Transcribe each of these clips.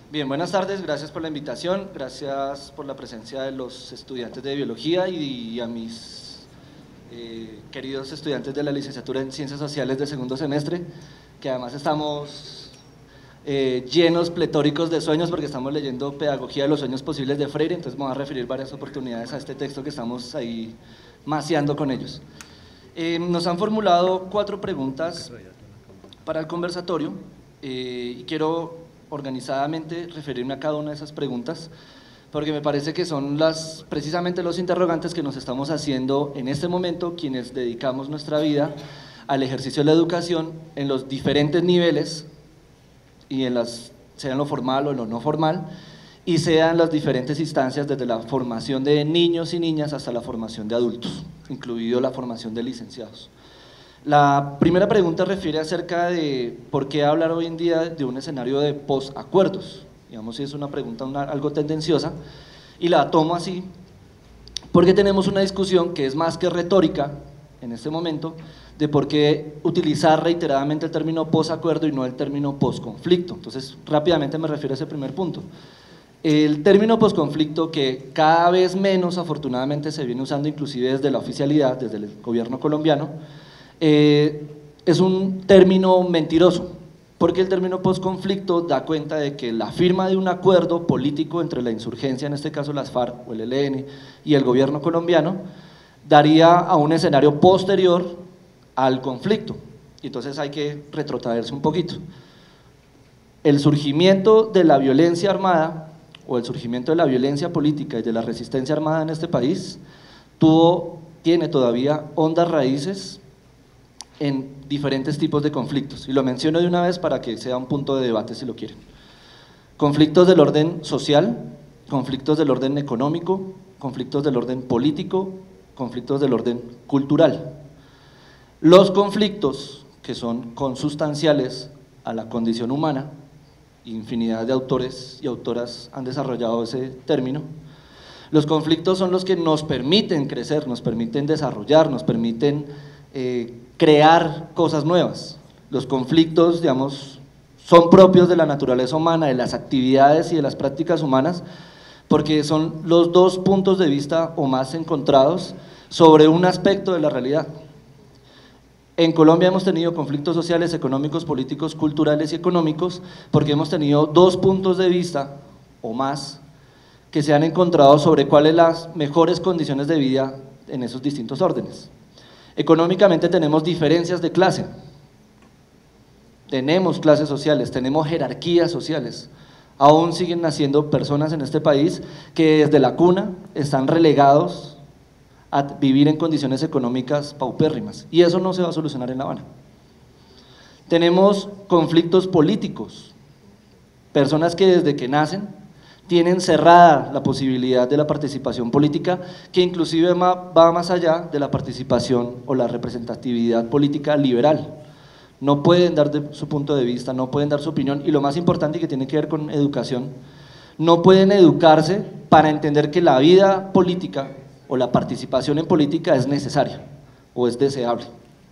Bien, buenas tardes, gracias por la invitación, gracias por la presencia de los estudiantes de biología y a mis queridos estudiantes de la licenciatura en Ciencias Sociales de segundo semestre, que además estamos llenos, pletóricos de sueños porque estamos leyendo Pedagogía de los Sueños Posibles de Freire, entonces me voy a referir varias oportunidades a este texto que estamos ahí maceando con ellos. Nos han formulado 4 preguntas para el conversatorio y quiero organizadamente referirme a cada una de esas preguntas, porque me parece que son precisamente los interrogantes que nos estamos haciendo en este momento quienes dedicamos nuestra vida al ejercicio de la educación en los diferentes niveles, y sea en lo formal o en lo no formal, y sea en las diferentes instancias, desde la formación de niños y niñas hasta la formación de adultos, incluido la formación de licenciados. La primera pregunta refiere acerca de por qué hablar hoy en día de un escenario de posacuerdos. Digamos, si es una pregunta algo tendenciosa, y la tomo así porque tenemos una discusión que es más que retórica en este momento, de por qué utilizar reiteradamente el término posacuerdo y no el término posconflicto. Entonces, rápidamente me refiero a ese primer punto. El término posconflicto, que cada vez menos afortunadamente se viene usando inclusive desde la oficialidad, desde el gobierno colombiano, es un término mentiroso, porque el término posconflicto da cuenta de que la firma de un acuerdo político entre la insurgencia, en este caso las FARC o el ELN, y el gobierno colombiano, daría a un escenario posterior al conflicto, y entonces hay que retrotraerse un poquito. El surgimiento de la violencia armada, o el surgimiento de la violencia política y de la resistencia armada en este país, tiene todavía hondas raíces en diferentes tipos de conflictos, y lo menciono de una vez para que sea un punto de debate si lo quieren. Conflictos del orden social, conflictos del orden económico, conflictos del orden político, conflictos del orden cultural. Los conflictos que son consustanciales a la condición humana, infinidad de autores y autoras han desarrollado ese término. Los conflictos son los que nos permiten crecer, nos permiten desarrollar, nos permiten crear cosas nuevas. Los conflictos, digamos, son propios de la naturaleza humana, de las actividades y de las prácticas humanas, porque son los dos puntos de vista o más encontrados sobre un aspecto de la realidad. En Colombia hemos tenido conflictos sociales, económicos, políticos, culturales y económicos, porque hemos tenido dos puntos de vista o más que se han encontrado sobre cuáles son las mejores condiciones de vida en esos distintos órdenes. Económicamente tenemos diferencias de clase, tenemos clases sociales, tenemos jerarquías sociales. Aún siguen naciendo personas en este país que desde la cuna están relegados a vivir en condiciones económicas paupérrimas, y eso no se va a solucionar en La Habana. Tenemos conflictos políticos, personas que desde que nacen tienen cerrada la posibilidad de la participación política, que inclusive va más allá de la participación o la representatividad política liberal. No pueden dar su punto de vista, no pueden dar su opinión, y lo más importante, y que tiene que ver con educación, no pueden educarse para entender que la vida política o la participación en política es necesaria o es deseable.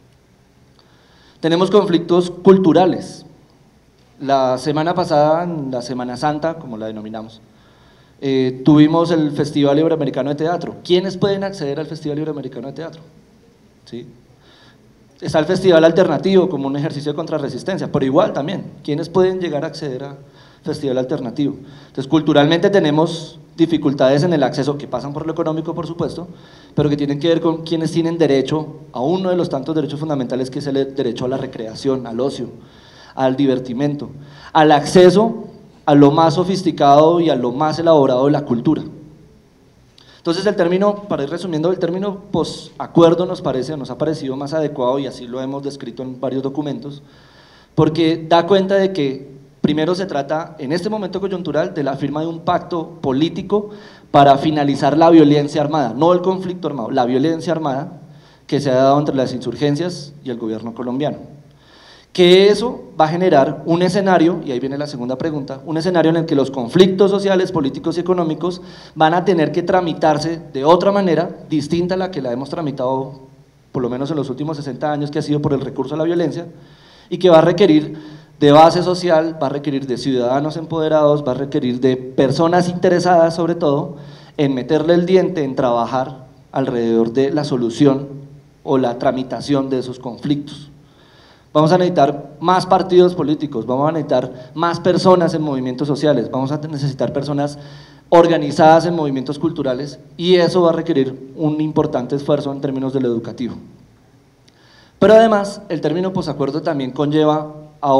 Tenemos conflictos culturales. La semana pasada, en la Semana Santa, como la denominamos, tuvimos el Festival Iberoamericano de Teatro. ¿Quiénes pueden acceder al Festival Iberoamericano de Teatro? ¿Sí? Está el Festival Alternativo como un ejercicio de contrarresistencia, pero igual también, ¿quiénes pueden llegar a acceder al Festival Alternativo? Entonces, culturalmente tenemos dificultades en el acceso, que pasan por lo económico, por supuesto, pero que tienen que ver con quienes tienen derecho a uno de los tantos derechos fundamentales, que es el derecho a la recreación, al ocio, al divertimento, al acceso a lo más sofisticado y a lo más elaborado de la cultura. Entonces el término, para ir resumiendo, el término posacuerdo nos ha parecido más adecuado, y así lo hemos descrito en varios documentos, porque da cuenta de que primero se trata, en este momento coyuntural, de la firma de un pacto político para finalizar la violencia armada, no el conflicto armado, la violencia armada que se ha dado entre las insurgencias y el gobierno colombiano. Que eso va a generar un escenario, y ahí viene la segunda pregunta, un escenario en el que los conflictos sociales, políticos y económicos van a tener que tramitarse de otra manera, distinta a la que la hemos tramitado por lo menos en los últimos 60 años, que ha sido por el recurso a la violencia, y que va a requerir de base social, va a requerir de ciudadanos empoderados, va a requerir de personas interesadas sobre todo en meterle el diente, en trabajar alrededor de la solución o la tramitación de esos conflictos. Vamos a necesitar más partidos políticos, vamos a necesitar más personas en movimientos sociales, vamos a necesitar personas organizadas en movimientos culturales y eso va a requerir un importante esfuerzo en términos de lo educativo. Pero además, el término posacuerdo también conlleva a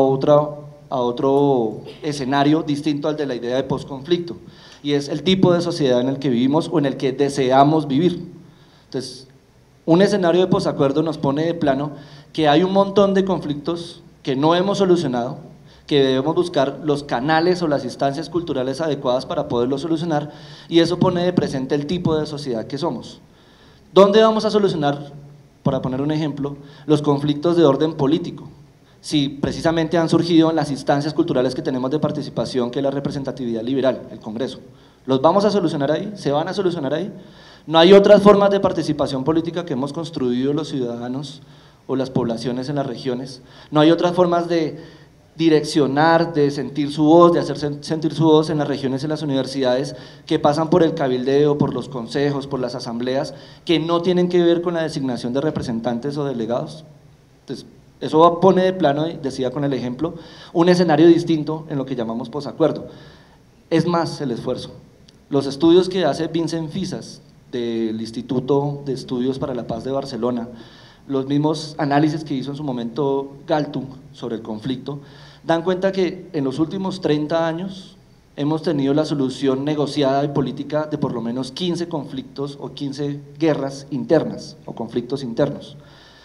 otro escenario distinto al de la idea de posconflicto, y es el tipo de sociedad en el que vivimos o en el que deseamos vivir. Entonces, un escenario de posacuerdo nos pone de plano que hay un montón de conflictos que no hemos solucionado, que debemos buscar los canales o las instancias culturales adecuadas para poderlos solucionar, y eso pone de presente el tipo de sociedad que somos. ¿Dónde vamos a solucionar, para poner un ejemplo, los conflictos de orden político? Si precisamente han surgido en las instancias culturales que tenemos de participación, que es la representatividad liberal, el Congreso. ¿Los vamos a solucionar ahí? ¿Se van a solucionar ahí? No hay otras formas de participación política que hemos construido los ciudadanos o las poblaciones en las regiones. No hay otras formas de direccionar, de sentir su voz, de hacer sentir su voz en las regiones y en las universidades que pasan por el cabildeo, por los consejos, por las asambleas, que no tienen que ver con la designación de representantes o delegados. Entonces, eso pone de plano, decía con el ejemplo, un escenario distinto en lo que llamamos posacuerdo. Es más el esfuerzo. Los estudios que hace Vincent Fisas del Instituto de Estudios para la Paz de Barcelona, los mismos análisis que hizo en su momento Galtung sobre el conflicto, dan cuenta que en los últimos 30 años hemos tenido la solución negociada y política de por lo menos 15 conflictos o 15 guerras internas o conflictos internos.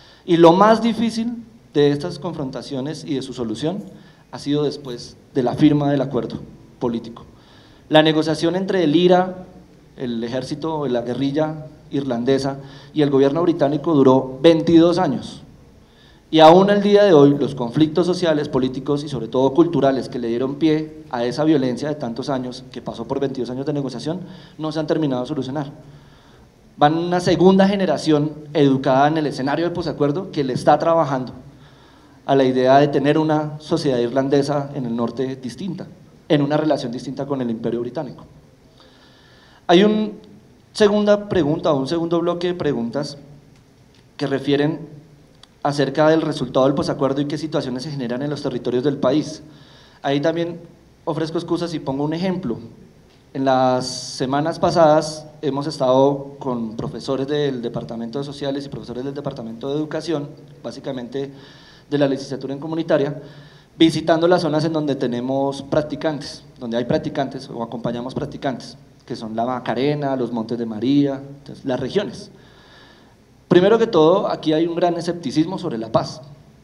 Y lo más difícil de estas confrontaciones y de su solución ha sido después de la firma del acuerdo político. La negociación entre el IRA, el ejército, la guerrilla irlandesa y el gobierno británico duró 22 años. Y aún al día de hoy los conflictos sociales, políticos y sobre todo culturales que le dieron pie a esa violencia de tantos años, que pasó por 22 años de negociación, no se han terminado de solucionar. Van una segunda generación educada en el escenario del posacuerdo que le está trabajando a la idea de tener una sociedad irlandesa en el norte distinta, en una relación distinta con el Imperio Británico. Hay una segunda pregunta o un segundo bloque de preguntas que refieren acerca del resultado del posacuerdo y qué situaciones se generan en los territorios del país. Ahí también ofrezco excusas y pongo un ejemplo. En las semanas pasadas hemos estado con profesores del Departamento de Sociales y profesores del Departamento de Educación, básicamente de la licenciatura en comunitaria, visitando las zonas en donde tenemos practicantes, donde hay practicantes o acompañamos practicantes, que son la Macarena, los Montes de María, entonces, las regiones. Primero que todo, aquí hay un gran escepticismo sobre la paz.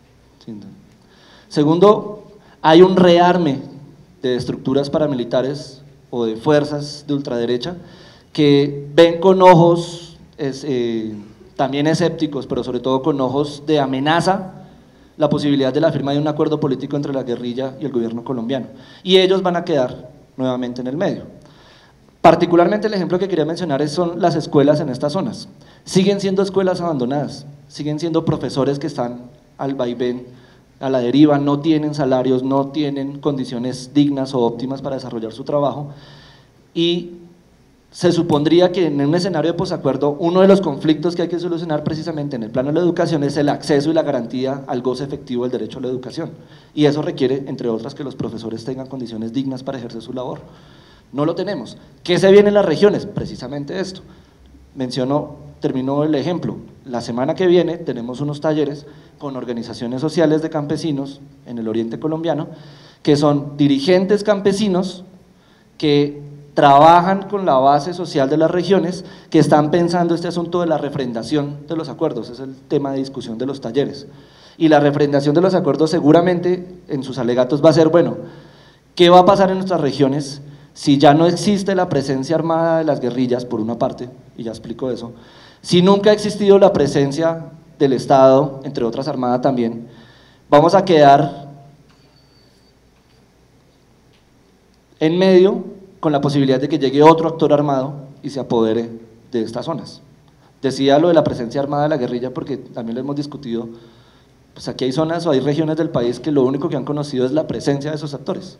Segundo, hay un rearme de estructuras paramilitares o de fuerzas de ultraderecha que ven con ojos también escépticos, pero sobre todo con ojos de amenaza, la posibilidad de la firma de un acuerdo político entre la guerrilla y el gobierno colombiano. Y ellos van a quedar nuevamente en el medio. Particularmente el ejemplo que quería mencionar son las escuelas en estas zonas. Siguen siendo escuelas abandonadas, siguen siendo profesores que están al vaivén, a la deriva, no tienen salarios, no tienen condiciones dignas o óptimas para desarrollar su trabajo, y se supondría que en un escenario de posacuerdo uno de los conflictos que hay que solucionar precisamente en el plano de la educación es el acceso y la garantía al goce efectivo del derecho a la educación, y eso requiere, entre otras, que los profesores tengan condiciones dignas para ejercer su labor. No lo tenemos. ¿Qué se viene en las regiones? Precisamente esto. Terminó el ejemplo. La semana que viene tenemos unos talleres con organizaciones sociales de campesinos en el oriente colombiano, que son dirigentes campesinos que trabajan con la base social de las regiones, que están pensando este asunto de la refrendación de los acuerdos, es el tema de discusión de los talleres. Y la refrendación de los acuerdos seguramente en sus alegatos va a ser, bueno, ¿qué va a pasar en nuestras regiones si ya no existe la presencia armada de las guerrillas, por una parte, y ya explico eso, si nunca ha existido la presencia del Estado, entre otras armadas también, vamos a quedar en medio con la posibilidad de que llegue otro actor armado y se apodere de estas zonas? Decía lo de la presencia armada de la guerrilla porque también lo hemos discutido Pues aquí hay zonas o hay regiones del país que lo único que han conocido es la presencia de esos actores.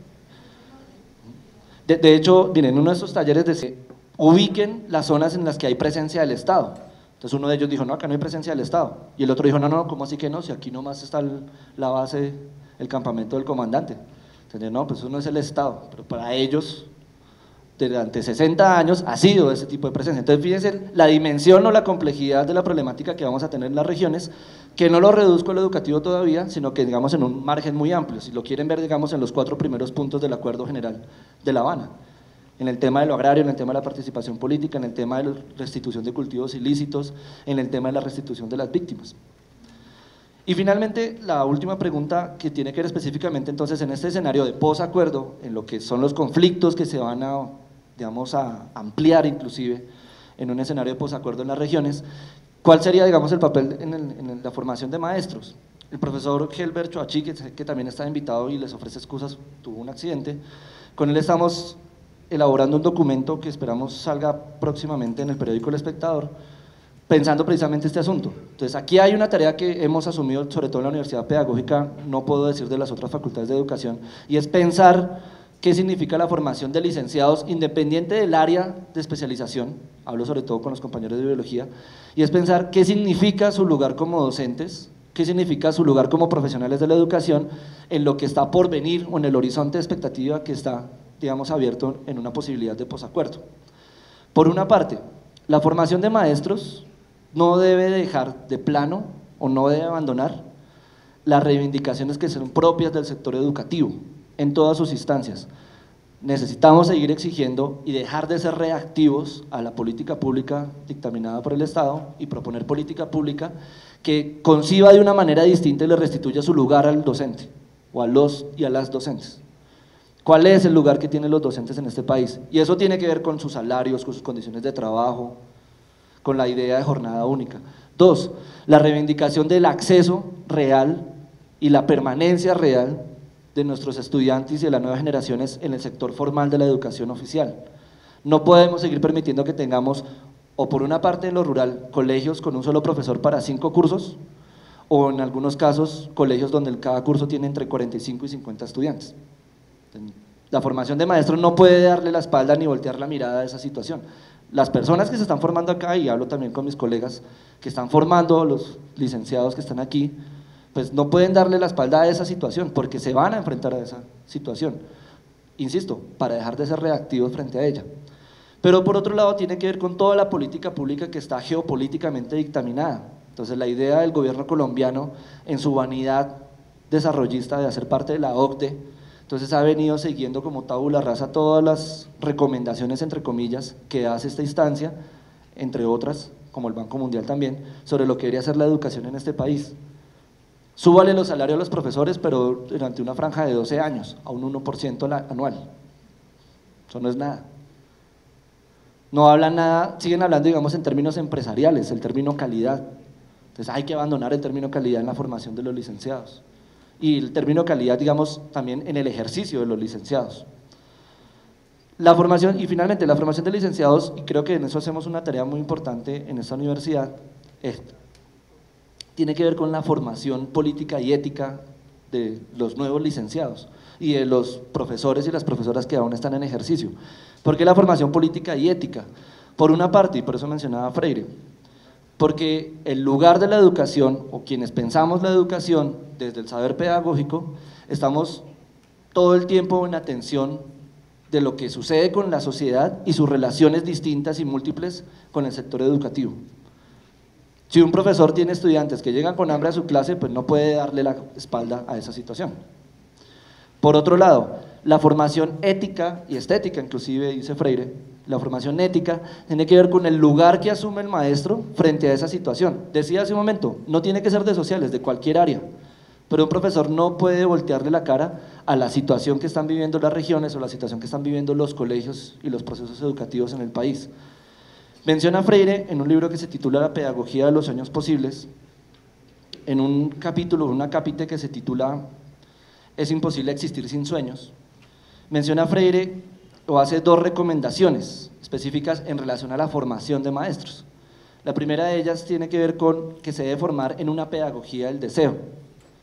De hecho, miren, en uno de esos talleres dice, ubiquen las zonas en las que hay presencia del Estado. Entonces uno de ellos dijo, no, acá no hay presencia del Estado. Y el otro dijo, no, no, ¿cómo así que no? Si aquí nomás está la base, el campamento del comandante. Entonces, no, pues eso no es el Estado, pero para ellos, durante 60 años ha sido ese tipo de presencia. Entonces fíjense la dimensión o la complejidad de la problemática que vamos a tener en las regiones, que no lo reduzco a lo educativo todavía, sino que digamos en un margen muy amplio, si lo quieren ver digamos en los 4 primeros puntos del Acuerdo General de La Habana, en el tema de lo agrario, en el tema de la participación política, en el tema de la restitución de cultivos ilícitos, en el tema de la restitución de las víctimas. Y finalmente, la última pregunta que tiene que ver específicamente entonces en este escenario de posacuerdo, en lo que son los conflictos que se van a, digamos, a ampliar inclusive en un escenario de posacuerdo en las regiones, ¿cuál sería, digamos, el papel en la formación de maestros? El profesor Helber Choachi, que también está invitado y les ofrece excusas, tuvo un accidente, con él estamos elaborando un documento que esperamos salga próximamente en el periódico El Espectador, pensando precisamente este asunto. Entonces aquí hay una tarea que hemos asumido, sobre todo en la Universidad Pedagógica, no puedo decir de las otras facultades de educación, y es pensar qué significa la formación de licenciados independiente del área de especialización, hablo sobre todo con los compañeros de biología, y es pensar qué significa su lugar como docentes, qué significa su lugar como profesionales de la educación en lo que está por venir o en el horizonte de expectativa que está, digamos, abierto en una posibilidad de posacuerdo. Por una parte, la formación de maestros no debe dejar de plano o no debe abandonar las reivindicaciones que son propias del sector educativo en todas sus instancias. Necesitamos seguir exigiendo y dejar de ser reactivos a la política pública dictaminada por el Estado y proponer política pública que conciba de una manera distinta y le restituya su lugar al docente o a los y a las docentes. ¿Cuál es el lugar que tienen los docentes en este país? Y eso tiene que ver con sus salarios, con sus condiciones de trabajo, con la idea de jornada única. 2, la reivindicación del acceso real y la permanencia real de nuestros estudiantes y de las nuevas generaciones en el sector formal de la educación oficial. No podemos seguir permitiendo que tengamos, o por una parte en lo rural, colegios con un solo profesor para 5 cursos, o en algunos casos, colegios donde cada curso tiene entre 45 y 50 estudiantes. La formación de maestros no puede darle la espalda ni voltear la mirada a esa situación. Las personas que se están formando acá, y hablo también con mis colegas que están formando, los licenciados que están aquí, pues no pueden darle la espalda a esa situación, porque se van a enfrentar a esa situación, insisto, para dejar de ser reactivos frente a ella. Pero por otro lado tiene que ver con toda la política pública que está geopolíticamente dictaminada. Entonces la idea del gobierno colombiano, en su vanidad desarrollista de hacer parte de la OCDE, entonces ha venido siguiendo como tabula rasa todas las recomendaciones, entre comillas, que hace esta instancia, entre otras, como el Banco Mundial también, sobre lo que debería ser la educación en este país. Súbale los salarios a los profesores, pero durante una franja de 12 años, a un 1% anual. Eso no es nada. No hablan nada, siguen hablando, digamos, en términos empresariales, el término calidad. Entonces hay que abandonar el término calidad en la formación de los licenciados. Y el término calidad, digamos, también en el ejercicio de los licenciados. La formación, y finalmente, la formación de licenciados, y creo que en eso hacemos una tarea muy importante en esta universidad, tiene que ver con la formación política y ética de los nuevos licenciados y de los profesores y las profesoras que aún están en ejercicio. ¿Por qué la formación política y ética? Por una parte, y por eso mencionaba Freire, porque el lugar de la educación, o quienes pensamos la educación desde el saber pedagógico, estamos todo el tiempo en atención de lo que sucede con la sociedad y sus relaciones distintas y múltiples con el sector educativo. Si un profesor tiene estudiantes que llegan con hambre a su clase, pues no puede darle la espalda a esa situación. Por otro lado, la formación ética y estética, inclusive dice Freire, la formación ética tiene que ver con el lugar que asume el maestro frente a esa situación. Decía hace un momento, no tiene que ser de sociales, de cualquier área, pero un profesor no puede voltearle la cara a la situación que están viviendo las regiones o la situación que están viviendo los colegios y los procesos educativos en el país. Menciona Freire en un libro que se titula La pedagogía de los sueños posibles, en un capítulo, un acápite que se titula Es imposible existir sin sueños. Menciona Freire o hace 2 recomendaciones específicas en relación a la formación de maestros. La primera de ellas tiene que ver con que se debe formar en una pedagogía del deseo.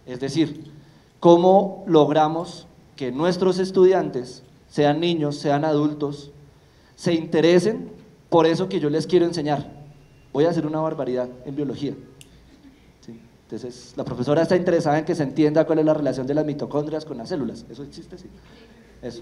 Es decir, cómo logramos que nuestros estudiantes, sean niños, sean adultos, se interesen por eso que yo les quiero enseñar. Voy a hacer una barbaridad en biología. ¿Sí? Entonces, la profesora está interesada en que se entienda cuál es la relación de las mitocondrias con las células. ¿Eso existe? Sí. Eso.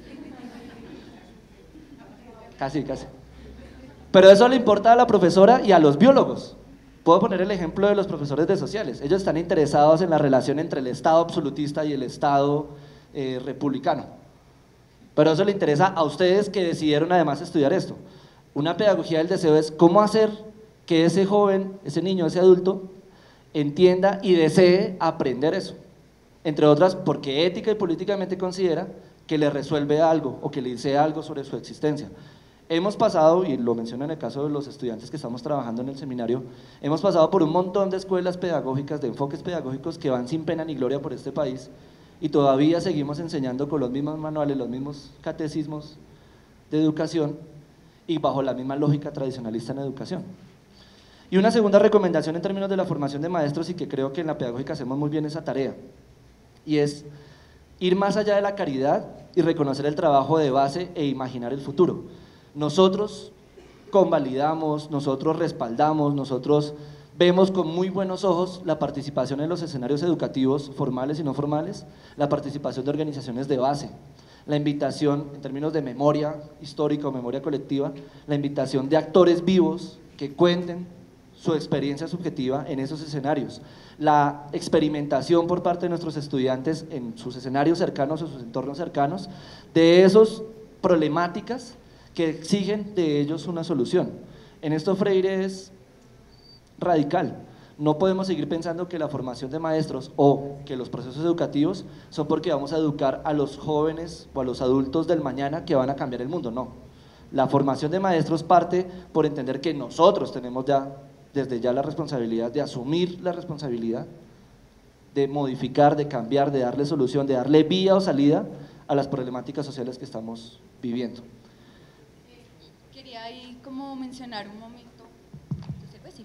Casi, casi. Pero eso le importa a la profesora y a los biólogos. Puedo poner el ejemplo de los profesores de sociales. Ellos están interesados en la relación entre el Estado absolutista y el Estado republicano. Pero eso le interesa a ustedes que decidieron además estudiar esto. Una pedagogía del deseo es cómo hacer que ese joven, ese niño, ese adulto, entienda y desee aprender eso. Entre otras, porque ética y políticamente considera que le resuelve algo o que le dice algo sobre su existencia. Hemos pasado, y lo menciono en el caso de los estudiantes que estamos trabajando en el seminario, hemos pasado por un montón de escuelas pedagógicas, de enfoques pedagógicos que van sin pena ni gloria por este país y todavía seguimos enseñando con los mismos manuales, los mismos catecismos de educación y bajo la misma lógica tradicionalista en educación. Y una segunda recomendación en términos de la formación de maestros, y que creo que en la pedagógica hacemos muy bien esa tarea, y es ir más allá de la caridad y reconocer el trabajo de base e imaginar el futuro. Nosotros convalidamos, nosotros respaldamos, nosotros vemos con muy buenos ojos la participación en los escenarios educativos formales y no formales, la participación de organizaciones de base, la invitación en términos de memoria histórica o memoria colectiva, la invitación de actores vivos que cuenten su experiencia subjetiva en esos escenarios, la experimentación por parte de nuestros estudiantes en sus escenarios cercanos o sus entornos cercanos de esas problemáticas que exigen de ellos una solución. En esto Freire es radical. No podemos seguir pensando que la formación de maestros o que los procesos educativos son porque vamos a educar a los jóvenes o a los adultos del mañana que van a cambiar el mundo, no. La formación de maestros parte por entender que nosotros tenemos ya, desde ya la responsabilidad de asumir la responsabilidad, de modificar, de cambiar, de darle solución, de darle vía o salida a las problemáticas sociales que estamos viviendo. Quería ahí como mencionar un momento, sí.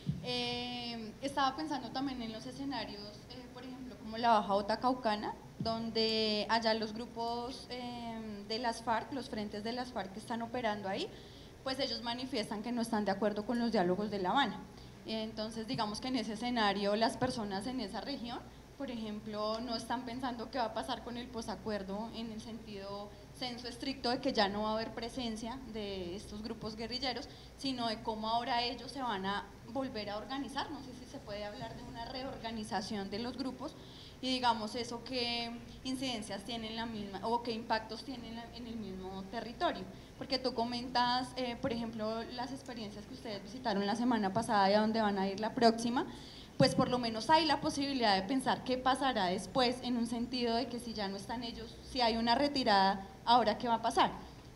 Estaba pensando también en los escenarios, por ejemplo, como la Baja Bota Caucana, donde allá los grupos de las FARC, los frentes de las FARC que están operando ahí, pues ellos manifiestan que no están de acuerdo con los diálogos de La Habana. Entonces, digamos que en ese escenario las personas en esa región, por ejemplo, no están pensando qué va a pasar con el posacuerdo en el sentido censo estricto de que ya no va a haber presencia de estos grupos guerrilleros, sino de cómo ahora ellos se van a volver a organizar. No sé si se puede hablar de una reorganización de los grupos y digamos eso qué incidencias tienen la misma o qué impactos tienen en el mismo territorio. Porque tú comentas, por ejemplo, las experiencias que ustedes visitaron la semana pasada y a dónde van a ir la próxima, pues por lo menos hay la posibilidad de pensar qué pasará después, en un sentido de que si ya no están ellos, si hay una retirada, ahora qué va a pasar.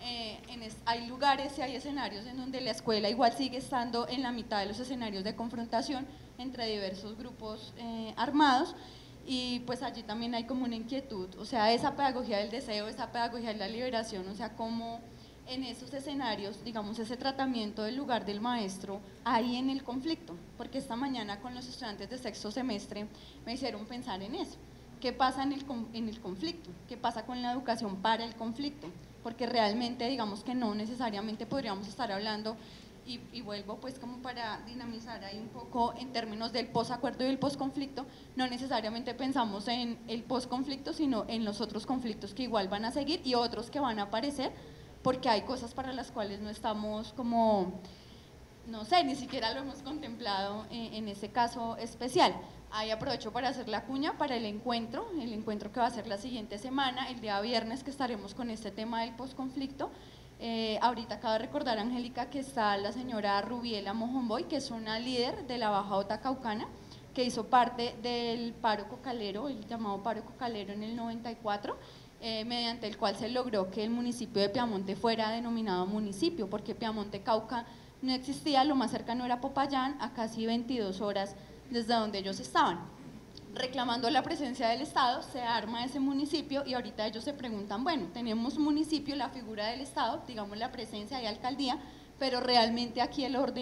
Hay lugares y hay escenarios en donde la escuela igual sigue estando en la mitad de los escenarios de confrontación entre diversos grupos armados, y pues allí también hay como una inquietud, o sea, esa pedagogía del deseo, esa pedagogía de la liberación, o sea, cómo en esos escenarios, digamos, ese tratamiento del lugar del maestro ahí en el conflicto, porque esta mañana con los estudiantes de sexto semestre me hicieron pensar en eso, ¿qué pasa en el conflicto? ¿Qué pasa con la educación para el conflicto? Porque realmente, digamos que no necesariamente podríamos estar hablando, y vuelvo pues como para dinamizar ahí un poco en términos del posacuerdo y el posconflicto, no necesariamente pensamos en el posconflicto, sino en los otros conflictos que igual van a seguir y otros que van a aparecer, porque hay cosas para las cuales no estamos como, no sé, ni siquiera lo hemos contemplado en ese caso especial. Ahí aprovecho para hacer la cuña para el encuentro que va a ser la siguiente semana, el día viernes, que estaremos con este tema del posconflicto. Ahorita acaba de recordar, Angélica, que está la señora Rubiela Mojonboy, que es una líder de la Baja Bota Caucana, que hizo parte del paro cocalero, el llamado paro cocalero en el 94, mediante el cual se logró que el municipio de Piamonte fuera denominado municipio, porque Piamonte Cauca no existía, lo más cercano era Popayán, a casi 22 horas desde donde ellos estaban. Reclamando la presencia del Estado, se arma ese municipio y ahorita ellos se preguntan, bueno, tenemos municipio, la figura del Estado, digamos la presencia y alcaldía, pero realmente aquí el orden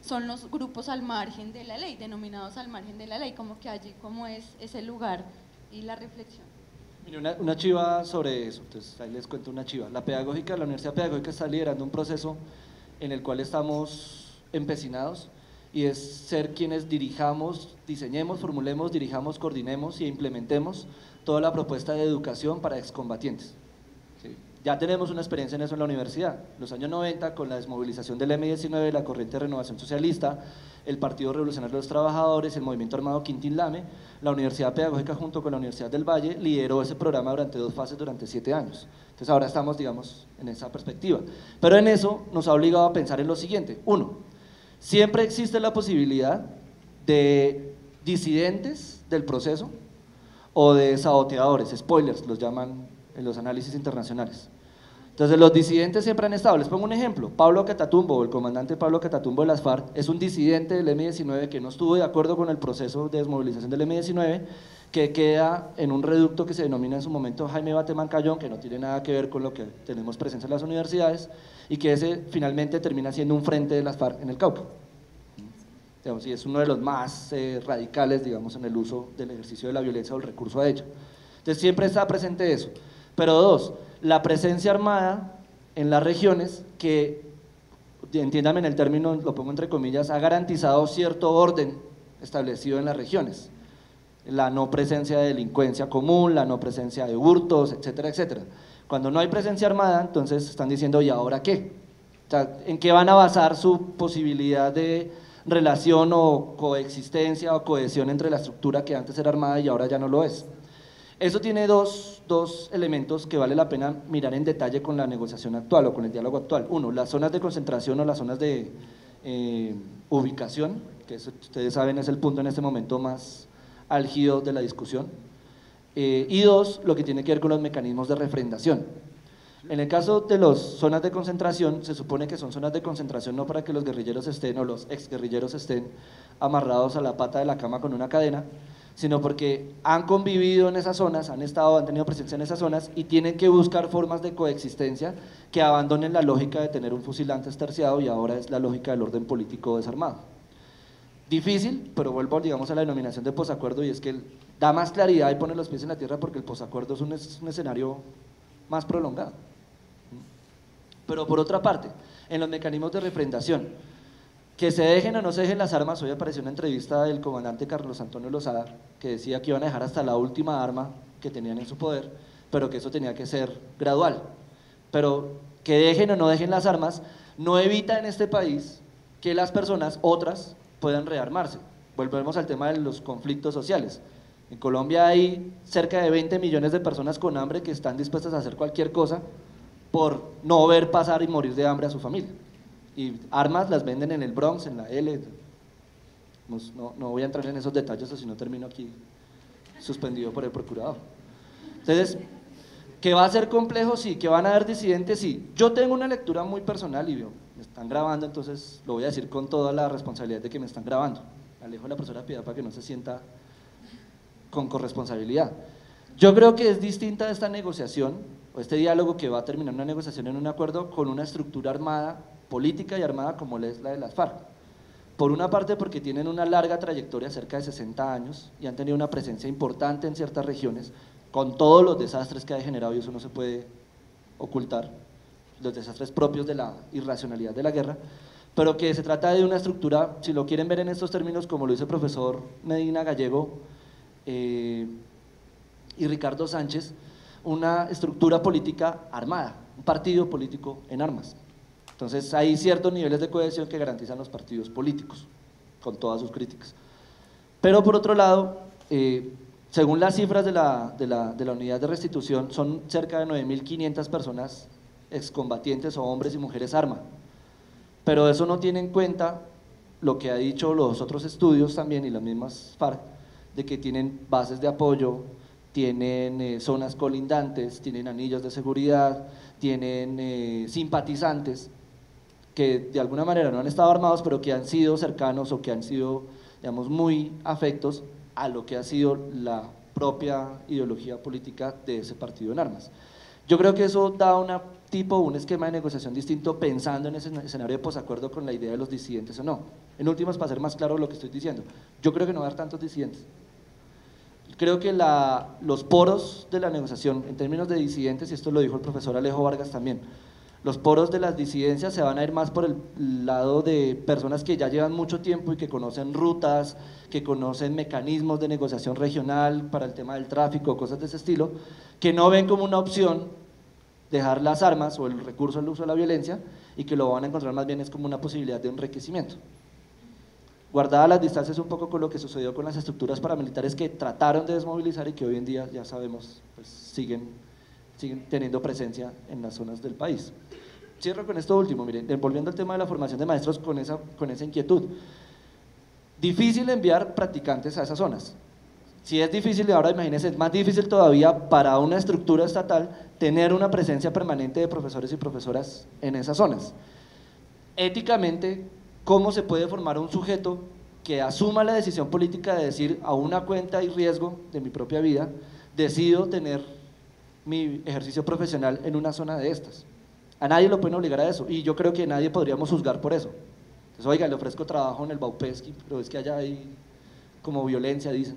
son los grupos al margen de la ley, denominados al margen de la ley, como que allí como es ese lugar y la reflexión. Mire, una chiva sobre eso, entonces ahí les cuento una chiva. La Universidad Pedagógica está liderando un proceso en el cual estamos empecinados, y es ser quienes dirijamos, diseñemos, formulemos, dirijamos, coordinemos y implementemos toda la propuesta de educación para excombatientes. ¿Sí? Ya tenemos una experiencia en eso en la universidad. En los años 90, con la desmovilización del M-19, la corriente de renovación socialista, el Partido Revolucionario de los Trabajadores, el Movimiento Armado Quintín Lame, la Universidad Pedagógica junto con la Universidad del Valle lideró ese programa durante 2 fases durante 7 años. Entonces ahora estamos, digamos, en esa perspectiva. Pero en eso nos ha obligado a pensar en lo siguiente. Uno, siempre existe la posibilidad de disidentes del proceso o de saboteadores, spoilers los llaman en los análisis internacionales. Entonces los disidentes siempre han estado. Les pongo un ejemplo: Pablo Catatumbo, el comandante Pablo Catatumbo de las FARC, es un disidente del M-19 que no estuvo de acuerdo con el proceso de desmovilización del M-19, que queda en un reducto que se denomina en su momento Jaime Bateman Cayón, que no tiene nada que ver con lo que tenemos presencia en las universidades, y que ese finalmente termina siendo un frente de las FARC en el Cauca. Digamos, y es uno de los más radicales, digamos, en el uso del ejercicio de la violencia o el recurso a ella. Entonces siempre está presente eso. Pero dos, la presencia armada en las regiones que, entiéndame en el término, lo pongo entre comillas, ha garantizado cierto orden establecido en las regiones. La no presencia de delincuencia común, la no presencia de hurtos, etcétera, etcétera. Cuando no hay presencia armada, entonces están diciendo, ¿y ahora qué? O sea, ¿en qué van a basar su posibilidad de relación o coexistencia o cohesión entre la estructura que antes era armada y ahora ya no lo es? Eso tiene dos elementos que vale la pena mirar en detalle con la negociación actual o con el diálogo actual. Uno, las zonas de concentración o las zonas de ubicación, que eso, ustedes saben, es el punto en este momento más álgido de la discusión. Y dos, lo que tiene que ver con los mecanismos de refrendación. En el caso de las zonas de concentración, se supone que son zonas de concentración no para que los guerrilleros estén o los exguerrilleros estén amarrados a la pata de la cama con una cadena, sino porque han convivido en esas zonas, han tenido presencia en esas zonas y tienen que buscar formas de coexistencia que abandonen la lógica de tener un fusil antes terciado y ahora es la lógica del orden político desarmado. Difícil, pero vuelvo, digamos, a la denominación de posacuerdo, y es que da más claridad y pone los pies en la tierra porque el posacuerdo es un escenario más prolongado. Pero por otra parte, en los mecanismos de refrendación, que se dejen o no se dejen las armas. Hoy apareció una entrevista del comandante Carlos Antonio Lozada que decía que iban a dejar hasta la última arma que tenían en su poder, pero que eso tenía que ser gradual. Pero que dejen o no dejen las armas no evita en este país que las personas, otras, puedan rearmarse. Volvemos al tema de los conflictos sociales. En Colombia hay cerca de 20 millones de personas con hambre que están dispuestas a hacer cualquier cosa por no ver pasar y morir de hambre a su familia. Y armas las venden en el Bronx, en la L. No voy a entrar en esos detalles o si no termino aquí suspendido por el procurador. Entonces, ¿que va a ser complejo? Sí. ¿Que van a haber disidentes? Sí. Yo tengo una lectura muy personal y me están grabando, entonces lo voy a decir con toda la responsabilidad de que me están grabando. Alejo a la profesora Piedad para que no se sienta con corresponsabilidad. Yo creo que es distinta esta negociación o este diálogo que va a terminar una negociación en un acuerdo con una estructura armada, política y armada como es la de las FARC. Por una parte porque tienen una larga trayectoria, cerca de 60 años, y han tenido una presencia importante en ciertas regiones, con todos los desastres que ha generado, y eso no se puede ocultar, los desastres propios de la irracionalidad de la guerra, pero que se trata de una estructura, si lo quieren ver en estos términos, como lo dice el profesor Medina Gallego y Ricardo Sánchez, una estructura política armada, un partido político en armas. Entonces hay ciertos niveles de cohesión que garantizan los partidos políticos, con todas sus críticas. Pero por otro lado, según las cifras de la unidad de restitución, son cerca de 9.500 personas excombatientes o hombres y mujeres arma. Pero eso no tiene en cuenta lo que ha dicho los otros estudios también y las mismas FARC, de que tienen bases de apoyo, tienen zonas colindantes, tienen anillos de seguridad, tienen simpatizantes que de alguna manera no han estado armados, pero que han sido cercanos o que han sido, digamos, muy afectos a lo que ha sido la propia ideología política de ese partido en armas. Yo creo que eso da una tipo, un esquema de negociación distinto, pensando en ese escenario de posacuerdo con la idea de los disidentes o no. En últimas, para ser más claro lo que estoy diciendo, yo creo que no va a haber tantos disidentes. Creo que los poros de la negociación, en términos de disidentes, y esto lo dijo el profesor Alejo Vargas también, los poros de las disidencias se van a ir más por el lado de personas que ya llevan mucho tiempo y que conocen rutas, que conocen mecanismos de negociación regional para el tema del tráfico, cosas de ese estilo, que no ven como una opción dejar las armas o el recurso al uso de la violencia, y que lo van a encontrar más bien es como una posibilidad de enriquecimiento. Guardadas las distancias un poco con lo que sucedió con las estructuras paramilitares que trataron de desmovilizar y que hoy en día, ya sabemos, pues siguen teniendo presencia en las zonas del país. Cierro con esto último, miren, volviendo al tema de la formación de maestros con esa inquietud. Difícil enviar practicantes a esas zonas. Si es difícil, y ahora imagínense, es más difícil todavía para una estructura estatal tener una presencia permanente de profesores y profesoras en esas zonas. Éticamente, ¿cómo se puede formar un sujeto que asuma la decisión política de decir, a una cuenta y riesgo de mi propia vida, decido tener mi ejercicio profesional en una zona de estas? A nadie lo pueden obligar a eso, y yo creo que nadie podríamos juzgar por eso. Entonces, oiga, le ofrezco trabajo en el Baupesky, pero es que allá hay como violencia, dicen.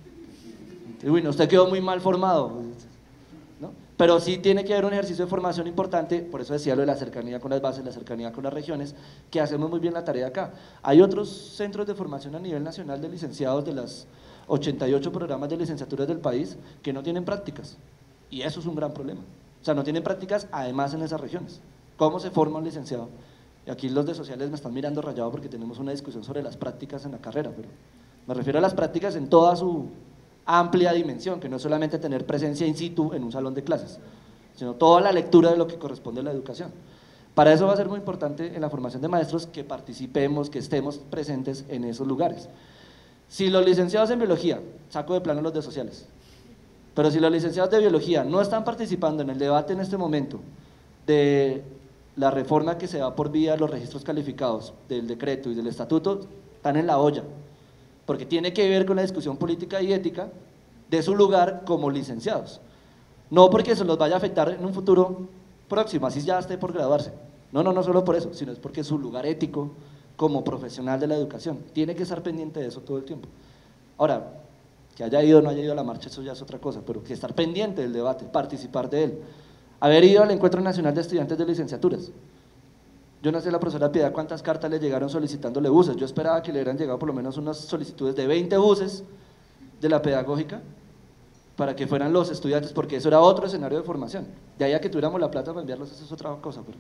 Bueno, usted quedó muy mal formado, ¿no? Pero sí tiene que haber un ejercicio de formación importante, por eso decía lo de la cercanía con las bases, la cercanía con las regiones, que hacemos muy bien la tarea acá. Hay otros centros de formación a nivel nacional de licenciados de las 88 programas de licenciaturas del país que no tienen prácticas, y eso es un gran problema. O sea, no tienen prácticas además en esas regiones. ¿Cómo se forma un licenciado? Y aquí los de sociales me están mirando rayado porque tenemos una discusión sobre las prácticas en la carrera, pero me refiero a las prácticas en toda su amplia dimensión, que no es solamente tener presencia in situ en un salón de clases, sino toda la lectura de lo que corresponde a la educación. Para eso va a ser muy importante en la formación de maestros que participemos, que estemos presentes en esos lugares. Si los licenciados en biología, saco de plano los de sociales, pero si los licenciados de biología no están participando en el debate en este momento de la reforma que se da por vía de los registros calificados, del decreto y del estatuto, están en la olla, porque tiene que ver con la discusión política y ética de su lugar como licenciados. No porque eso los vaya a afectar en un futuro próximo, así ya esté por graduarse. No solo por eso, sino es porque su lugar ético como profesional de la educación tiene que estar pendiente de eso todo el tiempo. Ahora, que haya ido o no haya ido a la marcha, eso ya es otra cosa, pero que estar pendiente del debate, participar de él. Haber ido al Encuentro Nacional de Estudiantes de Licenciaturas. Yo no sé, la profesora Piedad, cuántas cartas le llegaron solicitándole buses. Yo esperaba que le hubieran llegado por lo menos unas solicitudes de 20 buses de la pedagógica para que fueran los estudiantes, porque eso era otro escenario de formación. De ahí a que tuviéramos la plata para enviarlos, eso es otra cosa. Pero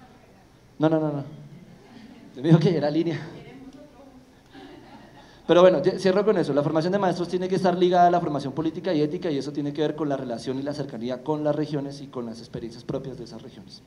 no. Yo me dijo que era línea. Pero bueno, cierro con eso. La formación de maestros tiene que estar ligada a la formación política y ética, y eso tiene que ver con la relación y la cercanía con las regiones y con las experiencias propias de esas regiones.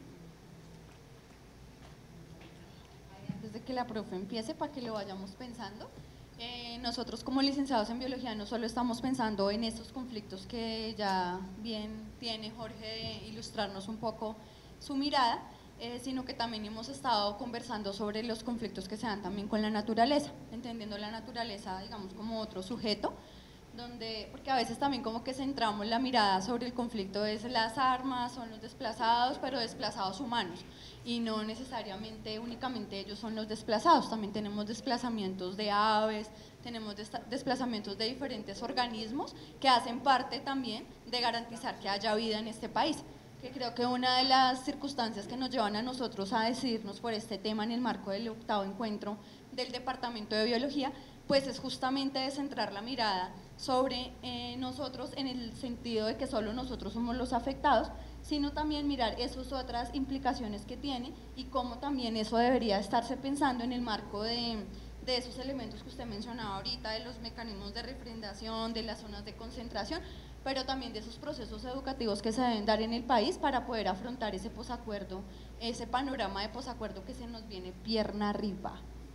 Antes de que la profe empiece, para que lo vayamos pensando, nosotros como licenciados en biología no solo estamos pensando en estos conflictos que ya bien tiene Jorge de ilustrarnos un poco su mirada, sino que también hemos estado conversando sobre los conflictos que se dan también con la naturaleza, entendiendo la naturaleza, digamos, como otro sujeto, porque a veces también como que centramos la mirada sobre el conflicto es las armas, son los desplazados, pero desplazados humanos, y no necesariamente únicamente ellos son los desplazados, también tenemos desplazamientos de aves, tenemos desplazamientos de diferentes organismos que hacen parte también de garantizar que haya vida en este país, que creo que una de las circunstancias que nos llevan a nosotros a decidirnos por este tema en el marco del 8º encuentro del Departamento de Biología, pues es justamente de centrar la mirada sobre nosotros en el sentido de que solo nosotros somos los afectados, sino también mirar esas otras implicaciones que tiene y cómo también eso debería estarse pensando en el marco de esos elementos que usted mencionaba ahorita, de los mecanismos de refrendación, de las zonas de concentración, pero también de esos procesos educativos que se deben dar en el país para poder afrontar ese posacuerdo, ese panorama de posacuerdo que se nos viene pierna arriba.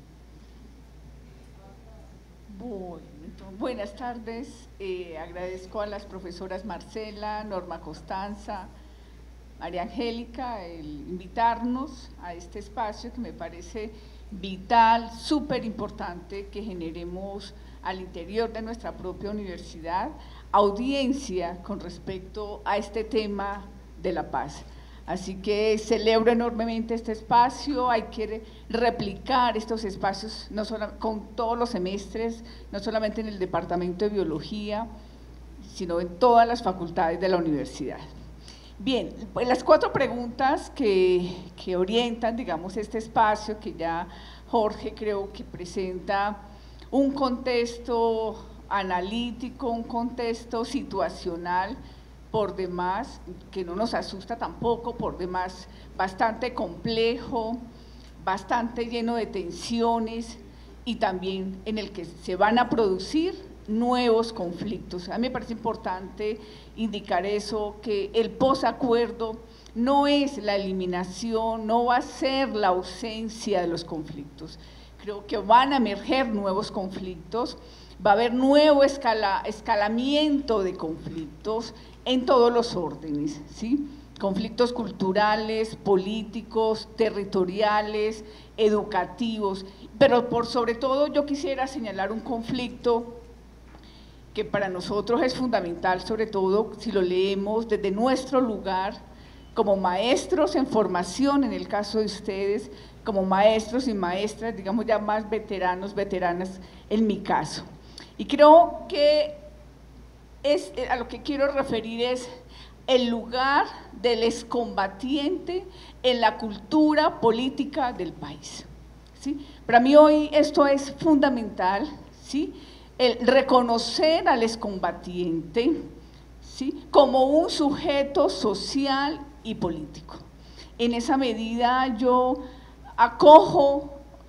Bueno, buenas tardes, agradezco a las profesoras Marcela, Norma Costanza, María Angélica el invitarnos a este espacio que me parece vital, súper importante que generemos al interior de nuestra propia universidad audiencia con respecto a este tema de la paz. Así que celebro enormemente este espacio, hay que replicar estos espacios no solo, con todos los semestres, no solamente en el Departamento de Biología, sino en todas las facultades de la universidad. Bien, pues las 4 preguntas que orientan, digamos, este espacio, que ya Jorge creo que presenta un contexto analítico, un contexto situacional, por demás, que no nos asusta tampoco, por demás bastante complejo, bastante lleno de tensiones y también en el que se van a producir nuevos conflictos. A mí me parece importante indicar eso, que el posacuerdo no es la eliminación, no va a ser la ausencia de los conflictos. Creo que van a emerger nuevos conflictos, va a haber nuevo escalamiento de conflictos en todos los órdenes, ¿sí? Conflictos culturales, políticos, territoriales, educativos, pero por sobre todo yo quisiera señalar un conflicto que para nosotros es fundamental, sobre todo si lo leemos desde nuestro lugar, como maestros en formación, en el caso de ustedes, como maestros y maestras, digamos ya más veteranos, veteranas en mi caso. Y creo que a lo que quiero referir es el lugar del excombatiente en la cultura política del país, ¿sí? Para mí hoy esto es fundamental, ¿sí? El reconocer al excombatiente, ¿sí? Como un sujeto social y político. En esa medida yo acojo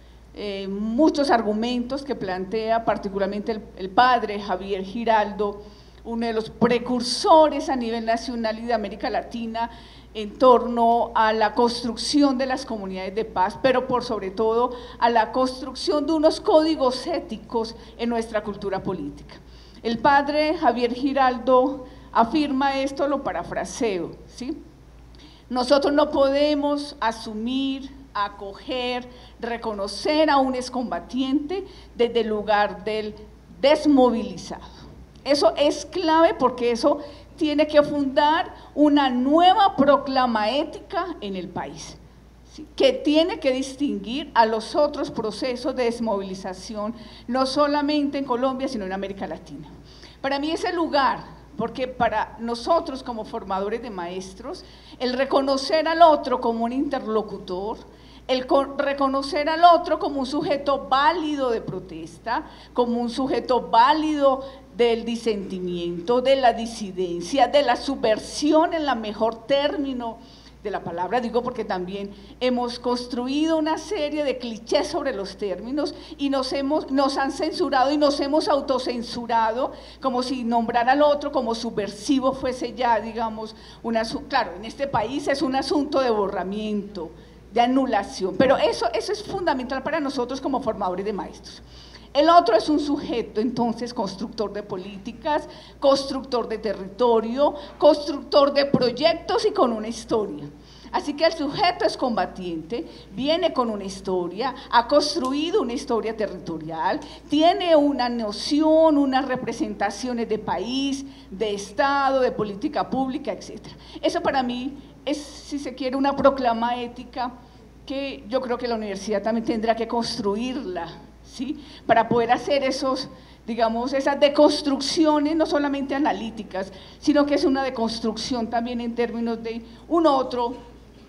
muchos argumentos que plantea particularmente el padre Javier Giraldo, uno de los precursores a nivel nacional y de América Latina en torno a la construcción de las comunidades de paz, pero por sobre todo a la construcción de unos códigos éticos en nuestra cultura política. El padre Javier Giraldo afirma esto, lo parafraseo, ¿sí? Nosotros no podemos asumir, acoger, reconocer a un excombatiente desde el lugar del desmovilizado. Eso es clave porque eso tiene que fundar una nueva proclama ética en el país, ¿sí? Que tiene que distinguir a los otros procesos de desmovilización, no solamente en Colombia, sino en América Latina. Para mí ese lugar, porque para nosotros como formadores de maestros, el reconocer al otro como un interlocutor, el reconocer al otro como un sujeto válido de protesta, como un sujeto válido del disentimiento, de la disidencia, de la subversión en la mejor término de la palabra, digo porque también hemos construido una serie de clichés sobre los términos y nos han censurado y nos hemos autocensurado, como si nombrar al otro como subversivo fuese ya, digamos, claro, en este país es un asunto de borramiento, de anulación, pero eso es fundamental para nosotros como formadores de maestros. El otro es un sujeto, entonces, constructor de políticas, constructor de territorio, constructor de proyectos y con una historia. Así que el sujeto excombatiente viene con una historia, ha construido una historia territorial, tiene una noción, unas representaciones de país, de Estado, de política pública, etc. Eso para mí es, si se quiere, una proclama ética que yo creo que la universidad también tendrá que construirla, ¿sí? Para poder hacer esos, digamos, esas deconstrucciones, no solamente analíticas, sino que es una deconstrucción también en términos de un otro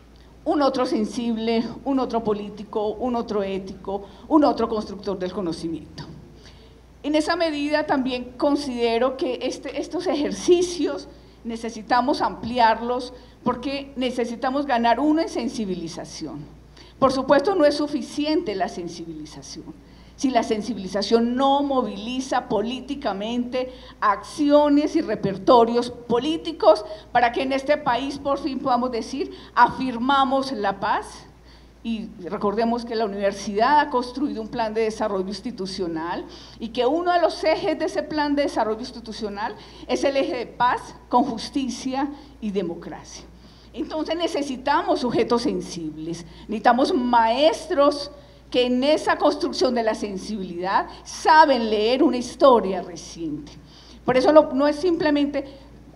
sensible, un otro político, un otro ético, un otro constructor del conocimiento. En esa medida también considero que estos ejercicios necesitamos ampliarlos porque necesitamos ganar uno en sensibilización. Por supuesto no es suficiente la sensibilización. Si la sensibilización no moviliza políticamente acciones y repertorios políticos para que en este país por fin podamos decir afirmamos la paz, y recordemos que la universidad ha construido un plan de desarrollo institucional y que uno de los ejes de ese plan de desarrollo institucional es el eje de paz con justicia y democracia. Entonces necesitamos sujetos sensibles, necesitamos maestros que en esa construcción de la sensibilidad saben leer una historia reciente. Por eso no es simplemente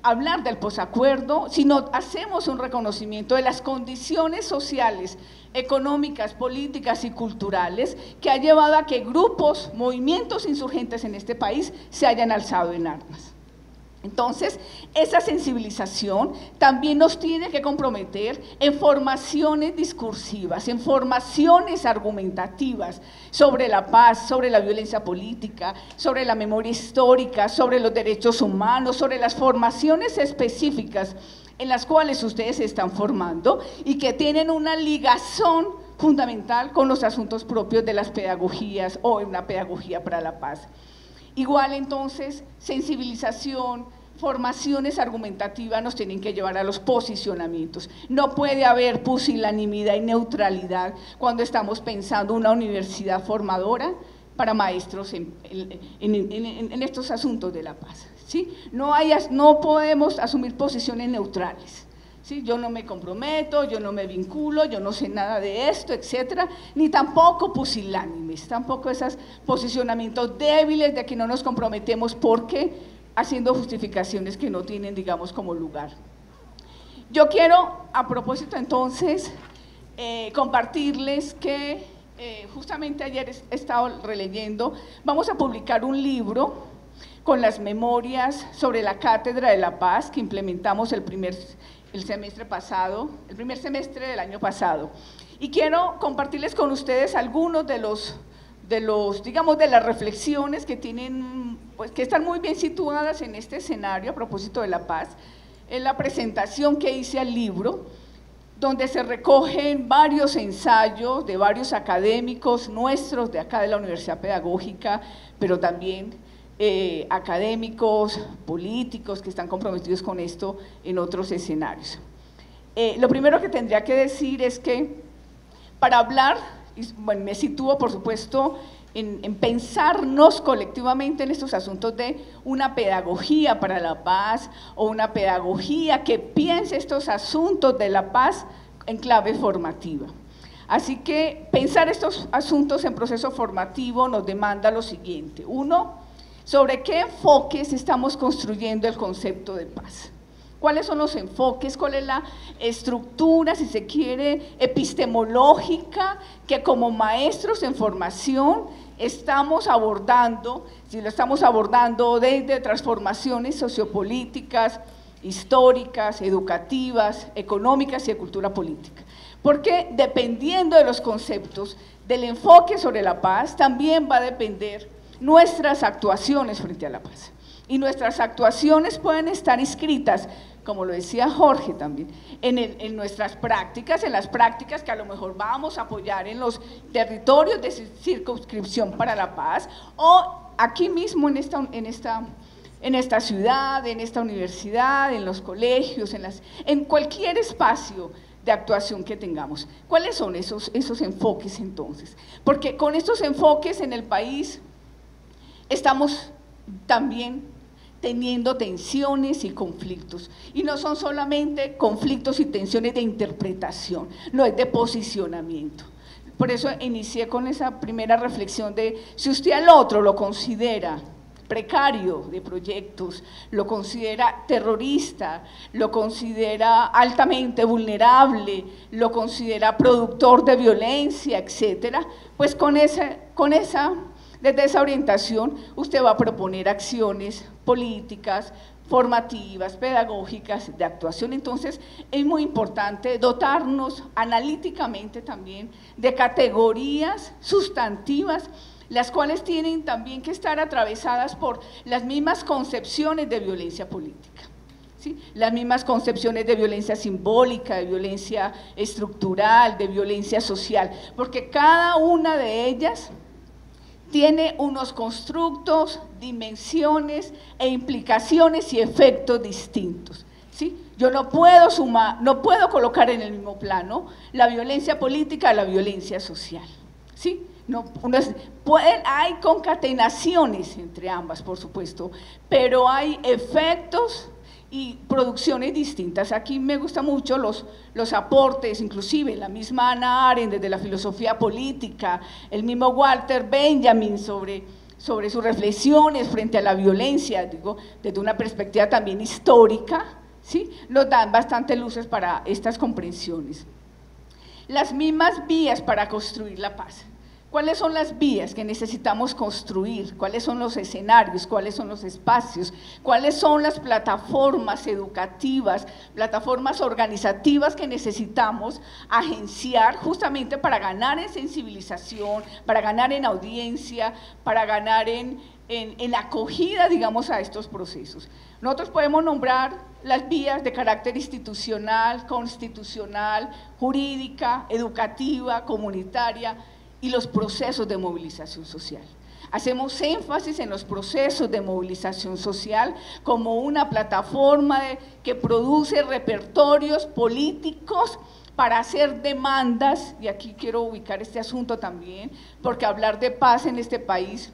hablar del posacuerdo si no hacemos un reconocimiento de las condiciones sociales, económicas, políticas y culturales que ha llevado a que grupos, movimientos insurgentes en este país se hayan alzado en armas. Entonces, esa sensibilización también nos tiene que comprometer en formaciones discursivas, en formaciones argumentativas sobre la paz, sobre la violencia política, sobre la memoria histórica, sobre los derechos humanos, sobre las formaciones específicas en las cuales ustedes se están formando y que tienen una ligazón fundamental con los asuntos propios de las pedagogías o una pedagogía para la paz. Igual entonces, sensibilización, formaciones argumentativas nos tienen que llevar a los posicionamientos. No puede haber pusilanimidad y neutralidad cuando estamos pensando una universidad formadora para maestros en estos asuntos de la paz, ¿sí? No podemos asumir posiciones neutrales, ¿sí? Yo no me comprometo, yo no me vinculo, yo no sé nada de esto, etcétera, ni tampoco pusilánimes, tampoco esos posicionamientos débiles de que no nos comprometemos porque haciendo justificaciones que no tienen, digamos, como lugar. Yo quiero, a propósito entonces, compartirles que justamente ayer he estado releyendo, vamos a publicar un libro con las memorias sobre la Cátedra de la Paz que implementamos el primer semestre del año pasado. Y quiero compartirles con ustedes algunos de las reflexiones que tienen, pues, que están muy bien situadas en este escenario a propósito de la paz. En la presentación que hice al libro, donde se recogen varios ensayos de varios académicos nuestros de acá de la Universidad Pedagógica, pero también académicos, políticos que están comprometidos con esto en otros escenarios. Lo primero que tendría que decir es que para hablar, bueno, me sitúo por supuesto en pensarnos colectivamente en estos asuntos de una pedagogía para la paz o una pedagogía que piense estos asuntos de la paz en clave formativa. Así que pensar estos asuntos en proceso formativo nos demanda lo siguiente: uno, sobre qué enfoques estamos construyendo el concepto de paz. ¿Cuáles son los enfoques? ¿Cuál es la estructura, si se quiere, epistemológica que como maestros en formación estamos abordando? Si lo estamos abordando desde transformaciones sociopolíticas, históricas, educativas, económicas y de cultura política. Porque dependiendo de los conceptos, del enfoque sobre la paz, también va a depender nuestras actuaciones frente a la paz. Y nuestras actuaciones pueden estar inscritas, como lo decía Jorge también, en nuestras prácticas, en las prácticas que a lo mejor vamos a apoyar en los territorios de circunscripción para la paz, o aquí mismo en esta ciudad, en esta universidad, en los colegios, en cualquier espacio de actuación que tengamos. ¿Cuáles son esos enfoques entonces? Porque con estos enfoques en el país estamos también teniendo tensiones y conflictos, y no son solamente conflictos y tensiones de interpretación, no es de posicionamiento. Por eso inicié con esa primera reflexión de si usted al otro lo considera precario de proyectos, lo considera terrorista, lo considera altamente vulnerable, lo considera productor de violencia, etcétera, pues desde esa orientación usted va a proponer acciones políticas, formativas, pedagógicas, de actuación. Entonces es muy importante dotarnos analíticamente también de categorías sustantivas, las cuales tienen también que estar atravesadas por las mismas concepciones de violencia política, ¿sí? Las mismas concepciones de violencia simbólica, de violencia estructural, de violencia social, porque cada una de ellas tiene unos constructos, dimensiones e implicaciones y efectos distintos, ¿sí? Yo no puedo colocar en el mismo plano la violencia política a la violencia social, ¿sí? Hay concatenaciones entre ambas, por supuesto, pero hay efectos y producciones distintas. Aquí me gustan mucho los aportes, inclusive la misma Hannah Arendt desde la filosofía política, el mismo Walter Benjamin sobre sobre sus reflexiones frente a la violencia, digo, desde una perspectiva también histórica, ¿sí? Nos dan bastante luces para estas comprensiones. Las mismas vías para construir la paz. ¿Cuáles son las vías que necesitamos construir? ¿Cuáles son los escenarios? ¿Cuáles son los espacios? ¿Cuáles son las plataformas educativas, plataformas organizativas que necesitamos agenciar justamente para ganar en sensibilización, para ganar en audiencia, para ganar en acogida, digamos, a estos procesos? Nosotros podemos nombrar las vías de carácter institucional, constitucional, jurídica, educativa, comunitaria, y los procesos de movilización social. Hacemos énfasis en los procesos de movilización social como una plataforma que produce repertorios políticos para hacer demandas, y aquí quiero ubicar este asunto también, porque hablar de paz en este país,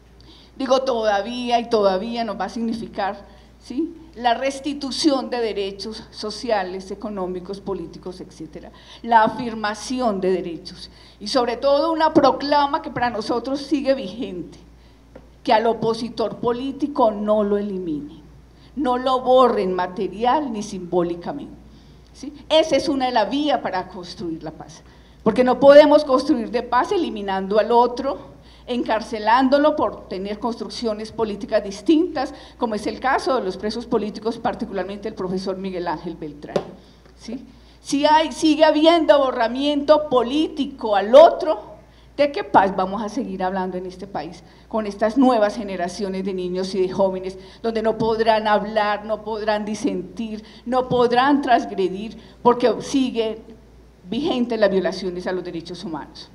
digo todavía y todavía nos va a significar, ¿sí?, la restitución de derechos sociales, económicos, políticos, etcétera, la afirmación de derechos y sobre todo una proclama que para nosotros sigue vigente, que al opositor político no lo eliminen, no lo borren material ni simbólicamente, ¿sí? Esa es una de las vías para construir la paz, porque no podemos construir de paz eliminando al otro, encarcelándolo por tener construcciones políticas distintas, como es el caso de los presos políticos, particularmente el profesor Miguel Ángel Beltrán, ¿sí? Sigue habiendo aborramiento político al otro, ¿de qué paz vamos a seguir hablando en este país con estas nuevas generaciones de niños y de jóvenes, donde no podrán hablar, no podrán disentir, no podrán transgredir, porque sigue vigente las violaciones a los derechos humanos?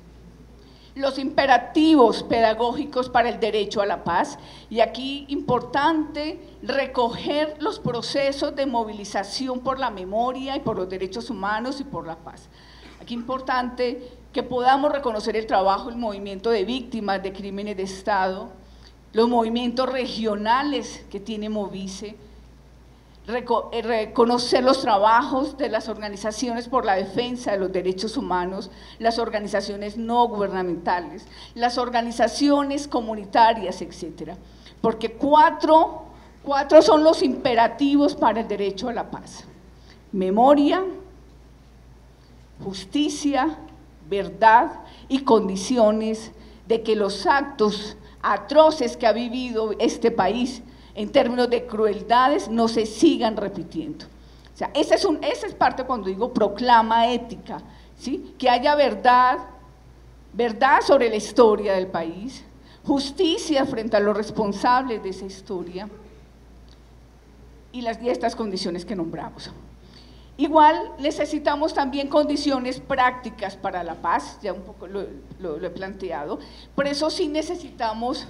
Los imperativos pedagógicos para el derecho a la paz, y aquí importante recoger los procesos de movilización por la memoria y por los derechos humanos y por la paz. Aquí importante que podamos reconocer el trabajo del movimiento de víctimas de crímenes de Estado, los movimientos regionales que tiene Movice, reconocer los trabajos de las organizaciones por la defensa de los derechos humanos, las organizaciones no gubernamentales, las organizaciones comunitarias, etcétera, porque cuatro son los imperativos para el derecho a la paz: memoria, justicia, verdad y condiciones de que los actos atroces que ha vivido este país en términos de crueldades no se sigan repitiendo. O sea, esa es parte cuando digo proclama ética, ¿sí? Que haya verdad sobre la historia del país, justicia frente a los responsables de esa historia y estas condiciones que nombramos. Igual necesitamos también condiciones prácticas para la paz, ya un poco lo he planteado, por eso sí necesitamos,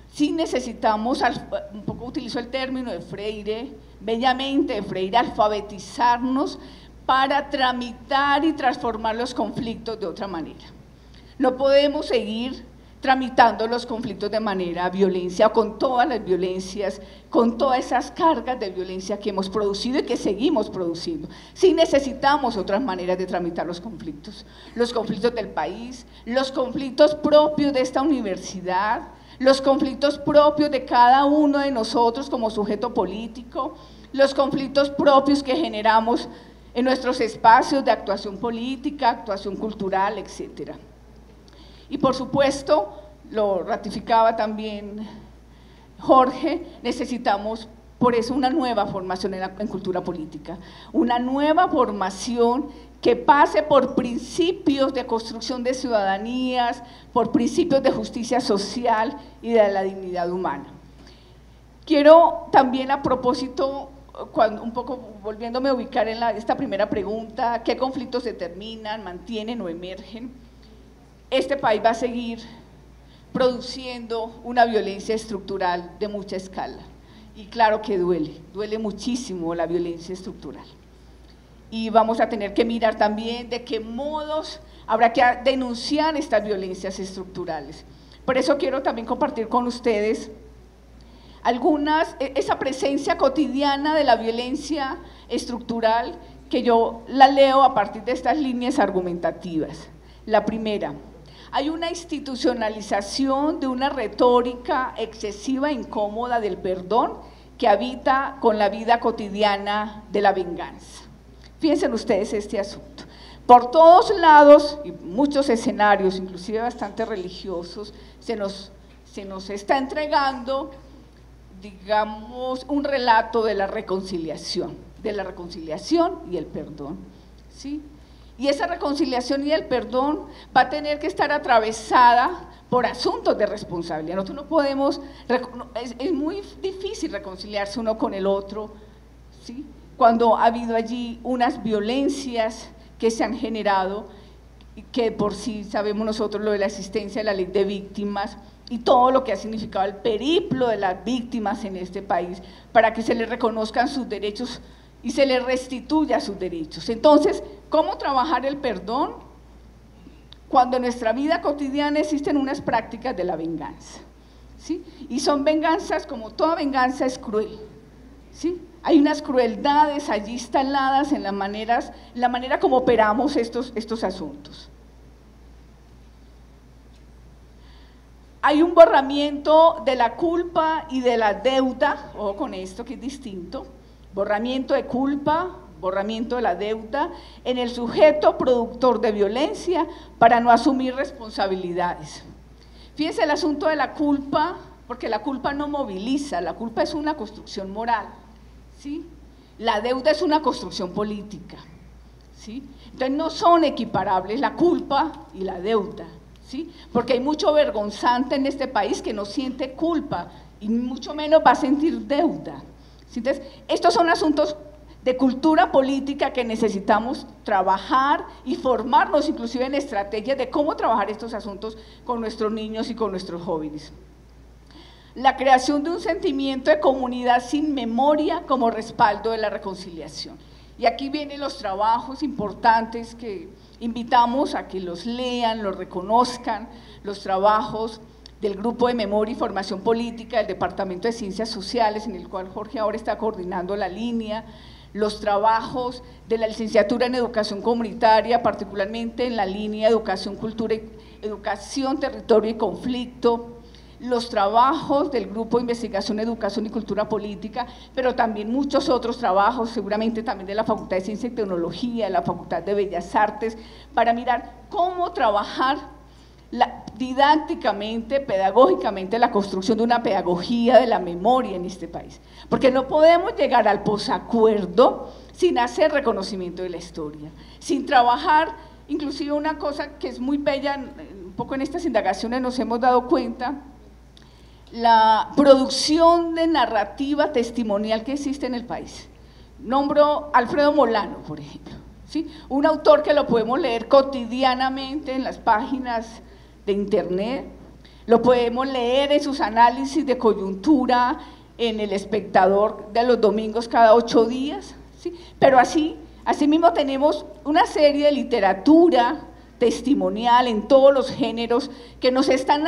un poco utilizo el término de Freire, bellamente de Freire, alfabetizarnos para tramitar y transformar los conflictos de otra manera. No podemos seguir tramitando los conflictos de manera violencia o con todas las violencias, con todas esas cargas de violencia que hemos producido y que seguimos produciendo. Sí necesitamos otras maneras de tramitar los conflictos del país, los conflictos propios de esta universidad, los conflictos propios de cada uno de nosotros como sujeto político, los conflictos propios que generamos en nuestros espacios de actuación política, actuación cultural, etcétera. Y por supuesto, lo ratificaba también Jorge, necesitamos por eso una nueva formación en cultura política, una nueva formación que pase por principios de construcción de ciudadanías, por principios de justicia social y de la dignidad humana. Quiero también a propósito, un poco volviéndome a ubicar en esta primera pregunta, ¿qué conflictos se terminan, mantienen o emergen? Este país va a seguir produciendo una violencia estructural de mucha escala y claro que duele muchísimo la violencia estructural y vamos a tener que mirar también de qué modos habrá que denunciar estas violencias estructurales. Por eso quiero también compartir con ustedes esa presencia cotidiana de la violencia estructural que yo la leo a partir de estas líneas argumentativas. La primera: hay una institucionalización de una retórica excesiva e incómoda del perdón que habita con la vida cotidiana de la venganza. Fíjense ustedes este asunto. Por todos lados, y muchos escenarios, inclusive bastante religiosos, se nos está entregando, digamos, un relato de la reconciliación y el perdón, ¿sí? Y esa reconciliación y el perdón va a tener que estar atravesada por asuntos de responsabilidad. Nosotros no podemos, es muy difícil reconciliarse uno con el otro, ¿sí? Cuando ha habido allí unas violencias que se han generado, que por sí sabemos nosotros lo de la existencia de la ley de víctimas y todo lo que ha significado el periplo de las víctimas en este país para que se les reconozcan sus derechos y se les restituya sus derechos. Entonces, ¿cómo trabajar el perdón? Cuando en nuestra vida cotidiana existen unas prácticas de la venganza, ¿sí? Y son venganzas, como toda venganza es cruel, ¿sí? Hay unas crueldades allí instaladas en la manera como operamos estos asuntos. Hay un borramiento de la culpa y de la deuda, ojo con esto que es distinto, borramiento de culpa, borramiento de la deuda en el sujeto productor de violencia para no asumir responsabilidades. Fíjense el asunto de la culpa, porque la culpa no moviliza, la culpa es una construcción moral, ¿sí? La deuda es una construcción política, ¿sí? Entonces no son equiparables la culpa y la deuda, ¿sí? Porque hay mucho vergonzante en este país que no siente culpa y mucho menos va a sentir deuda. Entonces, estos son asuntos de cultura política que necesitamos trabajar y formarnos inclusive en estrategias de cómo trabajar estos asuntos con nuestros niños y con nuestros jóvenes. La creación de un sentimiento de comunidad sin memoria como respaldo de la reconciliación. Y aquí vienen los trabajos importantes que invitamos a que los lean, los reconozcan, los trabajos del Grupo de Memoria y Formación Política del Departamento de Ciencias Sociales, en el cual Jorge ahora está coordinando la línea, los trabajos de la licenciatura en Educación Comunitaria, particularmente en la línea Educación, Cultura, Educación, Territorio y Conflicto, los trabajos del Grupo de Investigación, Educación y Cultura Política, pero también muchos otros trabajos, seguramente también de la Facultad de Ciencia y Tecnología, de la Facultad de Bellas Artes, para mirar cómo trabajar didácticamente, pedagógicamente, la construcción de una pedagogía de la memoria en este país, porque no podemos llegar al posacuerdo sin hacer reconocimiento de la historia, sin trabajar, inclusive una cosa que es muy bella, un poco en estas indagaciones nos hemos dado cuenta, la producción de narrativa testimonial que existe en el país. Nombro a Alfredo Molano, por ejemplo, ¿sí? Un autor que lo podemos leer cotidianamente en las páginas de internet, lo podemos leer en sus análisis de coyuntura en El Espectador de los domingos cada 8 días, ¿sí? Pero asimismo tenemos una serie de literatura testimonial en todos los géneros que nos están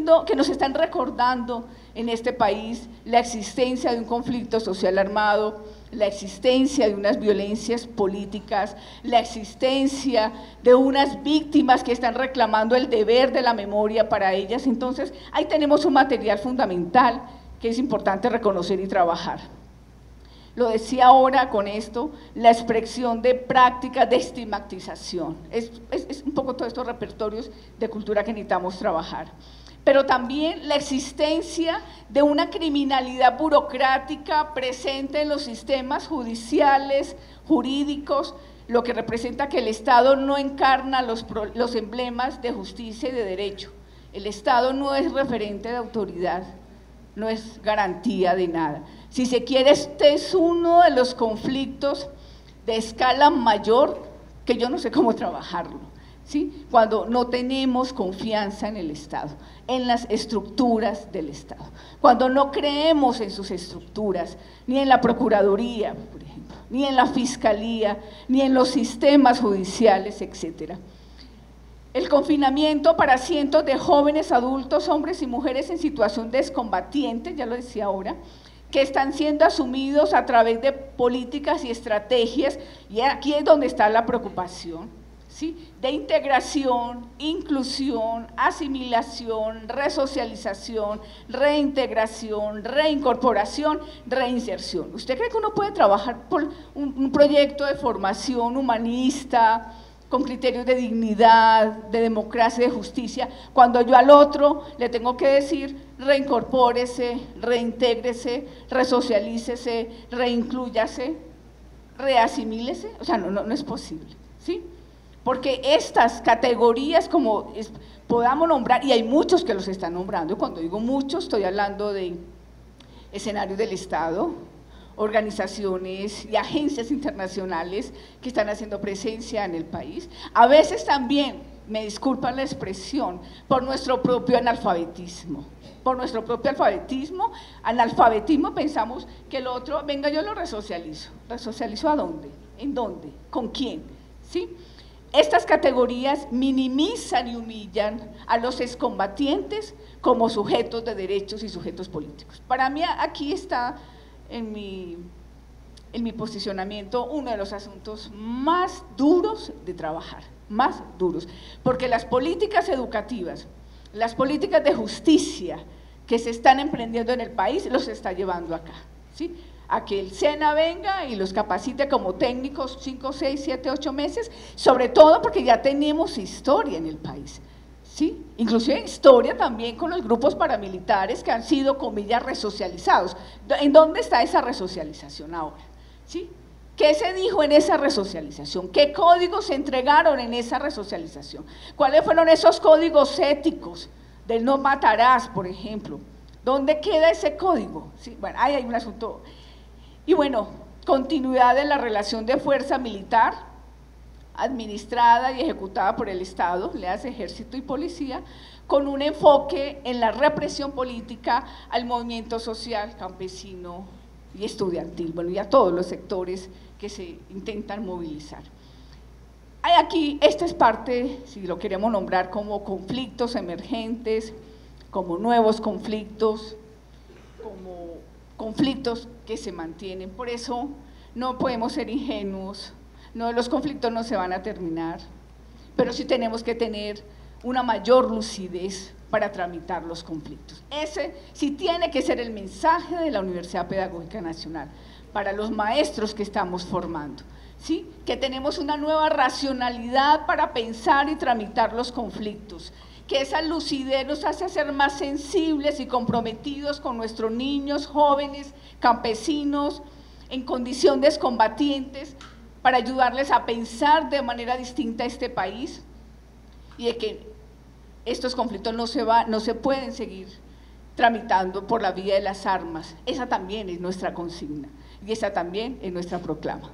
recordando en este país la existencia de un conflicto social armado, la existencia de unas violencias políticas, la existencia de unas víctimas que están reclamando el deber de la memoria para ellas. Entonces, ahí tenemos un material fundamental que es importante reconocer y trabajar. Lo decía ahora con esto, la expresión de prácticas de estigmatización. Es un poco todos estos repertorios de cultura que necesitamos trabajar. Pero también la existencia de una criminalidad burocrática presente en los sistemas judiciales, jurídicos, lo que representa que el Estado no encarna los emblemas de justicia y de derecho. El Estado no es referente de autoridad, no es garantía de nada. Si se quiere, este es uno de los conflictos de escala mayor que yo no sé cómo trabajarlo, ¿sí? Cuando no tenemos confianza en el Estado, en las estructuras del Estado, cuando no creemos en sus estructuras, ni en la Procuraduría, por ejemplo, ni en la Fiscalía, ni en los sistemas judiciales, etcétera. El confinamiento para cientos de jóvenes, adultos, hombres y mujeres en situación de excombatientes, ya lo decía ahora, que están siendo asumidos a través de políticas y estrategias, y aquí es donde está la preocupación, ¿sí? De integración, inclusión, asimilación, resocialización, reintegración, reincorporación, reinserción. ¿Usted cree que uno puede trabajar por un proyecto de formación humanista, con criterios de dignidad, de democracia, de justicia, cuando yo al otro le tengo que decir reincorpórese, reintégrese, resocialícese, reinclúyase, reasimílese? O sea, no es posible, ¿sí? Porque estas categorías, como podamos nombrar, y hay muchos que los están nombrando, cuando digo muchos estoy hablando de escenarios del Estado, organizaciones y agencias internacionales que están haciendo presencia en el país, a veces también, me disculpan la expresión, por nuestro propio analfabetismo. Por nuestro propio analfabetismo pensamos que el otro, venga, yo lo resocializo. ¿Resocializo a dónde? ¿En dónde? ¿Con quién? ¿Sí? Estas categorías minimizan y humillan a los excombatientes como sujetos de derechos y sujetos políticos. Para mí aquí está en mi posicionamiento uno de los asuntos más duros de trabajar, más duros, porque las políticas educativas, las políticas de justicia que se están emprendiendo en el país los está llevando acá, ¿sí? A que el SENA venga y los capacite como técnicos 5, 6, 7, 8 meses, sobre todo porque ya tenemos historia en el país, ¿sí? Inclusive historia también con los grupos paramilitares que han sido, comillas, resocializados. ¿En dónde está esa resocialización ahora? ¿Sí? ¿Qué se dijo en esa resocialización? ¿Qué códigos se entregaron en esa resocialización? ¿Cuáles fueron esos códigos éticos del no matarás, por ejemplo? ¿Dónde queda ese código? ¿Sí? Bueno, ahí hay un asunto. Y bueno, continuidad de la relación de fuerza militar administrada y ejecutada por el Estado, le hace ejército y policía, con un enfoque en la represión política al movimiento social, campesino y estudiantil, bueno, y a todos los sectores que se intentan movilizar. Hay aquí, esta es parte, si lo queremos nombrar como conflictos emergentes, como nuevos conflictos, como conflictos que se mantienen, por eso no podemos ser ingenuos. No, los conflictos no se van a terminar, pero sí tenemos que tener una mayor lucidez para tramitar los conflictos. Ese sí tiene que ser el mensaje de la Universidad Pedagógica Nacional para los maestros que estamos formando, ¿sí? Que tenemos una nueva racionalidad para pensar y tramitar los conflictos, que esa lucidez nos hace ser más sensibles y comprometidos con nuestros niños, jóvenes, campesinos, en condición de excombatientes, para ayudarles a pensar de manera distinta este país y de que estos conflictos no se pueden seguir tramitando por la vía de las armas. Esa también es nuestra consigna y esa también es nuestra proclama.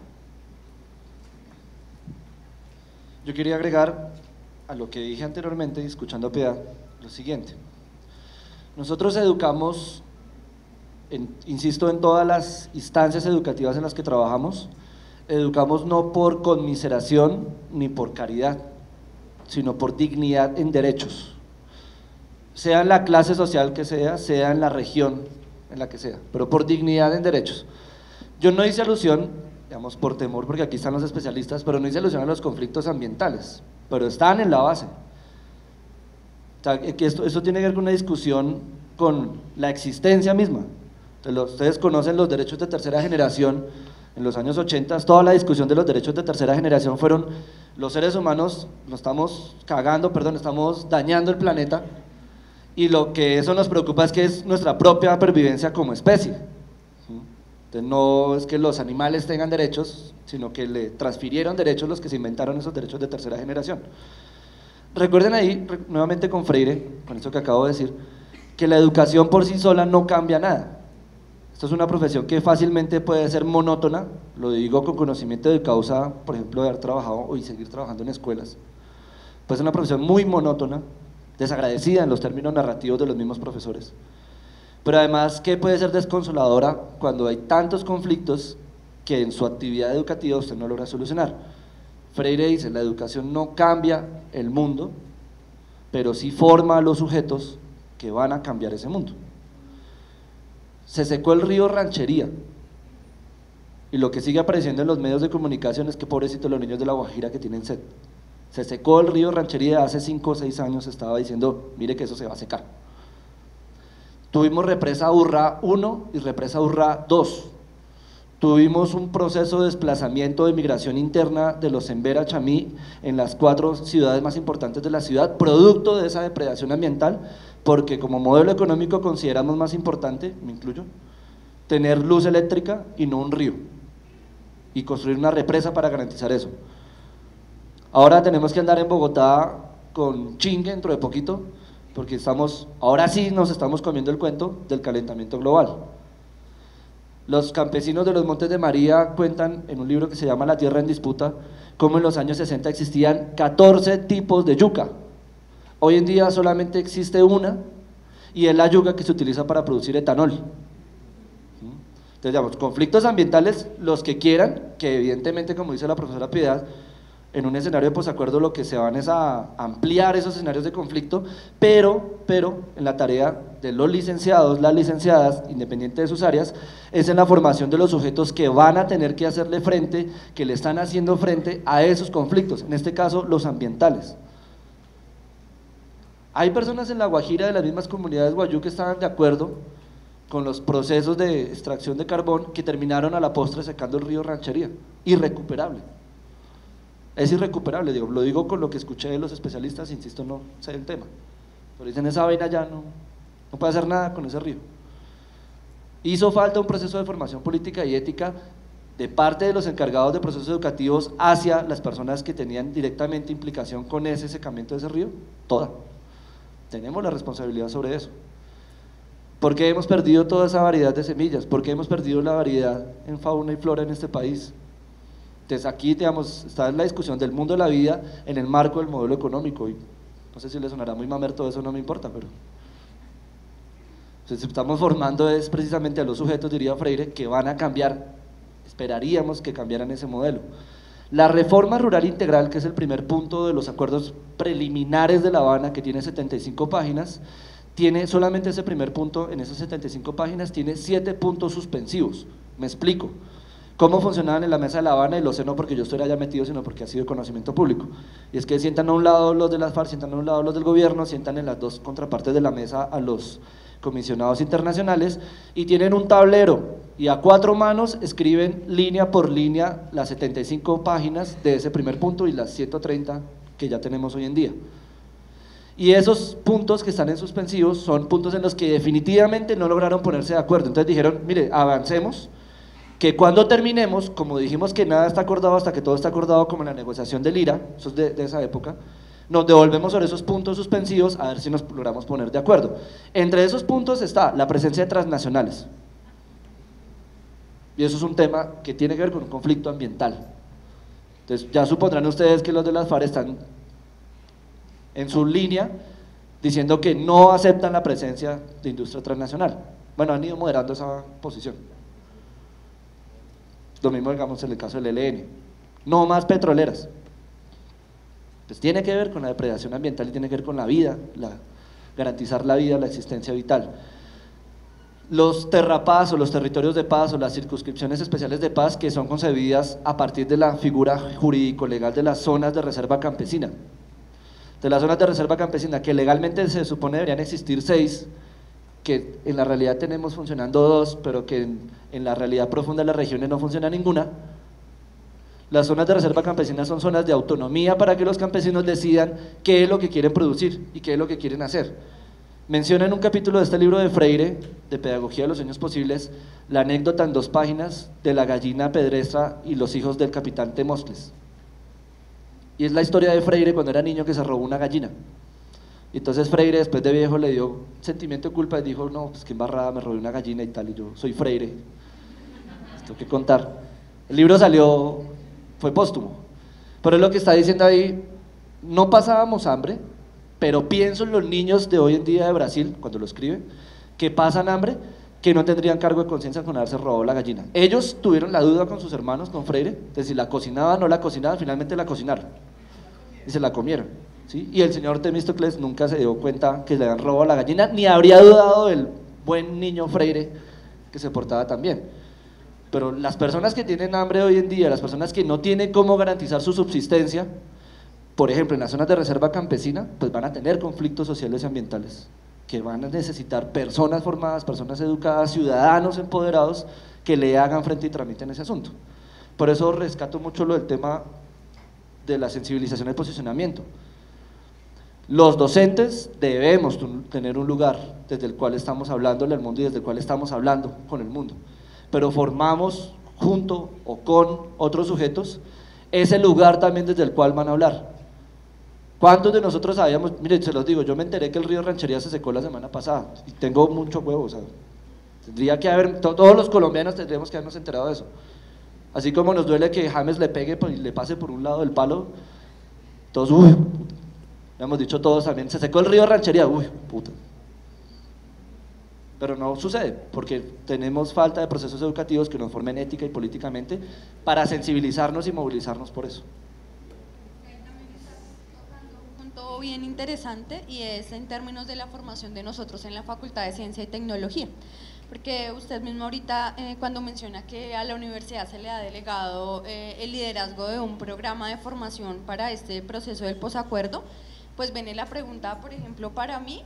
Yo quería agregar a lo que dije anteriormente, escuchando a Piedad, lo siguiente. Nosotros educamos, insisto, en todas las instancias educativas en las que trabajamos, educamos no por conmiseración ni por caridad, sino por dignidad en derechos, sea en la clase social que sea en la región en la que sea, pero por dignidad en derechos. Yo no hice alusión, digamos por temor, porque aquí están los especialistas, pero no hice alusión a los conflictos ambientales, pero están en la base. O sea, que esto tiene que ver con una discusión con la existencia misma. Ustedes conocen los derechos de tercera generación. En los años 80, toda la discusión de los derechos de tercera generación fueron: los seres humanos nos estamos cagando, estamos dañando el planeta, y lo que eso nos preocupa es que es nuestra propia pervivencia como especie. Entonces no es que los animales tengan derechos, sino que le transfirieron derechos los que se inventaron esos derechos de tercera generación. Recuerden ahí, nuevamente con Freire, con eso que acabo de decir, que la educación por sí sola no cambia nada. Esto es una profesión que fácilmente puede ser monótona, lo digo con conocimiento de causa, por ejemplo, de haber trabajado y seguir trabajando en escuelas. Puede ser una profesión muy monótona, desagradecida en los términos narrativos de los mismos profesores, pero además que puede ser desconsoladora cuando hay tantos conflictos que en su actividad educativa usted no logra solucionar. Freire dice: la educación no cambia el mundo, pero sí forma a los sujetos que van a cambiar ese mundo. Se secó el río Ranchería, y lo que sigue apareciendo en los medios de comunicación es que pobrecitos los niños de La Guajira que tienen sed. Se secó el río Ranchería hace 5 o 6 años, estaba diciendo, mire que eso se va a secar. Tuvimos represa Urrá 1 y represa Urrá 2. Tuvimos un proceso de desplazamiento de migración interna de los Embera Chamí en las 4 ciudades más importantes de la ciudad, producto de esa depredación ambiental, porque como modelo económico consideramos más importante, me incluyo, tener luz eléctrica y no un río, y construir una represa para garantizar eso. Ahora tenemos que andar en Bogotá con chingue dentro de poquito, porque ahora sí nos estamos comiendo el cuento del calentamiento global. Los campesinos de los Montes de María cuentan en un libro que se llama La Tierra en Disputa, cómo en los años 60 existían 14 tipos de yuca. Hoy en día solamente existe una, y es la yuca que se utiliza para producir etanol. Entonces, digamos, conflictos ambientales, los que quieran, que evidentemente, como dice la profesora Piedad, en un escenario de posacuerdo lo que se van es a ampliar esos escenarios de conflicto, pero en la tarea de los licenciados, las licenciadas, independiente de sus áreas, es en la formación de los sujetos que van a tener que hacerle frente, que le están haciendo frente a esos conflictos, en este caso los ambientales. Hay personas en La Guajira de las mismas comunidades guayú que estaban de acuerdo con los procesos de extracción de carbón que terminaron a la postre secando el río Ranchería, irrecuperable. Es irrecuperable, lo digo con lo que escuché de los especialistas, insisto, no sé el tema, pero dicen esa vaina ya no puede hacer nada con ese río. Hizo falta un proceso de formación política y ética de parte de los encargados de procesos educativos hacia las personas que tenían directamente implicación con ese secamiento de ese río, toda. Tenemos la responsabilidad sobre eso. ¿Por qué hemos perdido toda esa variedad de semillas? ¿Por qué hemos perdido la variedad en fauna y flora en este país? Entonces aquí, digamos, está la discusión del mundo de la vida en el marco del modelo económico, y no sé si le sonará muy mamer todo eso, no me importa, pero entonces, estamos formando es precisamente a los sujetos, diría Freire, que van a cambiar, esperaríamos que cambiaran ese modelo. La reforma rural integral, que es el primer punto de los acuerdos preliminares de La Habana, que tiene 75 páginas, tiene solamente ese primer punto, en esas 75 páginas, tiene 7 puntos suspensivos. Me explico. ¿Cómo funcionaban en la mesa de La Habana? Y lo sé no porque yo estoy allá metido, sino porque ha sido conocimiento público. Y es que sientan a un lado los de las FARC, sientan a un lado los del gobierno, sientan en las dos contrapartes de la mesa a los comisionados internacionales y tienen un tablero y a 4 manos escriben línea por línea las 75 páginas de ese primer punto y las 130 que ya tenemos hoy en día. Y esos puntos que están en suspensivos son puntos en los que definitivamente no lograron ponerse de acuerdo. Entonces dijeron, mire, avancemos, que cuando terminemos, como dijimos que nada está acordado hasta que todo está acordado, como en la negociación del IRA, eso es de esa época, nos devolvemos sobre esos puntos suspensivos a ver si nos logramos poner de acuerdo. Entre esos puntos está la presencia de transnacionales, y eso es un tema que tiene que ver con un conflicto ambiental. Entonces ya supondrán ustedes que los de las FARC están en su línea diciendo que no aceptan la presencia de industria transnacional. Bueno, han ido moderando esa posición. Lo mismo, digamos, en el caso del ELN. No más petroleras. Pues tiene que ver con la depredación ambiental y tiene que ver con la vida, garantizar la vida, la existencia vital. Los terrapaz o los territorios de paz o las circunscripciones especiales de paz, que son concebidas a partir de la figura jurídico-legal de las zonas de reserva campesina. De las zonas de reserva campesina, que legalmente se supone deberían existir 6, que en la realidad tenemos funcionando 2, pero que en la realidad profunda de las regiones no funciona ninguna. Las zonas de reserva campesina son zonas de autonomía para que los campesinos decidan qué es lo que quieren producir y qué es lo que quieren hacer. Menciona en un capítulo de este libro de Freire, de Pedagogía de los Sueños Posibles, la anécdota en 2 páginas de la gallina pedrestra y los hijos del capitán Temóstenes. Y es la historia de Freire cuando era niño que se robó una gallina. Y entonces Freire, después de viejo, le dio sentimiento de culpa y dijo, no, pues qué embarrada, me robé una gallina y tal, y yo soy Freire, tengo que contar. El libro fue póstumo, pero es lo que está diciendo ahí, no pasábamos hambre, pero pienso en los niños de hoy en día de Brasil, cuando lo escribe, que pasan hambre, que no tendrían cargo de conciencia con haberse robado la gallina. Ellos tuvieron la duda con sus hermanos, con Freire, de si la cocinaban o no la cocinaban, finalmente la cocinaron, y se la comieron. ¿Sí? Y el señor Temístocles nunca se dio cuenta que le habían robado la gallina, ni habría dudado del buen niño Freire que se portaba tan bien. Pero las personas que tienen hambre hoy en día, las personas que no tienen cómo garantizar su subsistencia, por ejemplo, en las zonas de reserva campesina, pues van a tener conflictos sociales y ambientales, que van a necesitar personas formadas, personas educadas, ciudadanos empoderados, que le hagan frente y tramiten ese asunto. Por eso rescato mucho lo del tema de la sensibilización y el posicionamiento. Los docentes debemos tener un lugar desde el cual estamos hablándole al mundo y desde el cual estamos hablando con el mundo, pero formamos junto o con otros sujetos ese lugar también desde el cual van a hablar. ¿Cuántos de nosotros sabíamos? Miren, se los digo, yo me enteré que el río Ranchería se secó la semana pasada y tengo mucho huevo, o sea, tendría que haber, todos los colombianos tendríamos que habernos enterado de eso. Así como nos duele que James le pegue y le pase por un lado del palo, todos, uy, le hemos dicho todos también, se secó el río Ranchería, uy, puta. Pero no sucede, porque tenemos falta de procesos educativos que nos formen ética y políticamente para sensibilizarnos y movilizarnos por eso. También estás tocando un punto bien interesante y es en términos de la formación de nosotros en la Facultad de Ciencia y Tecnología. Porque usted mismo ahorita cuando menciona que a la universidad se le ha delegado el liderazgo de un programa de formación para este proceso del posacuerdo, pues viene la pregunta, por ejemplo, para mí,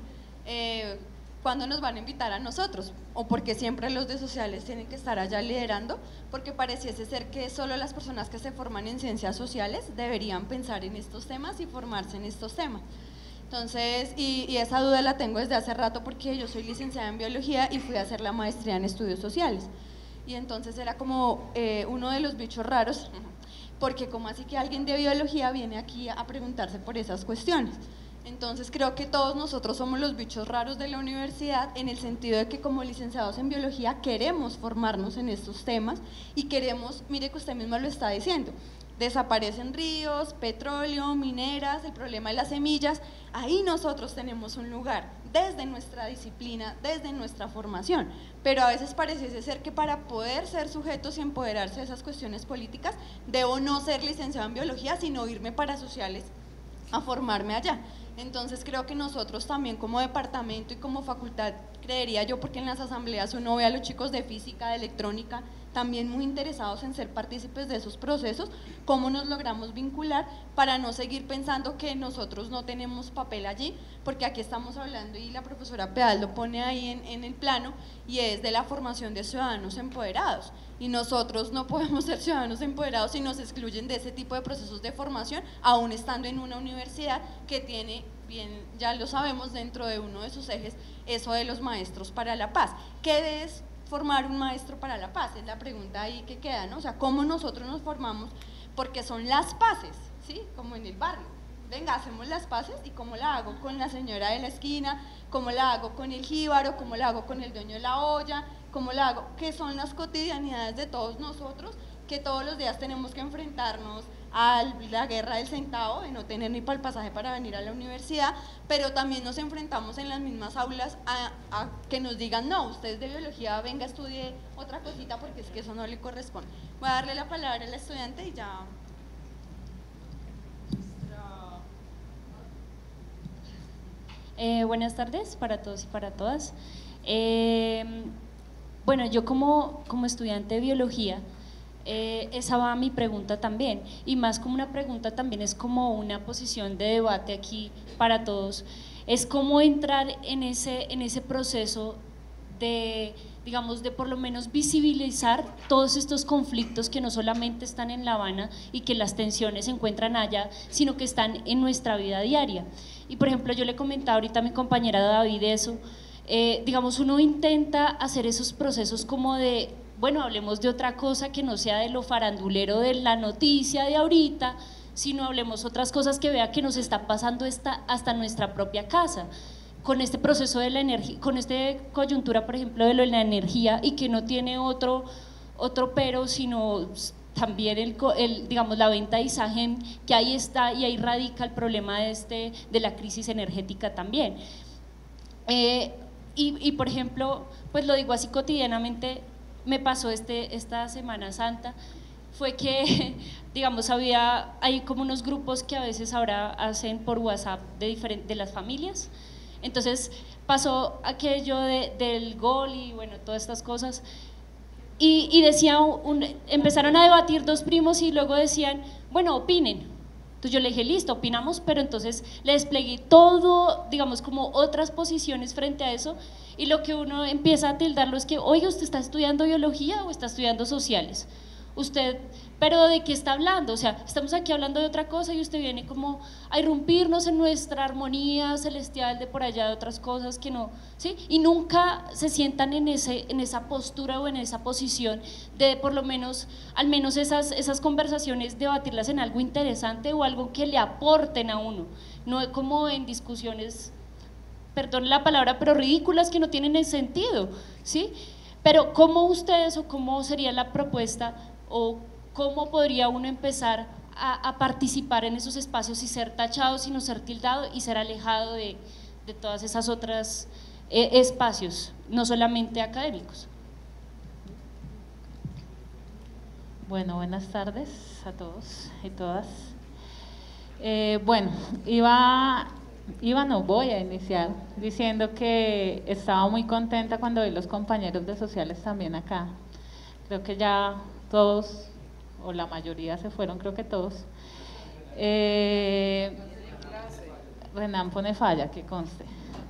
¿cuándo nos van a invitar a nosotros? O porque siempre los de sociales tienen que estar allá liderando, porque pareciese ser que solo las personas que se forman en ciencias sociales deberían pensar en estos temas y formarse en estos temas. Entonces, y esa duda la tengo desde hace rato porque yo soy licenciada en biología y fui a hacer la maestría en estudios sociales. Y entonces era como uno de los bichos raros, porque como así que alguien de biología viene aquí a preguntarse por esas cuestiones. Entonces creo que todos nosotros somos los bichos raros de la universidad en el sentido de que como licenciados en biología queremos formarnos en estos temas y queremos, mire que usted mismo lo está diciendo, desaparecen ríos, petróleo, mineras, el problema de las semillas, ahí nosotros tenemos un lugar, desde nuestra disciplina, desde nuestra formación, pero a veces parece ser que para poder ser sujetos y empoderarse de esas cuestiones políticas, debo no ser licenciado en biología, sino irme para sociales a formarme allá. Entonces creo que nosotros también como departamento y como facultad, creería yo, porque en las asambleas uno ve a los chicos de física, de electrónica, también muy interesados en ser partícipes de esos procesos, cómo nos logramos vincular para no seguir pensando que nosotros no tenemos papel allí, porque aquí estamos hablando y la profesora Peal lo pone ahí en el plano, y es de la formación de ciudadanos empoderados, y nosotros no podemos ser ciudadanos empoderados si nos excluyen de ese tipo de procesos de formación, aún estando en una universidad que tiene, bien, ya lo sabemos, dentro de uno de sus ejes, eso de los maestros para la paz. ¿Qué es formar un maestro para la paz? Es la pregunta ahí que queda, ¿no? O sea, ¿cómo nosotros nos formamos? Porque son las paces, ¿sí? Como en el barrio. Venga, hacemos las paces, y cómo la hago con la señora de la esquina, cómo la hago con el jíbaro, cómo la hago con el dueño de la olla, cómo la hago, que son las cotidianidades de todos nosotros, que todos los días tenemos que enfrentarnos a la guerra del centavo, de no tener ni para el pasaje para venir a la universidad, pero también nos enfrentamos en las mismas aulas a que nos digan, no, usted es de biología, venga, estudie otra cosita porque es que eso no le corresponde. Voy a darle la palabra al estudiante y ya. Buenas tardes para todos y para todas. Bueno, yo como estudiante de biología, esa va mi pregunta también, y más como una pregunta también es como una posición de debate aquí para todos, es cómo entrar en ese proceso de, digamos, de por lo menos visibilizar todos estos conflictos que no solamente están en La Habana y que las tensiones se encuentran allá, sino que están en nuestra vida diaria. Y por ejemplo, yo le comentaba ahorita a mi compañera David eso, digamos, uno intenta hacer esos procesos como de, bueno, hablemos de otra cosa que no sea de lo farandulero de la noticia de ahorita, sino hablemos otras cosas que vea que nos está pasando hasta nuestra propia casa, con este proceso de la energía, con esta coyuntura, por ejemplo, de lo de la energía, y que no tiene otro pero, sino también digamos, la venta de Isagen, que ahí está y ahí radica el problema de la crisis energética también. Y por ejemplo, pues lo digo así cotidianamente, me pasó esta Semana Santa, fue que, digamos, hay como unos grupos que a veces ahora hacen por WhatsApp de las familias, entonces pasó aquello del gol y bueno, todas estas cosas, y decía empezaron a debatir dos primos y luego decían, bueno, opinen, Entonces yo le dije, listo, opinamos, pero entonces le desplegué todo, digamos, como otras posiciones frente a eso, y lo que uno empieza a tildarlo es que, oye, ¿usted está estudiando biología o está estudiando sociales? Usted, pero ¿de qué está hablando? O sea, estamos aquí hablando de otra cosa y usted viene como a irrumpirnos en nuestra armonía celestial de por allá, de otras cosas que no, ¿sí? Y nunca se sientan en esa postura o en esa posición de por lo menos, al menos esas conversaciones, debatirlas en algo interesante o algo que le aporten a uno, no como en discusiones, perdón la palabra, pero ridículas que no tienen sentido, ¿sí? Pero ¿cómo ustedes o cómo sería la propuesta o cómo podría uno empezar a participar en esos espacios y ser tachado, sino ser tildado y ser alejado de todas esas otras espacios, no solamente académicos? Bueno, buenas tardes a todos y todas. Voy a iniciar diciendo que estaba muy contenta cuando vi los compañeros de sociales también acá. Creo que ya todos, o la mayoría se fueron, creo que todos. Renan pone falla, que conste.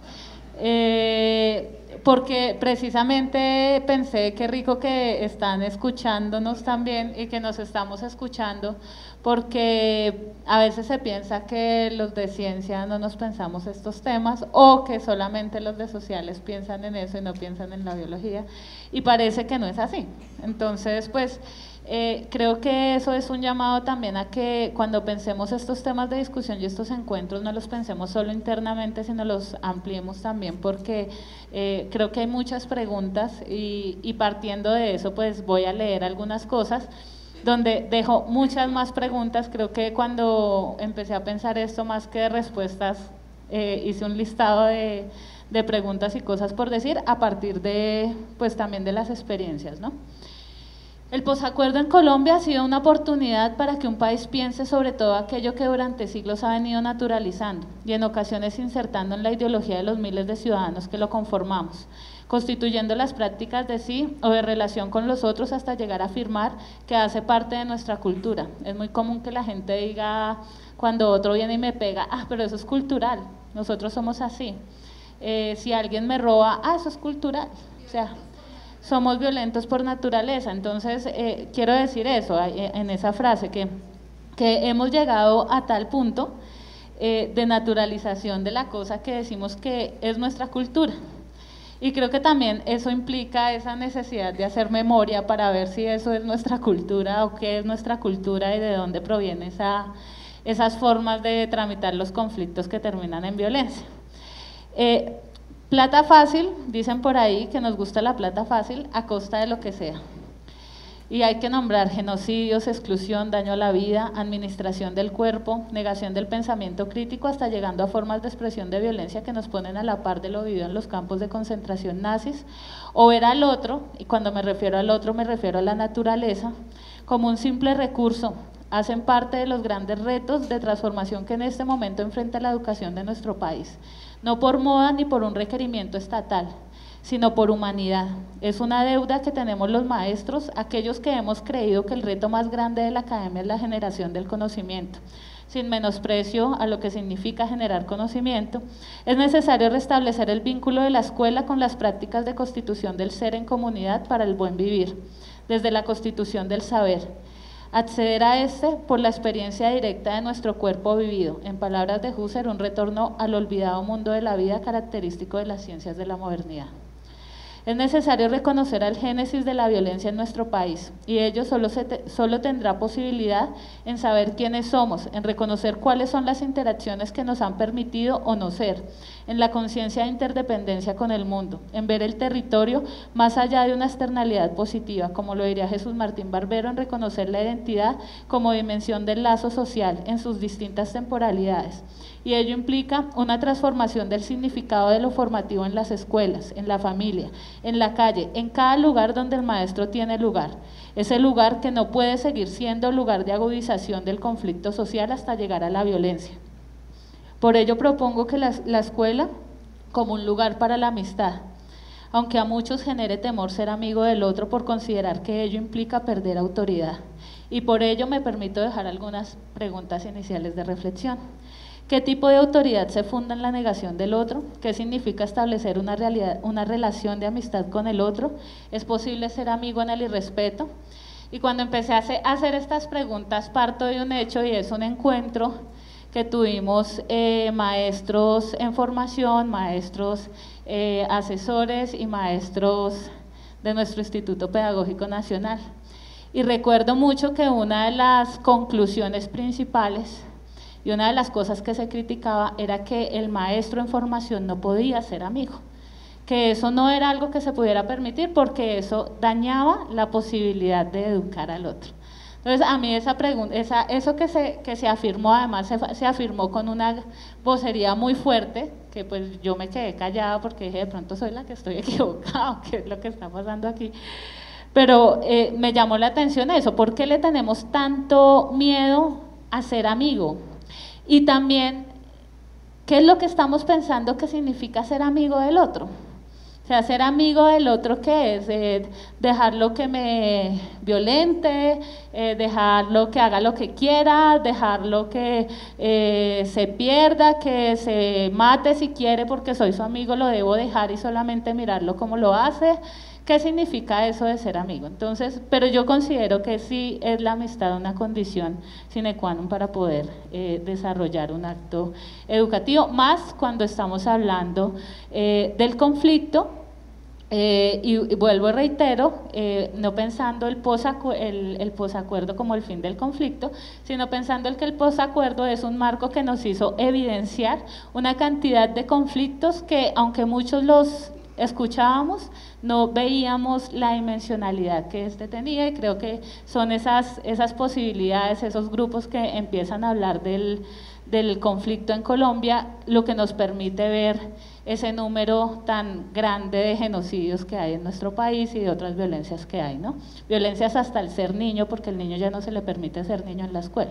Porque precisamente pensé qué rico que están escuchándonos también y que nos estamos escuchando, porque a veces se piensa que los de ciencia no nos pensamos estos temas o que solamente los de sociales piensan en eso y no piensan en la biología, y parece que no es así. Entonces, pues creo que eso es un llamado también a que cuando pensemos estos temas de discusión y estos encuentros no los pensemos solo internamente, sino los ampliemos también, porque creo que hay muchas preguntas y partiendo de eso pues voy a leer algunas cosas donde dejo muchas más preguntas. Creo que cuando empecé a pensar esto, más que de respuestas, hice un listado de preguntas y cosas por decir a partir de pues también de las experiencias, ¿no? El posacuerdo en Colombia ha sido una oportunidad para que un país piense sobre todo aquello que durante siglos ha venido naturalizando y en ocasiones insertando en la ideología de los miles de ciudadanos que lo conformamos, constituyendo las prácticas de sí o de relación con los otros hasta llegar a afirmar que hace parte de nuestra cultura. Es muy común que la gente diga, cuando otro viene y me pega, pero eso es cultural, nosotros somos así. Si alguien me roba, eso es cultural, o sea, somos violentos por naturaleza. Entonces quiero decir eso en esa frase, que hemos llegado a tal punto de naturalización de la cosa que decimos que es nuestra cultura, y creo que también eso implica esa necesidad de hacer memoria para ver si eso es nuestra cultura o qué es nuestra cultura y de dónde proviene esas formas de tramitar los conflictos que terminan en violencia. Plata fácil, dicen por ahí que nos gusta la plata fácil a costa de lo que sea. Y hay que nombrar genocidios, exclusión, daño a la vida, administración del cuerpo, negación del pensamiento crítico, hasta llegando a formas de expresión de violencia que nos ponen a la par de lo vivido en los campos de concentración nazis, o ver al otro, y cuando me refiero al otro me refiero a la naturaleza, como un simple recurso. Hacen parte de los grandes retos de transformación que en este momento enfrenta la educación de nuestro país. No por moda ni por un requerimiento estatal, sino por humanidad. Es una deuda que tenemos los maestros, aquellos que hemos creído que el reto más grande de la academia es la generación del conocimiento. Sin menosprecio a lo que significa generar conocimiento, es necesario restablecer el vínculo de la escuela con las prácticas de constitución del ser en comunidad para el buen vivir, desde la constitución del saber. Acceder a este por la experiencia directa de nuestro cuerpo vivido, en palabras de Husserl, un retorno al olvidado mundo de la vida característico de las ciencias de la modernidad. Es necesario reconocer el génesis de la violencia en nuestro país, y ello solo tendrá posibilidad en saber quiénes somos, en reconocer cuáles son las interacciones que nos han permitido o no ser, en la conciencia de interdependencia con el mundo, en ver el territorio más allá de una externalidad positiva, como lo diría Jesús Martín Barbero, en reconocer la identidad como dimensión del lazo social en sus distintas temporalidades. Y ello implica una transformación del significado de lo formativo en las escuelas, en la familia, en la calle, en cada lugar donde el maestro tiene lugar. Ese lugar que no puede seguir siendo lugar de agudización del conflicto social hasta llegar a la violencia. Por ello propongo que la escuela como un lugar para la amistad, aunque a muchos genere temor ser amigo del otro por considerar que ello implica perder autoridad, y por ello me permito dejar algunas preguntas iniciales de reflexión. ¿Qué tipo de autoridad se funda en la negación del otro? ¿Qué significa establecer una relación de amistad con el otro? ¿Es posible ser amigo en el irrespeto? Y cuando empecé a hacer estas preguntas, parto de un hecho, y es un encuentro que tuvimos maestros en formación, maestros asesores y maestros de nuestro Instituto Pedagógico Nacional. Y recuerdo mucho que una de las conclusiones principales y una de las cosas que se criticaba era que el maestro en formación no podía ser amigo, que eso no era algo que se pudiera permitir porque eso dañaba la posibilidad de educar al otro. Entonces, a mí esa pregunta, eso que se afirmó, además se afirmó con una vocería muy fuerte, que pues yo me quedé callada porque dije, de pronto soy la que estoy equivocada, ¿qué es lo que está pasando aquí? Pero me llamó la atención eso, ¿por qué le tenemos tanto miedo a ser amigo? Y también, ¿qué es lo que estamos pensando que significa ser amigo del otro? O sea, ser amigo del otro, ¿qué es? Dejarlo que me violente, dejarlo que haga lo que quiera, dejarlo que se pierda, que se mate si quiere porque soy su amigo, lo debo dejar y solamente mirarlo como lo hace. ¿Qué significa eso de ser amigo? Entonces, pero yo considero que sí es la amistad una condición sine qua non para poder desarrollar un acto educativo, más cuando estamos hablando del conflicto, y vuelvo y reitero, no pensando el posacuerdo como el fin del conflicto, sino pensando que el posacuerdo es un marco que nos hizo evidenciar una cantidad de conflictos que, aunque muchos los escuchábamos, no veíamos la dimensionalidad que este tenía, y creo que son esas posibilidades, esos grupos que empiezan a hablar del conflicto en Colombia, lo que nos permite ver ese número tan grande de genocidios que hay en nuestro país y de otras violencias que hay, ¿no? Violencias hasta el ser niño, porque el niño ya no se le permite ser niño en la escuela.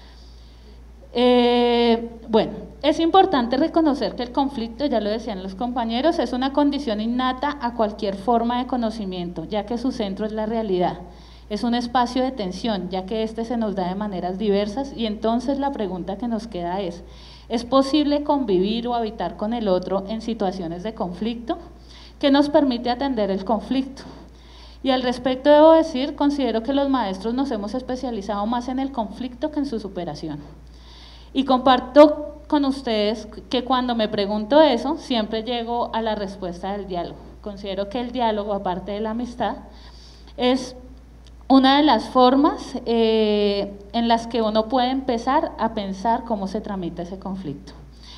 Bueno, es importante reconocer que el conflicto, ya lo decían los compañeros, es una condición innata a cualquier forma de conocimiento, ya que su centro es la realidad. Es un espacio de tensión, ya que este se nos da de maneras diversas, y entonces la pregunta que nos queda ¿es posible convivir o habitar con el otro en situaciones de conflicto? ¿Qué nos permite atender el conflicto? Y al respecto debo decir, considero que los maestros nos hemos especializado más en el conflicto que en su superación. Y comparto con ustedes que cuando me pregunto eso, siempre llego a la respuesta del diálogo. Considero que el diálogo, aparte de la amistad, es una de las formas en las que uno puede empezar a pensar cómo se tramita ese conflicto.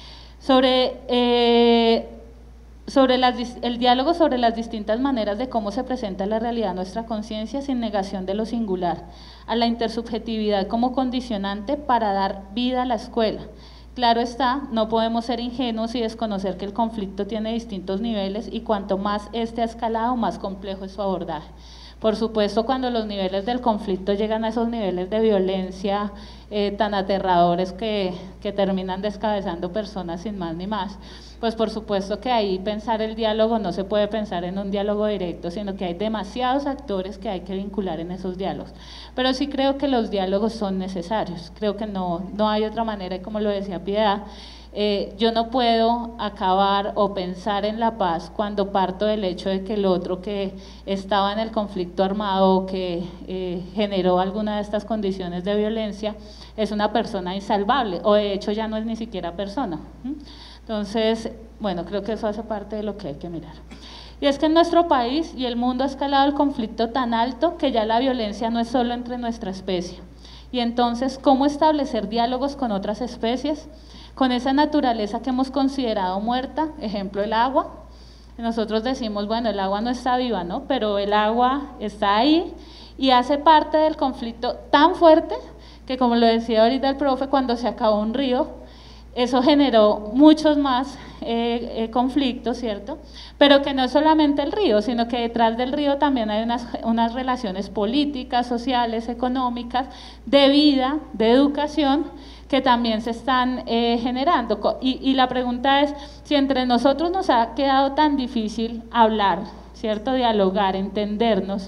El diálogo sobre las distintas maneras de cómo se presenta la realidad a nuestra conciencia sin negación de lo singular, a la intersubjetividad como condicionante para dar vida a la escuela. Claro está, no podemos ser ingenuos y desconocer que el conflicto tiene distintos niveles y cuanto más este ha escalado, más complejo es su abordaje. Por supuesto, cuando los niveles del conflicto llegan a esos niveles de violencia tan aterradores que terminan descabezando personas sin más ni más, pues por supuesto que ahí pensar el diálogo no se puede pensar en un diálogo directo, sino que hay demasiados actores que hay que vincular en esos diálogos. Pero sí creo que los diálogos son necesarios, creo que no hay otra manera, y como lo decía Piedad, yo no puedo acabar o pensar en la paz cuando parto del hecho de que el otro que estaba en el conflicto armado o que generó alguna de estas condiciones de violencia es una persona insalvable, o de hecho ya no es ni siquiera persona. Entonces, bueno, creo que eso hace parte de lo que hay que mirar. Y es que en nuestro país y el mundo ha escalado el conflicto tan alto que ya la violencia no es solo entre nuestra especie. Y entonces, ¿cómo establecer diálogos con otras especies? Con esa naturaleza que hemos considerado muerta, ejemplo el agua. Nosotros decimos, bueno, el agua no está viva, ¿no? Pero el agua está ahí y hace parte del conflicto tan fuerte que, como lo decía ahorita el profe, cuando se acabó un río, eso generó muchos más conflictos, ¿cierto? Pero que no es solamente el río, sino que detrás del río también hay unas relaciones políticas, sociales, económicas, de vida, de educación, que también se están generando. Y la pregunta es, si entre nosotros nos ha quedado tan difícil hablar, ¿cierto? Dialogar, entendernos,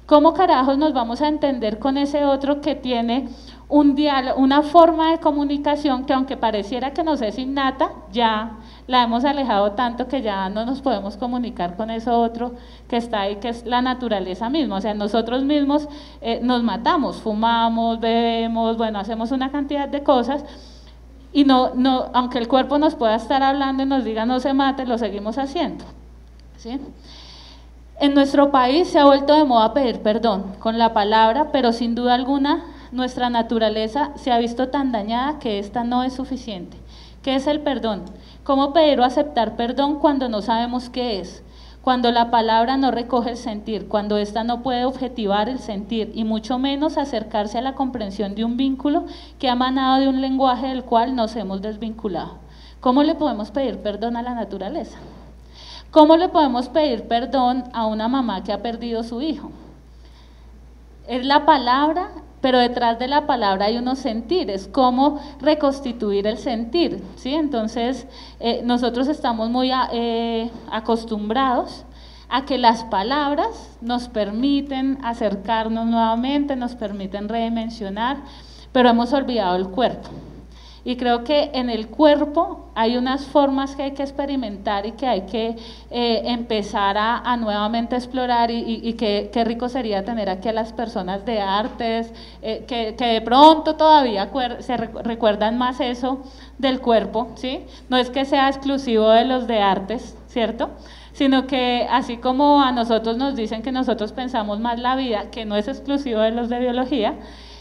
¿Cómo carajos nos vamos a entender con ese otro que tiene un diálogo, una forma de comunicación que aunque pareciera que nos es innata, ya la hemos alejado tanto que ya no nos podemos comunicar con eso otro que está ahí, que es la naturaleza misma? O sea, nosotros mismos nos matamos, fumamos, bebemos, bueno, hacemos una cantidad de cosas y aunque el cuerpo nos pueda estar hablando y nos diga no se mate, lo seguimos haciendo, ¿sí? En nuestro país se ha vuelto de moda pedir perdón con la palabra, pero sin duda alguna nuestra naturaleza se ha visto tan dañada que esta no es suficiente. ¿Qué es el perdón? ¿Cómo pedir o aceptar perdón cuando no sabemos qué es? Cuando la palabra no recoge el sentir, cuando ésta no puede objetivar el sentir y mucho menos acercarse a la comprensión de un vínculo que ha emanado de un lenguaje del cual nos hemos desvinculado. ¿Cómo le podemos pedir perdón a la naturaleza? ¿Cómo le podemos pedir perdón a una mamá que ha perdido su hijo? Es la palabra, pero detrás de la palabra hay unos sentires, cómo reconstituir el sentir, ¿sí? Entonces, nosotros estamos muy acostumbrados a que las palabras nos permiten acercarnos nuevamente, nos permiten redimensionar, pero hemos olvidado el cuerpo. Y creo que en el cuerpo hay unas formas que hay que experimentar y que hay que empezar a nuevamente explorar y qué rico sería tener aquí a las personas de artes, que de pronto todavía se recuerdan más eso del cuerpo, ¿sí? No es que sea exclusivo de los de artes, ¿cierto? Sino que así como a nosotros nos dicen que nosotros pensamos más la vida, que no es exclusivo de los de biología,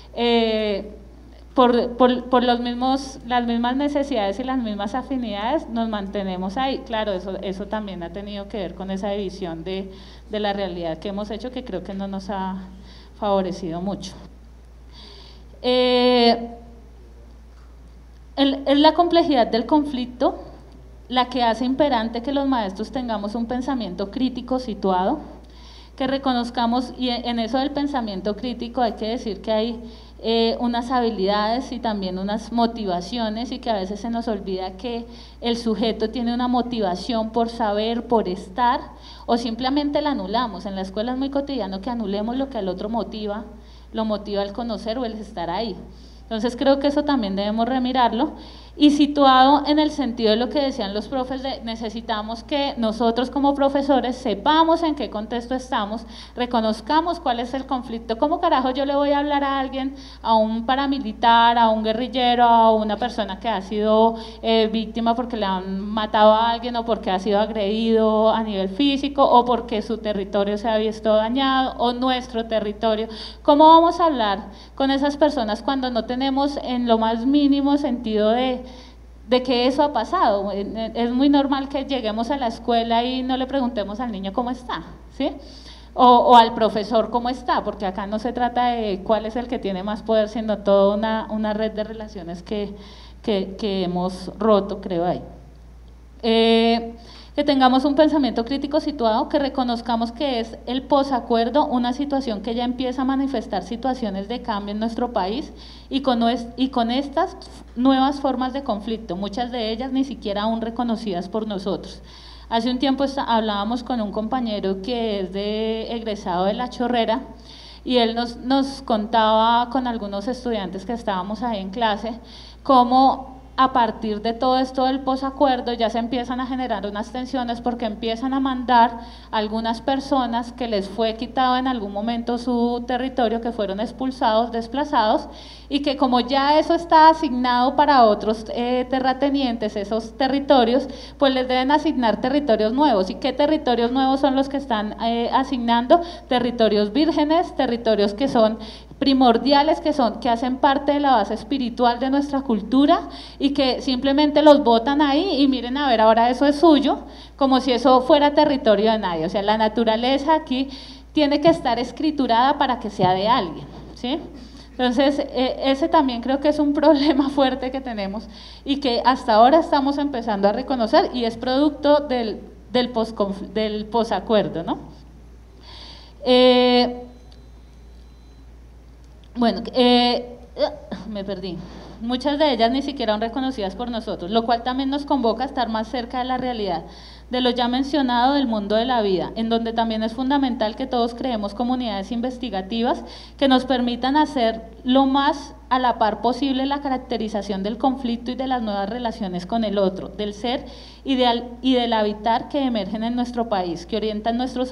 por las mismas necesidades y las mismas afinidades nos mantenemos ahí. Claro, eso también ha tenido que ver con esa división de la realidad que hemos hecho, que creo que no nos ha favorecido mucho. Es la complejidad del conflicto la que hace imperante que los maestros tengamos un pensamiento crítico situado, que reconozcamos, y en eso del pensamiento crítico hay que decir que hay unas habilidades y también unas motivaciones, y que a veces se nos olvida que el sujeto tiene una motivación por saber, por estar, o simplemente la anulamos. En la escuela es muy cotidiano que anulemos lo que al otro motiva, lo motiva el conocer o el estar ahí. Entonces creo que eso también debemos remirarlo, y situado en el sentido de lo que decían los profes, necesitamos que nosotros como profesores sepamos en qué contexto estamos, reconozcamos cuál es el conflicto. ¿Cómo carajo yo le voy a hablar a alguien, a un paramilitar, a un guerrillero, a una persona que ha sido víctima porque le han matado a alguien, o porque ha sido agredido a nivel físico, o porque su territorio se ha visto dañado, o nuestro territorio? ¿Cómo vamos a hablar con esas personas cuando no tenemos en lo más mínimo sentido de que eso ha pasado? Es muy normal que lleguemos a la escuela y no le preguntemos al niño cómo está, ¿sí? O al profesor cómo está, porque acá no se trata de cuál es el que tiene más poder, sino toda una red de relaciones que hemos roto, creo ahí. Que tengamos un pensamiento crítico situado, que reconozcamos que es el posacuerdo una situación que ya empieza a manifestar situaciones de cambio en nuestro país, y con estas nuevas formas de conflicto, muchas de ellas ni siquiera aún reconocidas por nosotros. Hace un tiempo hablábamos con un compañero que es egresado de La Chorrera, y él nos contaba con algunos estudiantes que estábamos ahí en clase, cómo a partir de todo esto del posacuerdo ya se empiezan a generar unas tensiones, porque empiezan a mandar a algunas personas que les fue quitado en algún momento su territorio, que fueron expulsados, desplazados, y que como ya eso está asignado para otros terratenientes, esos territorios, pues les deben asignar territorios nuevos. ¿Y qué territorios nuevos son los que están asignando? Territorios vírgenes, territorios que son primordiales, que hacen parte de la base espiritual de nuestra cultura, y que simplemente los botan ahí y miren a ver, ahora eso es suyo, como si eso fuera territorio de nadie. O sea, la naturaleza aquí tiene que estar escriturada para que sea de alguien, ¿sí? Entonces, ese también creo que es un problema fuerte que tenemos y que hasta ahora estamos empezando a reconocer, y es producto del posacuerdo, ¿no? Bueno, me perdí. Muchas de ellas ni siquiera son reconocidas por nosotros, lo cual también nos convoca a estar más cerca de la realidad de lo ya mencionado del mundo de la vida, en donde también es fundamental que todos creemos comunidades investigativas que nos permitan hacer lo más a la par posible la caracterización del conflicto y de las nuevas relaciones con el otro, del ser y del habitar que emergen en nuestro país, que orienten nuestro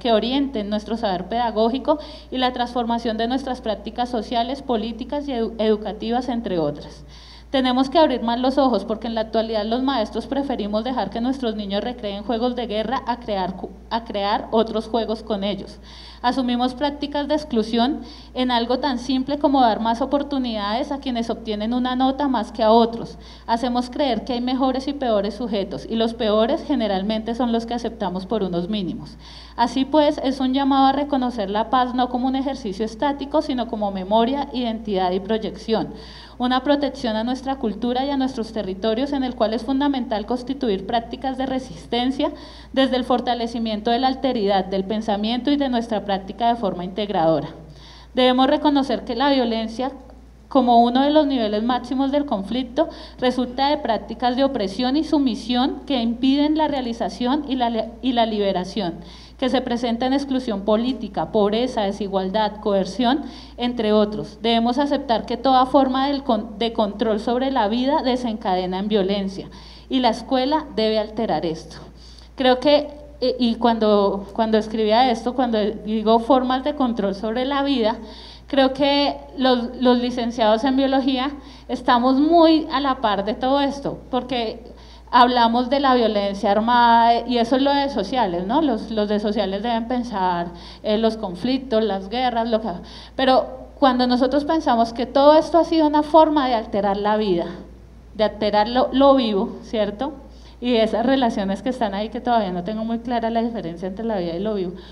saber pedagógico y la transformación de nuestras prácticas sociales, políticas y educativas, entre otras. Tenemos que abrir más los ojos porque en la actualidad los maestros preferimos dejar que nuestros niños recreen juegos de guerra a crear otros juegos con ellos. Asumimos prácticas de exclusión en algo tan simple como dar más oportunidades a quienes obtienen una nota más que a otros. Hacemos creer que hay mejores y peores sujetos y los peores generalmente son los que aceptamos por unos mínimos. Así pues, es un llamado a reconocer la paz no como un ejercicio estático, sino como memoria, identidad y proyección. Una protección a nuestra cultura y a nuestros territorios en el cual es fundamental constituir prácticas de resistencia desde el fortalecimiento de la alteridad, del pensamiento y de nuestra práctica de forma integradora. Debemos reconocer que la violencia, como uno de los niveles máximos del conflicto, resulta de prácticas de opresión y sumisión que impiden la realización y la liberación, que se presenta en exclusión política, pobreza, desigualdad, coerción, entre otros. Debemos aceptar que toda forma de control sobre la vida desencadena en violencia y la escuela debe alterar esto. Creo que, y cuando escribía esto, cuando digo formas de control sobre la vida, creo que los licenciados en biología estamos muy a la par de todo esto, porque hablamos de la violencia armada y eso es lo de sociales, ¿no? Los de sociales deben pensar en los conflictos, las guerras, pero cuando nosotros pensamos que todo esto ha sido una forma de alterar la vida, de alterar lo vivo, ¿cierto? Y esas relaciones que están ahí que todavía no tengo muy clara la diferencia entre la vida y lo vivo.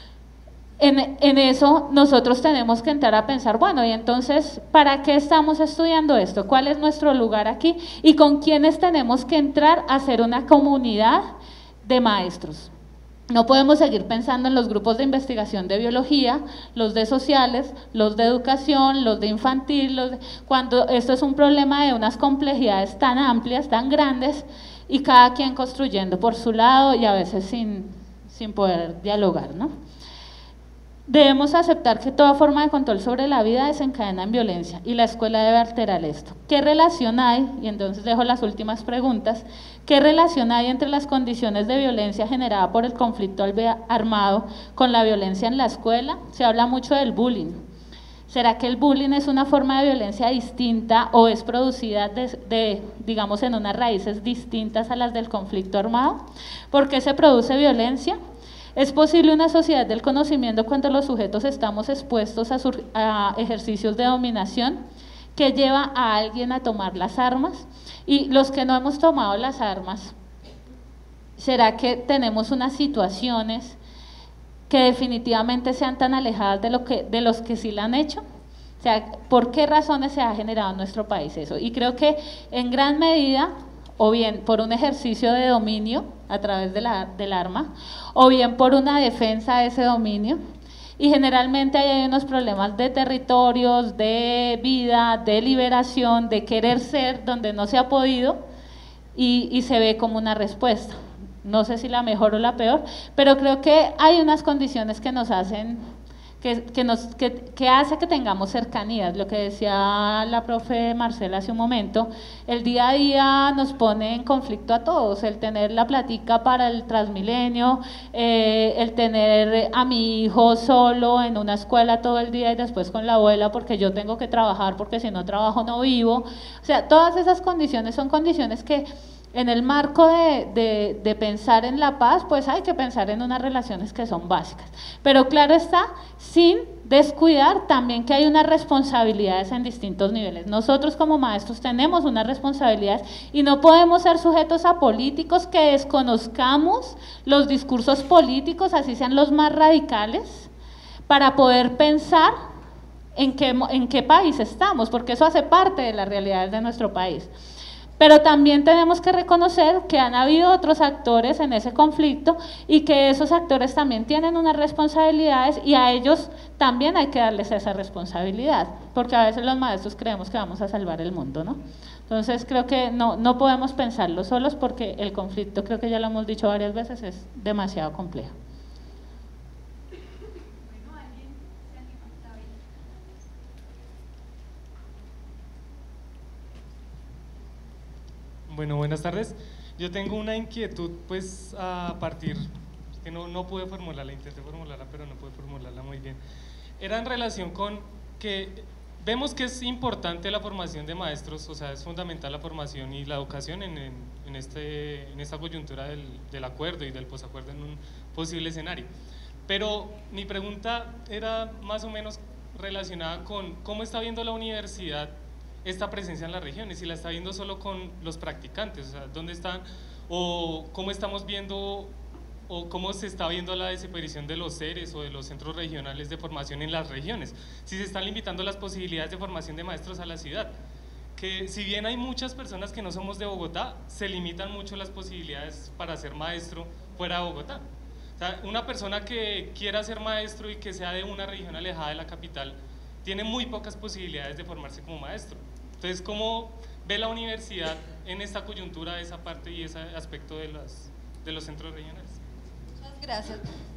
En eso nosotros tenemos que entrar a pensar, bueno, y entonces, ¿para qué estamos estudiando esto? ¿Cuál es nuestro lugar aquí? ¿Y con quiénes tenemos que entrar a hacer una comunidad de maestros? No podemos seguir pensando en los grupos de investigación de biología, los de sociales, los de educación, los de infantil, cuando esto es un problema de unas complejidades tan amplias, tan grandes, y cada quien construyendo por su lado y a veces sin poder dialogar, ¿no? Debemos aceptar que toda forma de control sobre la vida desencadena en violencia y la escuela debe alterar esto. ¿Qué relación hay? Y entonces dejo las últimas preguntas. ¿Qué relación hay entre las condiciones de violencia generada por el conflicto armado con la violencia en la escuela? Se habla mucho del bullying. ¿Será que el bullying es una forma de violencia distinta o es producida digamos, en unas raíces distintas a las del conflicto armado? ¿Por qué se produce violencia? ¿Es posible una sociedad del conocimiento cuando los sujetos estamos expuestos a ejercicios de dominación que lleva a alguien a tomar las armas? Y los que no hemos tomado las armas, ¿será que tenemos unas situaciones que definitivamente sean tan alejadas de los que sí la han hecho? O sea, ¿por qué razones se ha generado en nuestro país eso? Y creo que en gran medida, o bien por un ejercicio de dominio a través del arma, o bien por una defensa de ese dominio, y generalmente hay unos problemas de territorios, de vida, de liberación, de querer ser donde no se ha podido, y se ve como una respuesta. No sé si la mejor o la peor, pero creo que hay unas condiciones que nos hacen que hace que tengamos cercanías, lo que decía la profe Marcela hace un momento, el día a día nos pone en conflicto a todos, el tener la platica para el Transmilenio, el tener a mi hijo solo en una escuela todo el día y después con la abuela porque yo tengo que trabajar porque si no trabajo no vivo, o sea, todas esas condiciones son condiciones que en el marco de pensar en la paz, pues hay que pensar en unas relaciones que son básicas. Pero claro está, sin descuidar también que hay unas responsabilidades en distintos niveles. Nosotros como maestros tenemos unas responsabilidades y no podemos ser sujetos a políticos que desconozcamos los discursos políticos, así sean los más radicales, para poder pensar en qué país estamos, porque eso hace parte de las realidades de nuestro país. Pero también tenemos que reconocer que han habido otros actores en ese conflicto y que esos actores también tienen unas responsabilidades y a ellos también hay que darles esa responsabilidad, porque a veces los maestros creemos que vamos a salvar el mundo, ¿no? Entonces creo que no podemos pensarlo solos porque el conflicto, creo que ya lo hemos dicho varias veces, es demasiado complejo. Bueno, buenas tardes. Yo tengo una inquietud, pues, a partir, que no pude formularla, intenté formularla, pero no pude formularla muy bien. Era en relación con que vemos que es importante la formación de maestros, o sea, es fundamental la formación y la educación en esta coyuntura del acuerdo y del posacuerdo en un posible escenario. Pero mi pregunta era más o menos relacionada con cómo está viendo la universidad esta presencia en las regiones, si la está viendo solo con los practicantes, o sea, dónde están, o cómo estamos viendo, o cómo se está viendo la desaparición de los CERES o de los centros regionales de formación en las regiones, si se están limitando las posibilidades de formación de maestros a la ciudad, que si bien hay muchas personas que no somos de Bogotá, se limitan mucho las posibilidades para ser maestro fuera de Bogotá. O sea, una persona que quiera ser maestro y que sea de una región alejada de la capital, tiene muy pocas posibilidades de formarse como maestro. Entonces, ¿cómo ve la universidad en esta coyuntura, esa parte y ese aspecto de los centros regionales? Muchas gracias.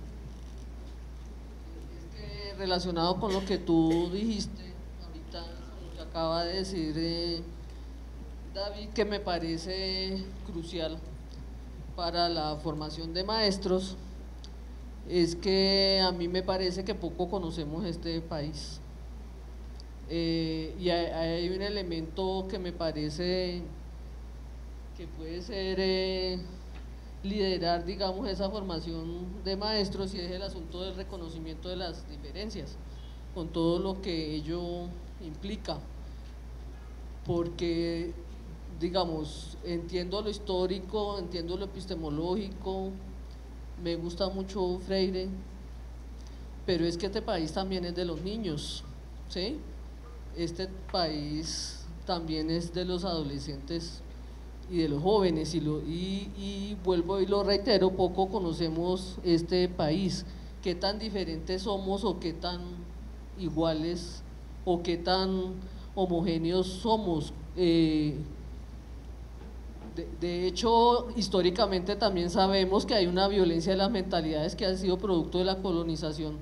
Es que relacionado con lo que tú dijiste ahorita, lo que acaba de decir David, que me parece crucial para la formación de maestros, es que a mí me parece que poco conocemos este país. Y hay un elemento que me parece que puede ser liderar, digamos, esa formación de maestros, y es el asunto del reconocimiento de las diferencias, con todo lo que ello implica, porque, digamos, entiendo lo histórico, entiendo lo epistemológico, me gusta mucho Freire, pero es que este país también es de los niños, ¿sí? Este país también es de los adolescentes y de los jóvenes, y vuelvo y lo reitero, poco conocemos este país, qué tan diferentes somos o qué tan iguales o qué tan homogéneos somos. De hecho, históricamente también sabemos que hay una violencia de las mentalidades que ha sido producto de la colonización.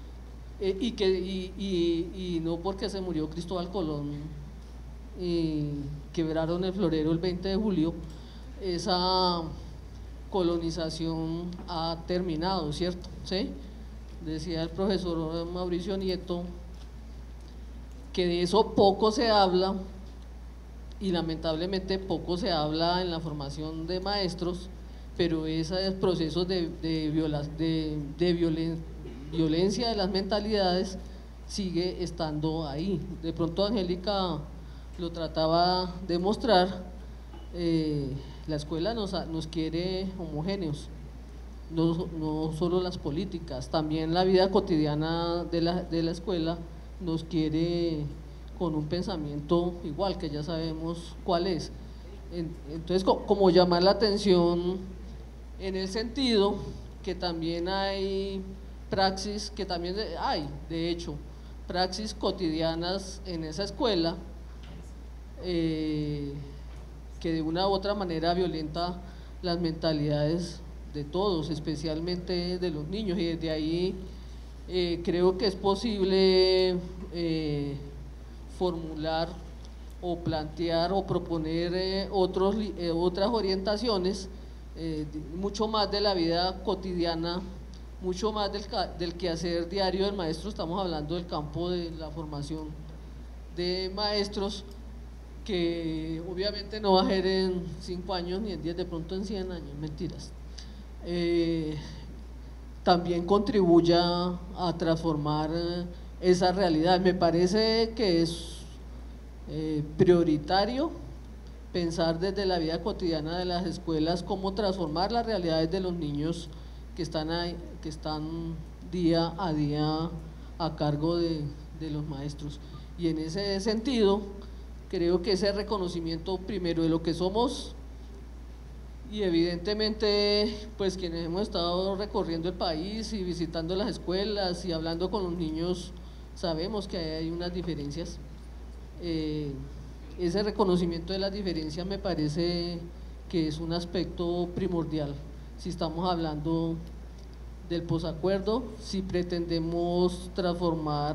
Y no porque se murió Cristóbal Colón y quebraron el florero el 20 de julio, esa colonización ha terminado, ¿cierto? ¿Sí? Decía el profesor Mauricio Nieto que de eso poco se habla, y lamentablemente poco se habla en la formación de maestros, pero esos procesos de violencia de las mentalidades sigue estando ahí. De pronto Angélica lo trataba de mostrar, la escuela nos quiere homogéneos, no solo las políticas, también la vida cotidiana de la escuela nos quiere con un pensamiento igual, que ya sabemos cuál es. Entonces, como llamar la atención en el sentido que también hay praxis, que también hay, de hecho, praxis cotidianas en esa escuela que de una u otra manera violenta las mentalidades de todos, especialmente de los niños, y desde ahí creo que es posible formular o plantear o proponer otras orientaciones, mucho más de la vida cotidiana, mucho más del quehacer diario del maestro. Estamos hablando del campo de la formación de maestros, que obviamente no va a ser en 5 años ni en 10, de pronto en 100 años, mentiras. También contribuya a transformar esa realidad. Me parece que es prioritario pensar desde la vida cotidiana de las escuelas cómo transformar las realidades de los niños que están día a día a cargo de los maestros. Y en ese sentido, creo que ese reconocimiento primero de lo que somos, y evidentemente pues quienes hemos estado recorriendo el país y visitando las escuelas y hablando con los niños, sabemos que hay unas diferencias ese reconocimiento de las diferencias me parece que es un aspecto primordial si estamos hablando del posacuerdo, si pretendemos transformar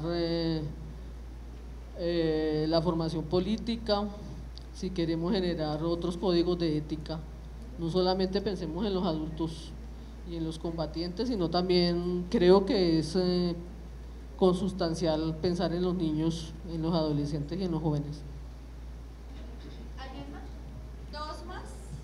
la formación política, si queremos generar otros códigos de ética. No solamente pensemos en los adultos y en los combatientes, sino también creo que es consustancial pensar en los niños, en los adolescentes y en los jóvenes. ¿Alguien más? ¿Dos más?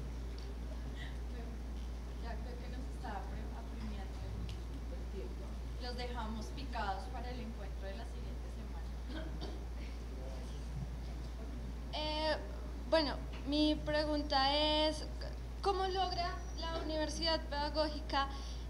Ya creo que nos está apremiando el tiempo. Los dejamos picados para el encuentro de la siguiente semana. Bueno, mi pregunta es, ¿cómo logra la Universidad Pedagógica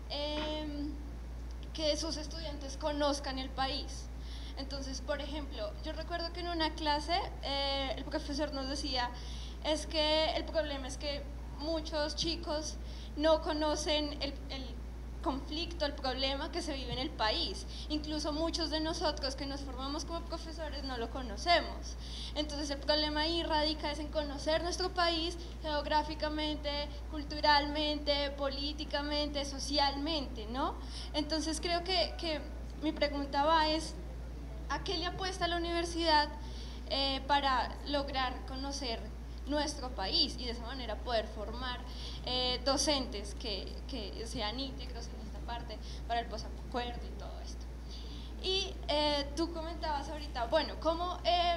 que sus estudiantes conozcan el país? Entonces, por ejemplo, yo recuerdo que en una clase el profesor nos decía, es que el problema es que muchos chicos no conocen el conflicto, el problema que se vive en el país. Incluso muchos de nosotros que nos formamos como profesores no lo conocemos. Entonces el problema ahí radica es en conocer nuestro país geográficamente, culturalmente, políticamente, socialmente, ¿no? Entonces creo que mi pregunta va es, ¿a qué le apuesta la universidad para lograr conocer nuestro país y de esa manera poder formar docentes que sean íntegros en esta parte para el posacuerdo y todo esto? Y tú comentabas ahorita, bueno, cómo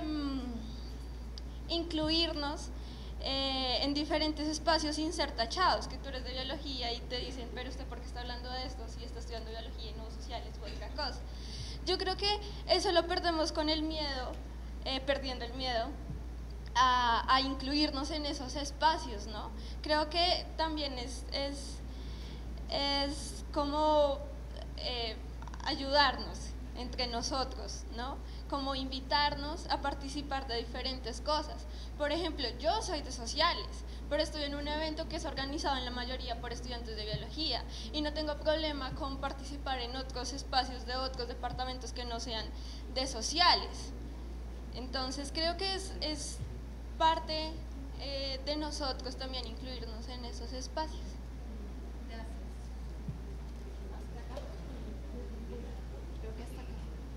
incluirnos en diferentes espacios sin ser tachados, que tú eres de biología y te dicen, pero usted ¿por qué está hablando de esto si está estudiando biología y no sociales u otra cosa? Yo creo que eso lo perdemos con el miedo, perdiendo el miedo a incluirnos en esos espacios, ¿no? Creo que también es como ayudarnos entre nosotros, ¿no? Como invitarnos a participar de diferentes cosas. Por ejemplo, yo soy de sociales, pero estoy en un evento que es organizado en la mayoría por estudiantes de biología y no tengo problema con participar en otros espacios de otros departamentos que no sean de sociales. Entonces creo que es parte de nosotros también incluirnos en esos espacios. Gracias. Hasta acá. Creo que hasta acá.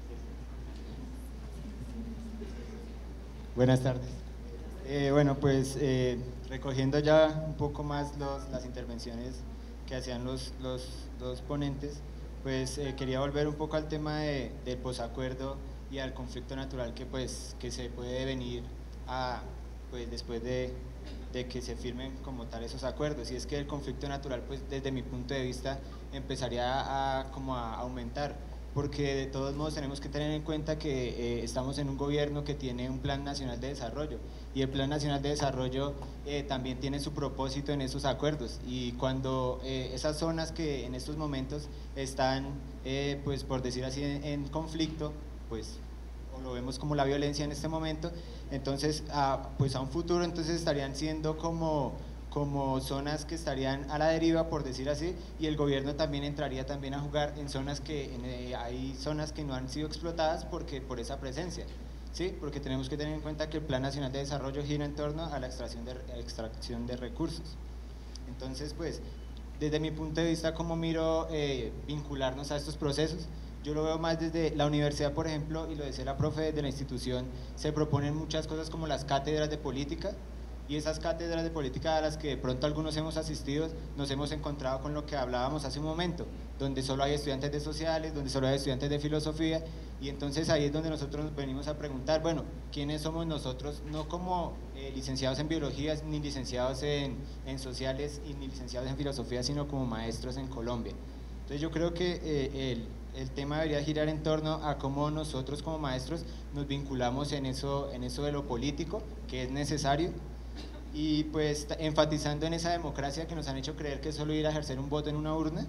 Buenas tardes. Bueno, pues recogiendo ya un poco más las intervenciones que hacían los dos ponentes, pues quería volver un poco al tema del posacuerdo y al conflicto natural que se puede venir pues después de que se firmen como tal esos acuerdos. Y es que el conflicto natural, pues desde mi punto de vista, empezaría como a aumentar, porque de todos modos tenemos que tener en cuenta que estamos en un gobierno que tiene un Plan Nacional de Desarrollo, y el Plan Nacional de Desarrollo también tiene su propósito en esos acuerdos, y cuando esas zonas que en estos momentos están, pues por decir así, en conflicto, pues o lo vemos como la violencia en este momento, entonces pues a un futuro entonces estarían siendo como zonas que estarían a la deriva, por decir así, y el gobierno también entraría también a jugar en zonas hay zonas que no han sido explotadas por esa presencia, ¿sí? Porque tenemos que tener en cuenta que el Plan Nacional de Desarrollo gira en torno a la extracción de recursos. Entonces, pues, desde mi punto de vista, ¿cómo miro vincularnos a estos procesos? Yo lo veo más desde la universidad, por ejemplo, y lo decía la profe de la institución, se proponen muchas cosas como las cátedras de política, y esas cátedras de política a las que de pronto algunos hemos asistido, nos hemos encontrado con lo que hablábamos hace un momento, donde solo hay estudiantes de sociales, donde solo hay estudiantes de filosofía, y entonces ahí es donde nosotros nos venimos a preguntar, bueno, ¿quiénes somos nosotros? No como licenciados en biología, ni licenciados en sociales, y ni licenciados en filosofía, sino como maestros en Colombia. Entonces yo creo que el tema debería girar en torno a cómo nosotros como maestros nos vinculamos en eso de lo político, que es necesario, y pues enfatizando en esa democracia que nos han hecho creer que es solo ir a ejercer un voto en una urna,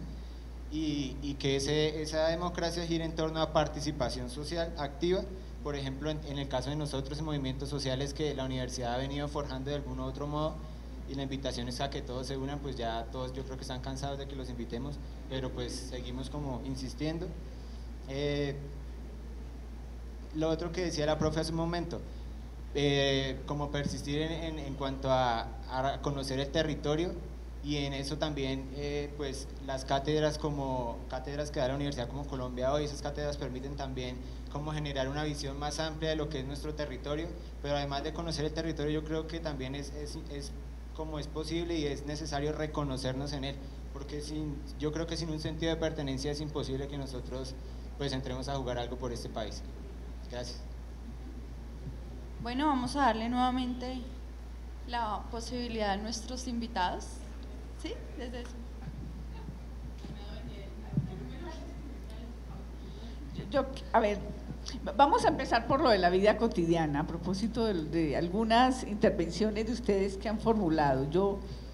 y que esa democracia gira en torno a participación social activa. Por ejemplo, en el caso de nosotros en movimientos sociales que la universidad ha venido forjando de algún u otro modo, y la invitación es a que todos se unan, pues ya todos yo creo que están cansados de que los invitemos, pero pues seguimos como insistiendo. Lo otro que decía la profe hace un momento, como persistir en cuanto a conocer el territorio, y en eso también pues las cátedras que da la universidad como Colombia hoy, esas cátedras permiten también como generar una visión más amplia de lo que es nuestro territorio, pero además de conocer el territorio yo creo que también es posible y es necesario reconocernos en él, porque yo creo que sin un sentido de pertenencia es imposible que nosotros pues entremos a jugar algo por este país. Gracias. Bueno, vamos a darle nuevamente la posibilidad a nuestros invitados. ¿Sí? Desde eso. A ver, vamos a empezar por lo de la vida cotidiana, a propósito de algunas intervenciones de ustedes que han formulado. Yo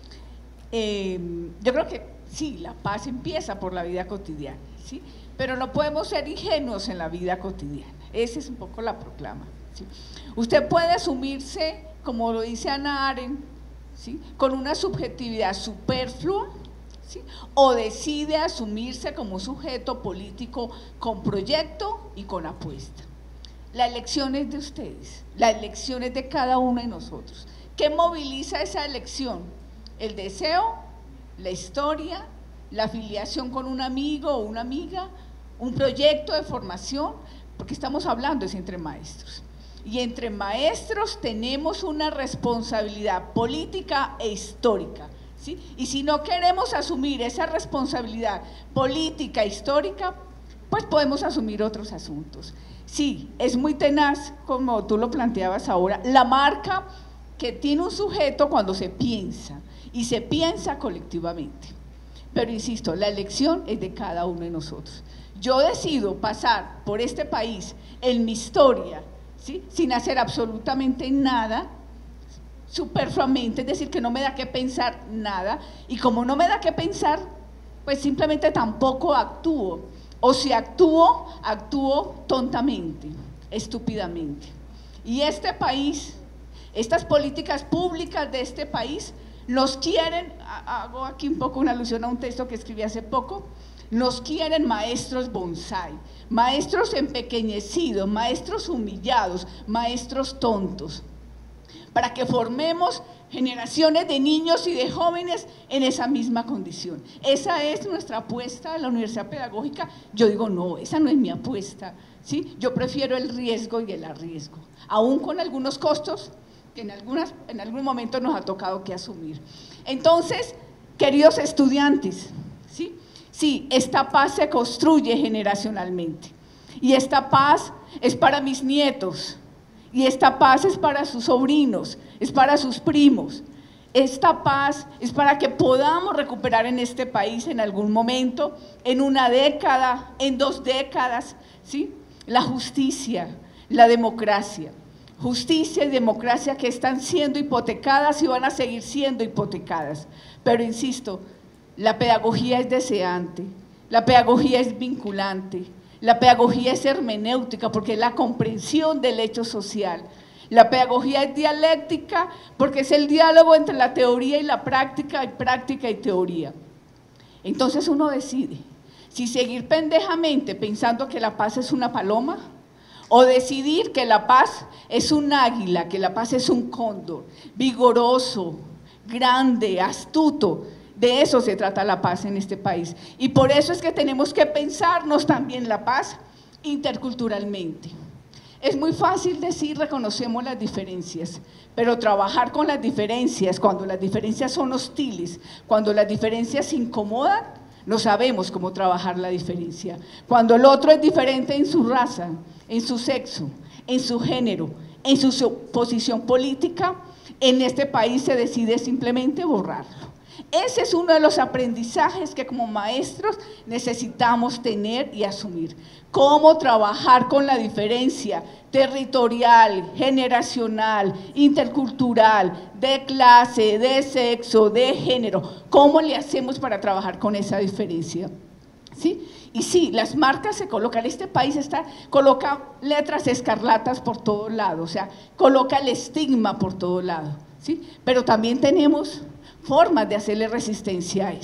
creo que sí, la paz empieza por la vida cotidiana, ¿sí? Pero no podemos ser ingenuos en la vida cotidiana, esa es un poco la proclama, ¿sí? Usted puede asumirse, como lo dice Hannah Arendt, ¿sí?, con una subjetividad superflua, ¿sí?, o decide asumirse como sujeto político con proyecto y con apuesta. La elección es de ustedes, la elección es de cada uno de nosotros. ¿Qué moviliza esa elección? El deseo, la historia, la afiliación con un amigo o una amiga, un proyecto de formación, porque estamos hablando es entre maestros. Y entre maestros tenemos una responsabilidad política e histórica, ¿sí? Y si no queremos asumir esa responsabilidad política e histórica, pues podemos asumir otros asuntos. Sí, es muy tenaz, como tú lo planteabas ahora, la marca que tiene un sujeto cuando se piensa, y se piensa colectivamente. Pero insisto, la elección es de cada uno de nosotros. Yo decido pasar por este país en mi historia, ¿sí?, sin hacer absolutamente nada, superfluamente, es decir, que no me da que pensar nada, y como no me da que pensar, pues simplemente tampoco actúo, o si actúo, actúo tontamente, estúpidamente. Y este país, estas políticas públicas de este país, nos quieren, hago aquí un poco una alusión a un texto que escribí hace poco, nos quieren maestros bonsái, maestros empequeñecidos, maestros humillados, maestros tontos, para que formemos generaciones de niños y de jóvenes en esa misma condición. Esa es nuestra apuesta de la Universidad Pedagógica. Yo digo, no, esa no es mi apuesta, ¿sí? Yo prefiero el riesgo y el arriesgo, aún con algunos costos que en algún momento nos ha tocado que asumir. Entonces, queridos estudiantes, ¿sí?, sí, esta paz se construye generacionalmente, y esta paz es para mis nietos, y esta paz es para sus sobrinos, es para sus primos. Esta paz es para que podamos recuperar en este país en algún momento, en una década, en 2 décadas, ¿sí?, la justicia, la democracia. Justicia y democracia que están siendo hipotecadas y van a seguir siendo hipotecadas. Pero insisto, la pedagogía es deseante, la pedagogía es vinculante, la pedagogía es hermenéutica porque es la comprensión del hecho social, la pedagogía es dialéctica porque es el diálogo entre la teoría y la práctica y teoría. Entonces uno decide si seguir pendejamente pensando que la paz es una paloma, o decidir que la paz es un águila, que la paz es un cóndor, vigoroso, grande, astuto. De eso se trata la paz en este país, y por eso es que tenemos que pensarnos también la paz interculturalmente. Es muy fácil decir reconocemos las diferencias, pero trabajar con las diferencias, cuando las diferencias son hostiles, cuando las diferencias incomodan, no sabemos cómo trabajar la diferencia. Cuando el otro es diferente en su raza, en su sexo, en su género, en su posición política, en este país se decide simplemente borrarlo. Ese es uno de los aprendizajes que como maestros necesitamos tener y asumir. Cómo trabajar con la diferencia territorial, generacional, intercultural, de clase, de sexo, de género. ¿Cómo le hacemos para trabajar con esa diferencia? ¿Sí? Y sí, las marcas se colocan, este país coloca letras escarlatas por todos lados, o sea, coloca el estigma por todo lado, ¿sí? Pero también tenemos formas de hacerle resistencia a eso,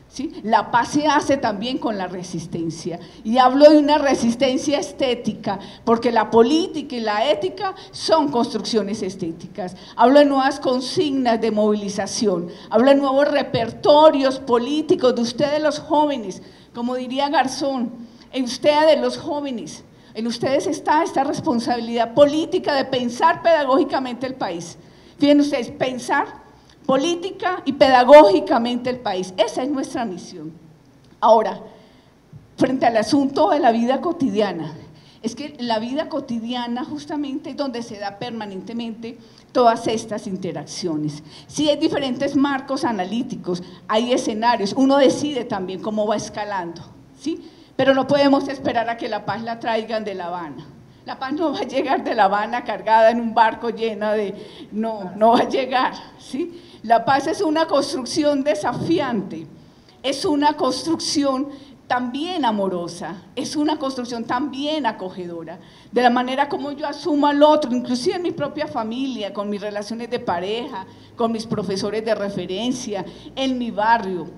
¿sí? La paz se hace también con la resistencia, y hablo de una resistencia estética, porque la política y la ética son construcciones estéticas. Hablo de nuevas consignas de movilización, hablo de nuevos repertorios políticos de ustedes los jóvenes, como diría Garzón, en ustedes los jóvenes, en ustedes está esta responsabilidad política de pensar pedagógicamente el país. Fíjense ustedes, pensar política y pedagógicamente el país. Esa es nuestra misión. Ahora, frente al asunto de la vida cotidiana, es que la vida cotidiana justamente es donde se da permanentemente todas estas interacciones. Sí, hay diferentes marcos analíticos, hay escenarios, uno decide también cómo va escalando, ¿sí? Pero no podemos esperar a que la paz la traigan de La Habana. La paz no va a llegar de La Habana cargada en un barco llena de… No va a llegar, ¿sí? La paz es una construcción desafiante, es una construcción también amorosa, es una construcción también acogedora, de la manera como yo asumo al otro, inclusive en mi propia familia, con mis relaciones de pareja, con mis profesores de referencia, en mi barrio.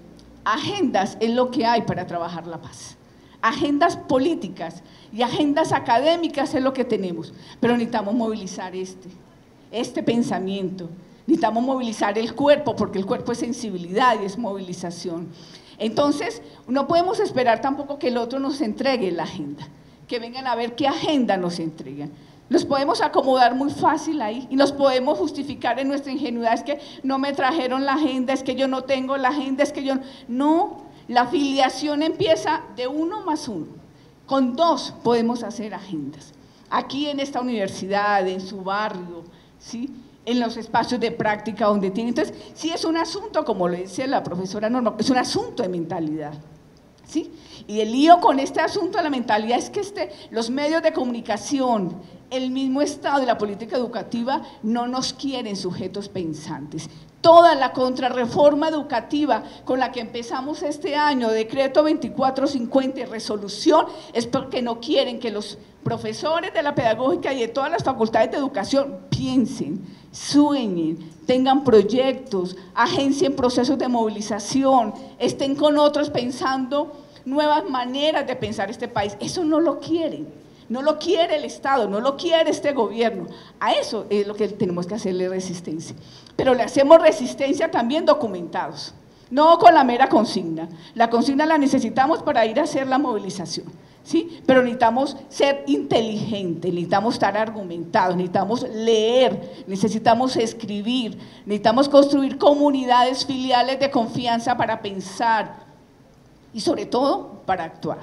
Agendas es lo que hay para trabajar la paz. Agendas políticas y agendas académicas es lo que tenemos, pero necesitamos movilizar este pensamiento, necesitamos movilizar el cuerpo, porque el cuerpo es sensibilidad y es movilización. Entonces, no podemos esperar tampoco que el otro nos entregue la agenda, que vengan a ver qué agenda nos entregan. Nos podemos acomodar muy fácil ahí y nos podemos justificar en nuestra ingenuidad, es que no me trajeron la agenda, es que yo no tengo la agenda, es que yo… No, la afiliación empieza de 1 más 1, con 2 podemos hacer agendas. Aquí en esta universidad, en su barrio, ¿sí?, en los espacios de práctica donde tienen. Entonces, sí es un asunto, como lo dice la profesora Norma, es un asunto de mentalidad, ¿sí? Y el lío con este asunto de la mentalidad es que los medios de comunicación, el mismo Estado y la política educativa no nos quieren sujetos pensantes. Toda la contrarreforma educativa con la que empezamos este año, decreto 2450 y resolución, es porque no quieren que los profesores de la pedagógica y de todas las facultades de educación piensen, sueñen, tengan proyectos, agencien procesos de movilización, estén con otros pensando nuevas maneras de pensar este país. Eso no lo quieren, no lo quiere el Estado, no lo quiere este gobierno. A eso es lo que tenemos que hacerle resistencia, pero le hacemos resistencia también documentados, no con la mera consigna. La consigna la necesitamos para ir a hacer la movilización, ¿sí? Pero necesitamos ser inteligentes, necesitamos estar argumentados, necesitamos leer, necesitamos escribir, necesitamos construir comunidades filiales de confianza para pensar y sobre todo para actuar.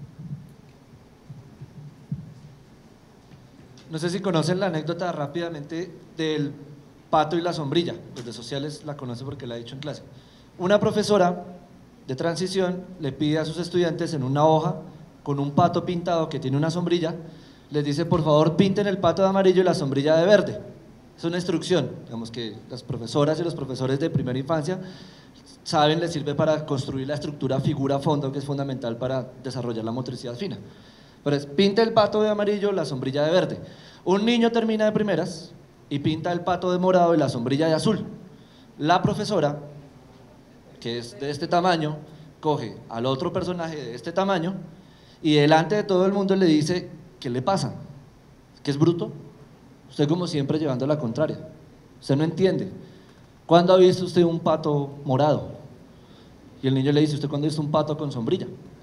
No sé si conocen la anécdota rápidamente del pato y la sombrilla, los de sociales la conocen porque la he dicho en clase. Una profesora de transición le pide a sus estudiantes en una hoja con un pato pintado que tiene una sombrilla, les dice por favor pinten el pato de amarillo y la sombrilla de verde. Es una instrucción, digamos que las profesoras y los profesores de primera infancia saben, les sirve para construir la estructura figura-fondo que es fundamental para desarrollar la motricidad fina. Pero es, pinta el pato de amarillo, la sombrilla de verde. Un niño termina de primeras y pinta el pato de morado y la sombrilla de azul. La profesora, que es de este tamaño, coge al otro personaje de este tamaño y delante de todo el mundo le dice, ¿qué le pasa? ¿Que es bruto? Usted como siempre llevando la contraria. Usted no entiende. ¿Cuándo ha visto usted un pato morado? Y el niño le dice, ¿usted cuándo ha visto un pato con sombrilla?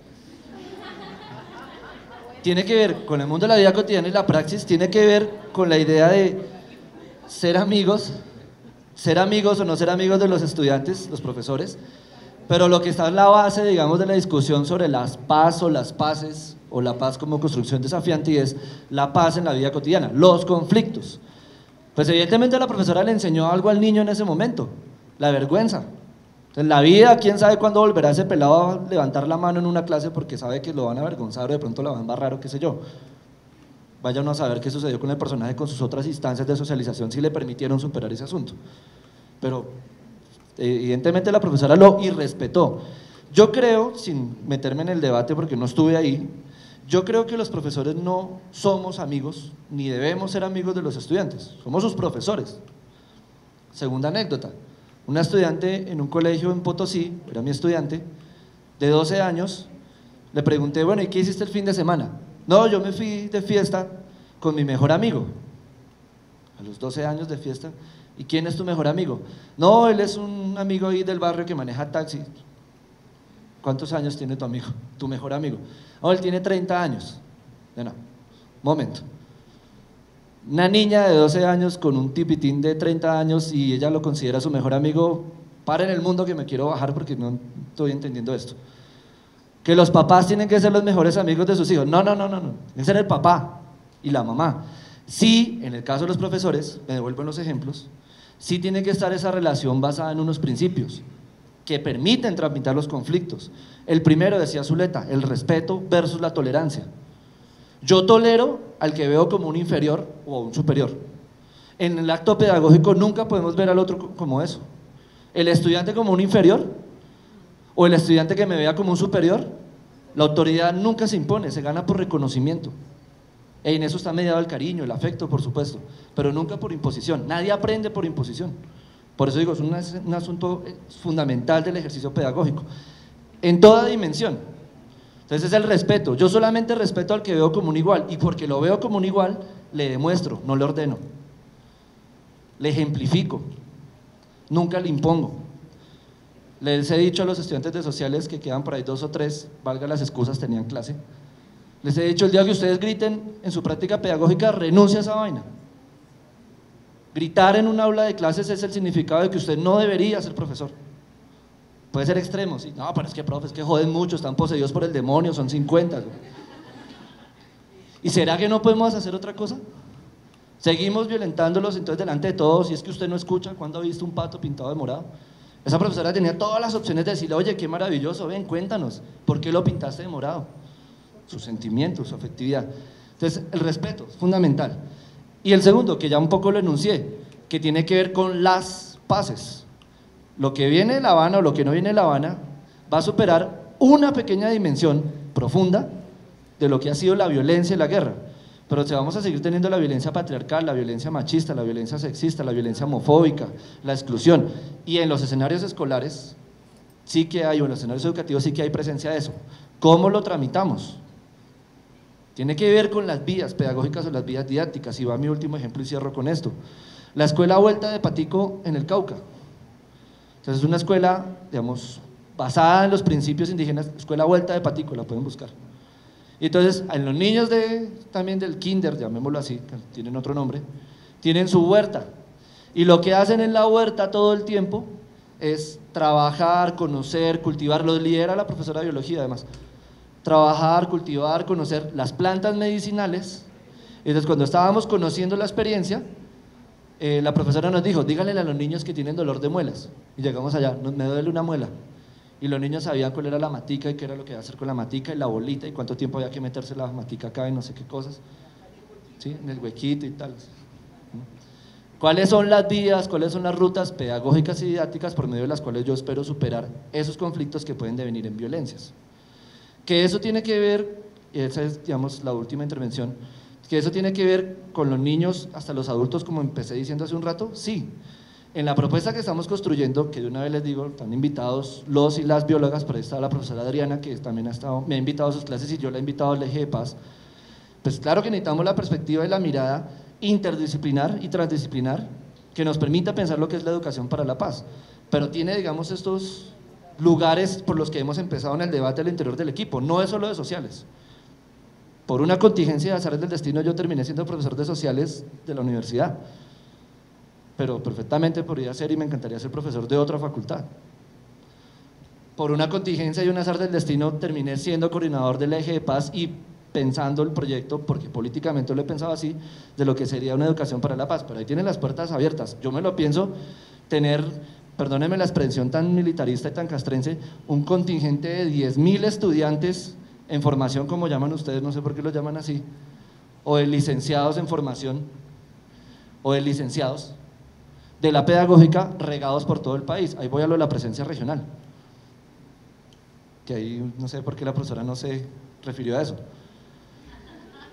Tiene que ver con el mundo de la vida cotidiana y la praxis, tiene que ver con la idea de ser amigos o no ser amigos de los estudiantes, los profesores, pero lo que está en la base, digamos, de la discusión sobre las paz o las paces, o la paz como construcción desafiante, y es la paz en la vida cotidiana, los conflictos. Pues evidentemente la profesora le enseñó algo al niño en ese momento, la vergüenza. En la vida, quién sabe cuándo volverá ese pelado a levantar la mano en una clase porque sabe que lo van a avergonzar o de pronto la van a embarrar o qué sé yo. Vaya uno a saber qué sucedió con el personaje con sus otras instancias de socialización si le permitieron superar ese asunto. Pero evidentemente la profesora lo irrespetó. Yo creo, sin meterme en el debate porque no estuve ahí, yo creo que los profesores no somos amigos ni debemos ser amigos de los estudiantes, somos sus profesores. Segunda anécdota, Una estudiante en un colegio en Potosí, era mi estudiante, de 12 años, le pregunté, bueno, ¿y qué hiciste el fin de semana? No, yo me fui de fiesta con mi mejor amigo. A los 12 años de fiesta. ¿Y quién es tu mejor amigo? No, él es un amigo ahí del barrio que maneja taxi. ¿Cuántos años tiene tu amigo, tu mejor amigo? No, él tiene 30 años. No, momento. Una niña de 12 años con un tipitín de 30 años y ella lo considera su mejor amigo. Paren el mundo que me quiero bajar porque no estoy entendiendo esto. Que los papás tienen que ser los mejores amigos de sus hijos. No. Tienen que ser el papá y la mamá. Sí, en el caso de los profesores, me devuelvo en los ejemplos, sí tiene que estar esa relación basada en unos principios que permiten tramitar los conflictos. El primero, decía Zuleta, el respeto versus la tolerancia. Yo tolero al que veo como un inferior o un superior. En el acto pedagógico nunca podemos ver al otro como eso. El estudiante como un inferior o el estudiante que me vea como un superior, la autoridad nunca se impone, se gana por reconocimiento. En eso está mediado el cariño, el afecto, por supuesto, pero nunca por imposición. Nadie aprende por imposición. Por eso digo, es un asunto fundamental del ejercicio pedagógico, en toda dimensión. Entonces es el respeto. Yo solamente respeto al que veo como un igual, y porque lo veo como un igual, le demuestro, no le ordeno. Le ejemplifico, nunca le impongo. Les he dicho a los estudiantes de sociales que quedan por ahí 2 o 3, valga las excusas, tenían clase. Les he dicho, el día que ustedes griten en su práctica pedagógica, renuncia a esa vaina. Gritar en un aula de clases es el significado de que usted no debería ser profesor. Puede ser extremo, sí. No, pero es que, profe, es que joden mucho, están poseídos por el demonio, son 50. ¿Y será que no podemos hacer otra cosa? Seguimos violentándolos entonces delante de todos, y es que usted no escucha. ¿Cuándo ha visto un pato pintado de morado? Esa profesora tenía todas las opciones de decirle, oye, qué maravilloso, ven, cuéntanos, ¿por qué lo pintaste de morado? Sus sentimientos, su afectividad. Entonces, el respeto es fundamental. Y el segundo, que ya un poco lo enuncié, que tiene que ver con las paces. Lo que viene de La Habana o lo que no viene de La Habana va a superar una pequeña dimensión profunda de lo que ha sido la violencia y la guerra. Pero si vamos a seguir teniendo la violencia patriarcal, la violencia machista, la violencia sexista, la violencia homofóbica, la exclusión, y en los escenarios escolares sí que hay, o en los escenarios educativos sí que hay presencia de eso. ¿Cómo lo tramitamos? Tiene que ver con las vías pedagógicas o las vías didácticas, y va mi último ejemplo y cierro con esto. La escuela Vuelta de Patico en el Cauca. Entonces es una escuela, digamos, basada en los principios indígenas, escuela Vuelta de Patico, la pueden buscar. Y entonces en los niños también del kinder, llamémoslo así, que tienen otro nombre, tienen su huerta. Y lo que hacen en la huerta todo el tiempo es trabajar, conocer, cultivar, lo lidera la profesora de biología además. Trabajar, cultivar, conocer las plantas medicinales. Entonces cuando estábamos conociendo la experiencia, la profesora nos dijo, díganle a los niños que tienen dolor de muelas. Y llegamos allá, me duele una muela. Y los niños sabían cuál era la matica y qué era lo que iba a hacer con la matica y la bolita y cuánto tiempo había que meterse la matica acá y no sé qué cosas, ¿sí? En el huequito y tal. ¿Cuáles son las vías, cuáles son las rutas pedagógicas y didácticas por medio de las cuales yo espero superar esos conflictos que pueden devenir en violencias? Que eso tiene que ver, y esa es, digamos, la última intervención, que eso tiene que ver con los niños hasta los adultos, como empecé diciendo hace un rato, sí. En la propuesta que estamos construyendo, que de una vez les digo, están invitados los y las biólogas, por ahí está la profesora Adriana, que también me ha invitado a sus clases y yo la he invitado al eje de paz. Pues claro que necesitamos la perspectiva y la mirada interdisciplinar y transdisciplinar que nos permita pensar lo que es la educación para la paz, pero tiene, digamos, estos lugares por los que hemos empezado en el debate al interior del equipo, no es solo de sociales. Por una contingencia de azares del destino yo terminé siendo profesor de sociales de la universidad, pero perfectamente podría ser y me encantaría ser profesor de otra facultad. Por una contingencia y un azar del destino terminé siendo coordinador del eje de paz y pensando el proyecto, porque políticamente lo he pensado así, de lo que sería una educación para la paz, pero ahí tienen las puertas abiertas. Yo me lo pienso tener, perdónenme la expresión tan militarista y tan castrense, un contingente de 10.000 estudiantes en formación, como llaman ustedes, no sé por qué lo llaman así, o de licenciados en formación, o de licenciados de la pedagógica regados por todo el país. Ahí voy a lo de la presencia regional, que ahí no sé por qué la profesora no se refirió a eso.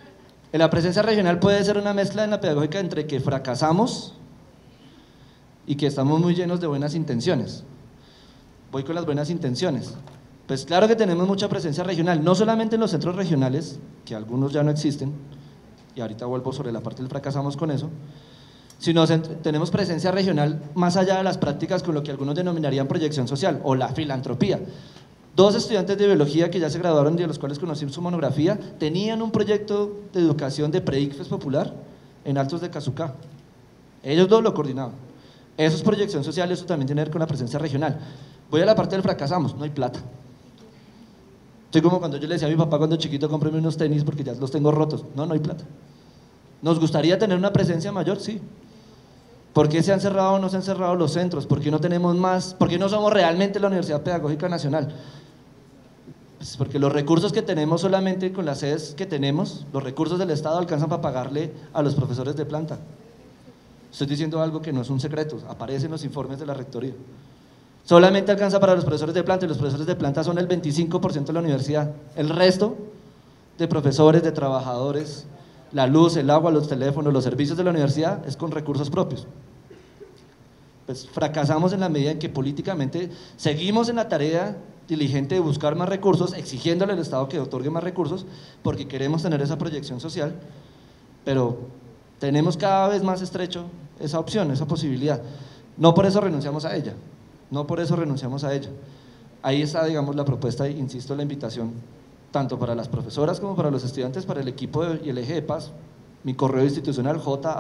La presencia regional puede ser una mezcla en la pedagógica entre que fracasamos y que estamos muy llenos de buenas intenciones. Voy con las buenas intenciones. Pues claro que tenemos mucha presencia regional, no solamente en los centros regionales, que algunos ya no existen, y ahorita vuelvo sobre la parte del fracasamos con eso, sino tenemos presencia regional más allá de las prácticas con lo que algunos denominarían proyección social o la filantropía. 2 estudiantes de biología que ya se graduaron, de los cuales conocí su monografía, tenían un proyecto de educación de pre-ICFES popular en Altos de Cazucá. Ellos 2 lo coordinaban. Eso es proyección social, eso también tiene que ver con la presencia regional. Voy a la parte del fracasamos, no hay plata. Estoy como cuando yo le decía a mi papá cuando chiquito, cómpreme unos tenis porque ya los tengo rotos. No, no hay plata. ¿Nos gustaría tener una presencia mayor? Sí. ¿Por qué se han cerrado o no se han cerrado los centros? ¿Por qué no tenemos más? ¿Por qué no somos realmente la Universidad Pedagógica Nacional? Pues porque los recursos que tenemos solamente con las sedes que tenemos, los recursos del Estado alcanzan para pagarle a los profesores de planta. Estoy diciendo algo que no es un secreto, aparece en los informes de la Rectoría. Solamente alcanza para los profesores de planta, y los profesores de planta son el 25% de la universidad. El resto de profesores, de trabajadores, la luz, el agua, los teléfonos, los servicios de la universidad es con recursos propios. Pues fracasamos en la medida en que políticamente seguimos en la tarea diligente de buscar más recursos, exigiéndole al Estado que otorgue más recursos, porque queremos tener esa proyección social, pero tenemos cada vez más estrecho esa opción, esa posibilidad. No por eso renunciamos a ella, no por eso renunciamos a ella. Ahí está, digamos, la propuesta, insisto, la invitación, tanto para las profesoras como para los estudiantes, para el equipo y el eje de paz. Mi correo institucional,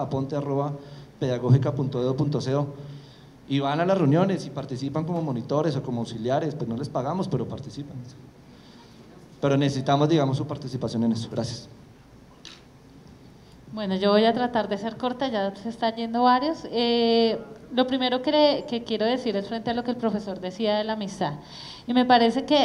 japonte@pedagogica.edu.co, y van a las reuniones y participan como monitores o como auxiliares, pues no les pagamos, pero participan. Pero necesitamos, digamos, su participación en eso. Gracias. Bueno, yo voy a tratar de ser corta, ya se están yendo varios. Lo primero que quiero decir es frente a lo que el profesor decía de la amistad. Y me parece que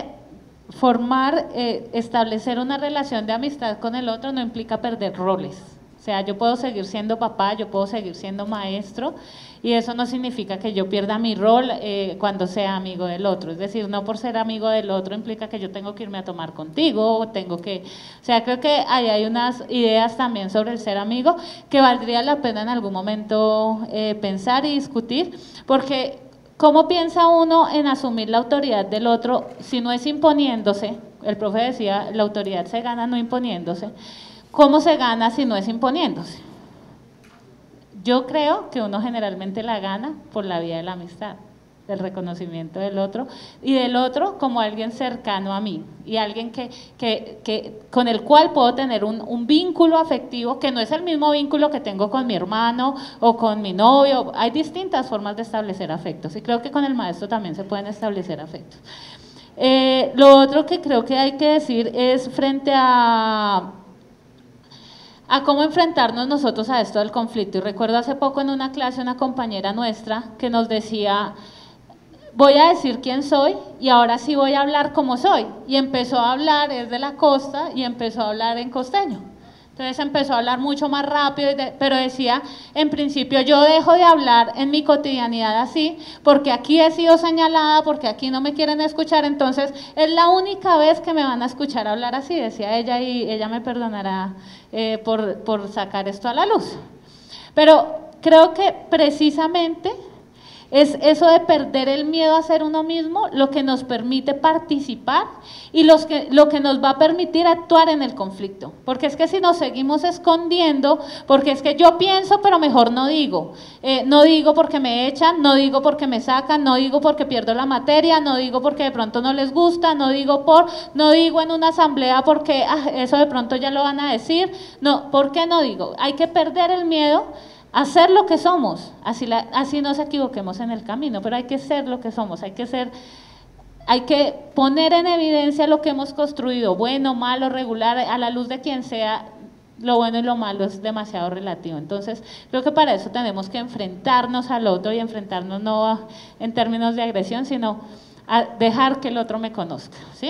establecer una relación de amistad con el otro no implica perder roles. O sea, yo puedo seguir siendo papá, yo puedo seguir siendo maestro, y eso no significa que yo pierda mi rol cuando sea amigo del otro. Es decir, no por ser amigo del otro implica que yo tengo que irme a tomar contigo, o sea, creo que ahí hay unas ideas también sobre el ser amigo que valdría la pena en algún momento pensar y discutir, porque ¿cómo piensa uno en asumir la autoridad del otro si no es imponiéndose? El profe decía, la autoridad se gana no imponiéndose. ¿Cómo se gana si no es imponiéndose? Yo creo que uno generalmente la gana por la vía de la amistad, del reconocimiento del otro, y del otro como alguien cercano a mí, y alguien con el cual puedo tener un vínculo afectivo que no es el mismo vínculo que tengo con mi hermano o con mi novio. Hay distintas formas de establecer afectos, y creo que con el maestro también se pueden establecer afectos. Lo otro que creo que hay que decir es frente a cómo enfrentarnos nosotros a esto del conflicto. Y recuerdo hace poco en una clase una compañera nuestra que nos decía, voy a decir quién soy y ahora sí voy a hablar como soy. Y empezó a hablar, es de la costa, y empezó a hablar en costeño. Entonces empezó a hablar mucho más rápido, pero decía, en principio yo dejo de hablar en mi cotidianidad así, porque aquí he sido señalada, porque aquí no me quieren escuchar, entonces es la única vez que me van a escuchar hablar así, decía ella, y ella me perdonará por sacar esto a la luz. Pero creo que precisamente es eso de perder el miedo a ser uno mismo lo que nos permite participar y lo que nos va a permitir actuar en el conflicto. Porque es que si nos seguimos escondiendo, porque es que yo pienso pero mejor no digo. No digo porque me echan, no digo porque me sacan, no digo porque pierdo la materia, no digo porque de pronto no les gusta, no digo en una asamblea porque eso de pronto ya lo van a decir. No, ¿por qué no digo? Hay que perder el miedo a ser lo que somos, así nos equivoquemos en el camino, pero hay que ser lo que somos, hay que poner en evidencia lo que hemos construido, bueno, malo, regular, a la luz de quien sea. Lo bueno y lo malo es demasiado relativo. Entonces creo que para eso tenemos que enfrentarnos al otro, y enfrentarnos no en términos de agresión, sino a dejar que el otro me conozca, ¿sí?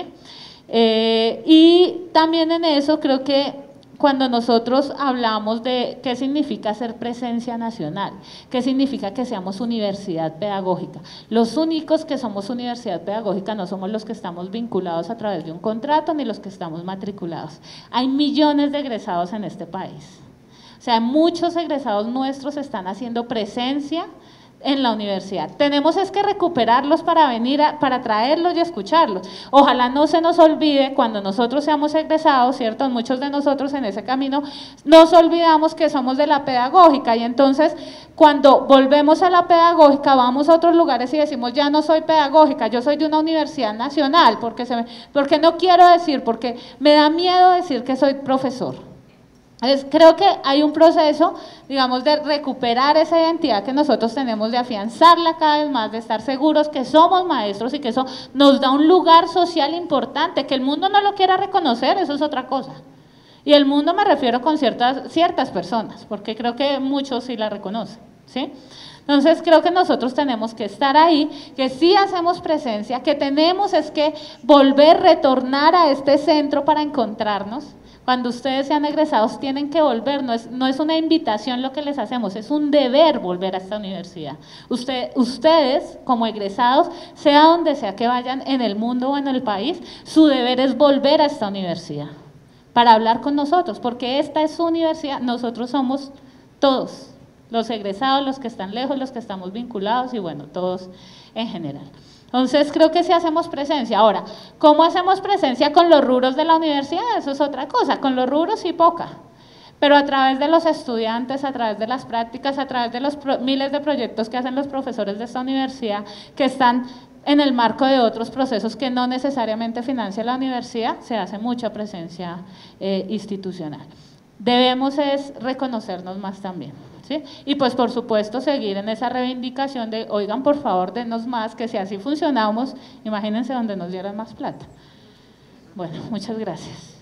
Y también en eso creo que cuando nosotros hablamos de qué significa ser presencia nacional, qué significa que seamos universidad pedagógica, los únicos que somos universidad pedagógica no somos los que estamos vinculados a través de un contrato ni los que estamos matriculados. Hay millones de egresados en este país. O sea, muchos egresados nuestros están haciendo presencia en la universidad. Tenemos es que recuperarlos para venir, para traerlos y escucharlos. Ojalá no se nos olvide cuando nosotros seamos egresados, ¿cierto? Muchos de nosotros en ese camino nos olvidamos que somos de la pedagógica y entonces cuando volvemos a la pedagógica vamos a otros lugares y decimos ya no soy pedagógica, yo soy de una universidad nacional, porque no quiero decir, porque me da miedo decir que soy profesor. Creo que hay un proceso, digamos, de recuperar esa identidad que nosotros tenemos, de afianzarla cada vez más, de estar seguros que somos maestros y que eso nos da un lugar social importante, que el mundo no lo quiera reconocer, eso es otra cosa. Y el mundo me refiero con ciertas personas, porque creo que muchos sí la reconocen, ¿sí? Entonces creo que nosotros tenemos que estar ahí, que sí hacemos presencia, que tenemos es que volver, retornar a este centro para encontrarnos. Cuando ustedes sean egresados tienen que volver, no es una invitación lo que les hacemos, es un deber volver a esta universidad. Ustedes como egresados, sea donde sea que vayan en el mundo o en el país, su deber es volver a esta universidad para hablar con nosotros, porque esta es su universidad, nosotros somos todos, los egresados, los que están lejos, los que estamos vinculados y bueno, todos en general. Entonces creo que sí hacemos presencia. Ahora, ¿cómo hacemos presencia con los rubros de la universidad? Eso es otra cosa, con los rubros sí poca, pero a través de los estudiantes, a través de las prácticas, a través de los miles de proyectos que hacen los profesores de esta universidad, que están en el marco de otros procesos que no necesariamente financia la universidad, se hace mucha presencia institucional. Debemos es reconocernos más también, ¿sí? Y pues por supuesto seguir en esa reivindicación de, oigan por favor denos más, que si así funcionamos, imagínense donde nos dieran más plata. Bueno, muchas gracias.